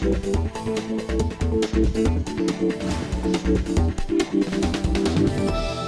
Thank you.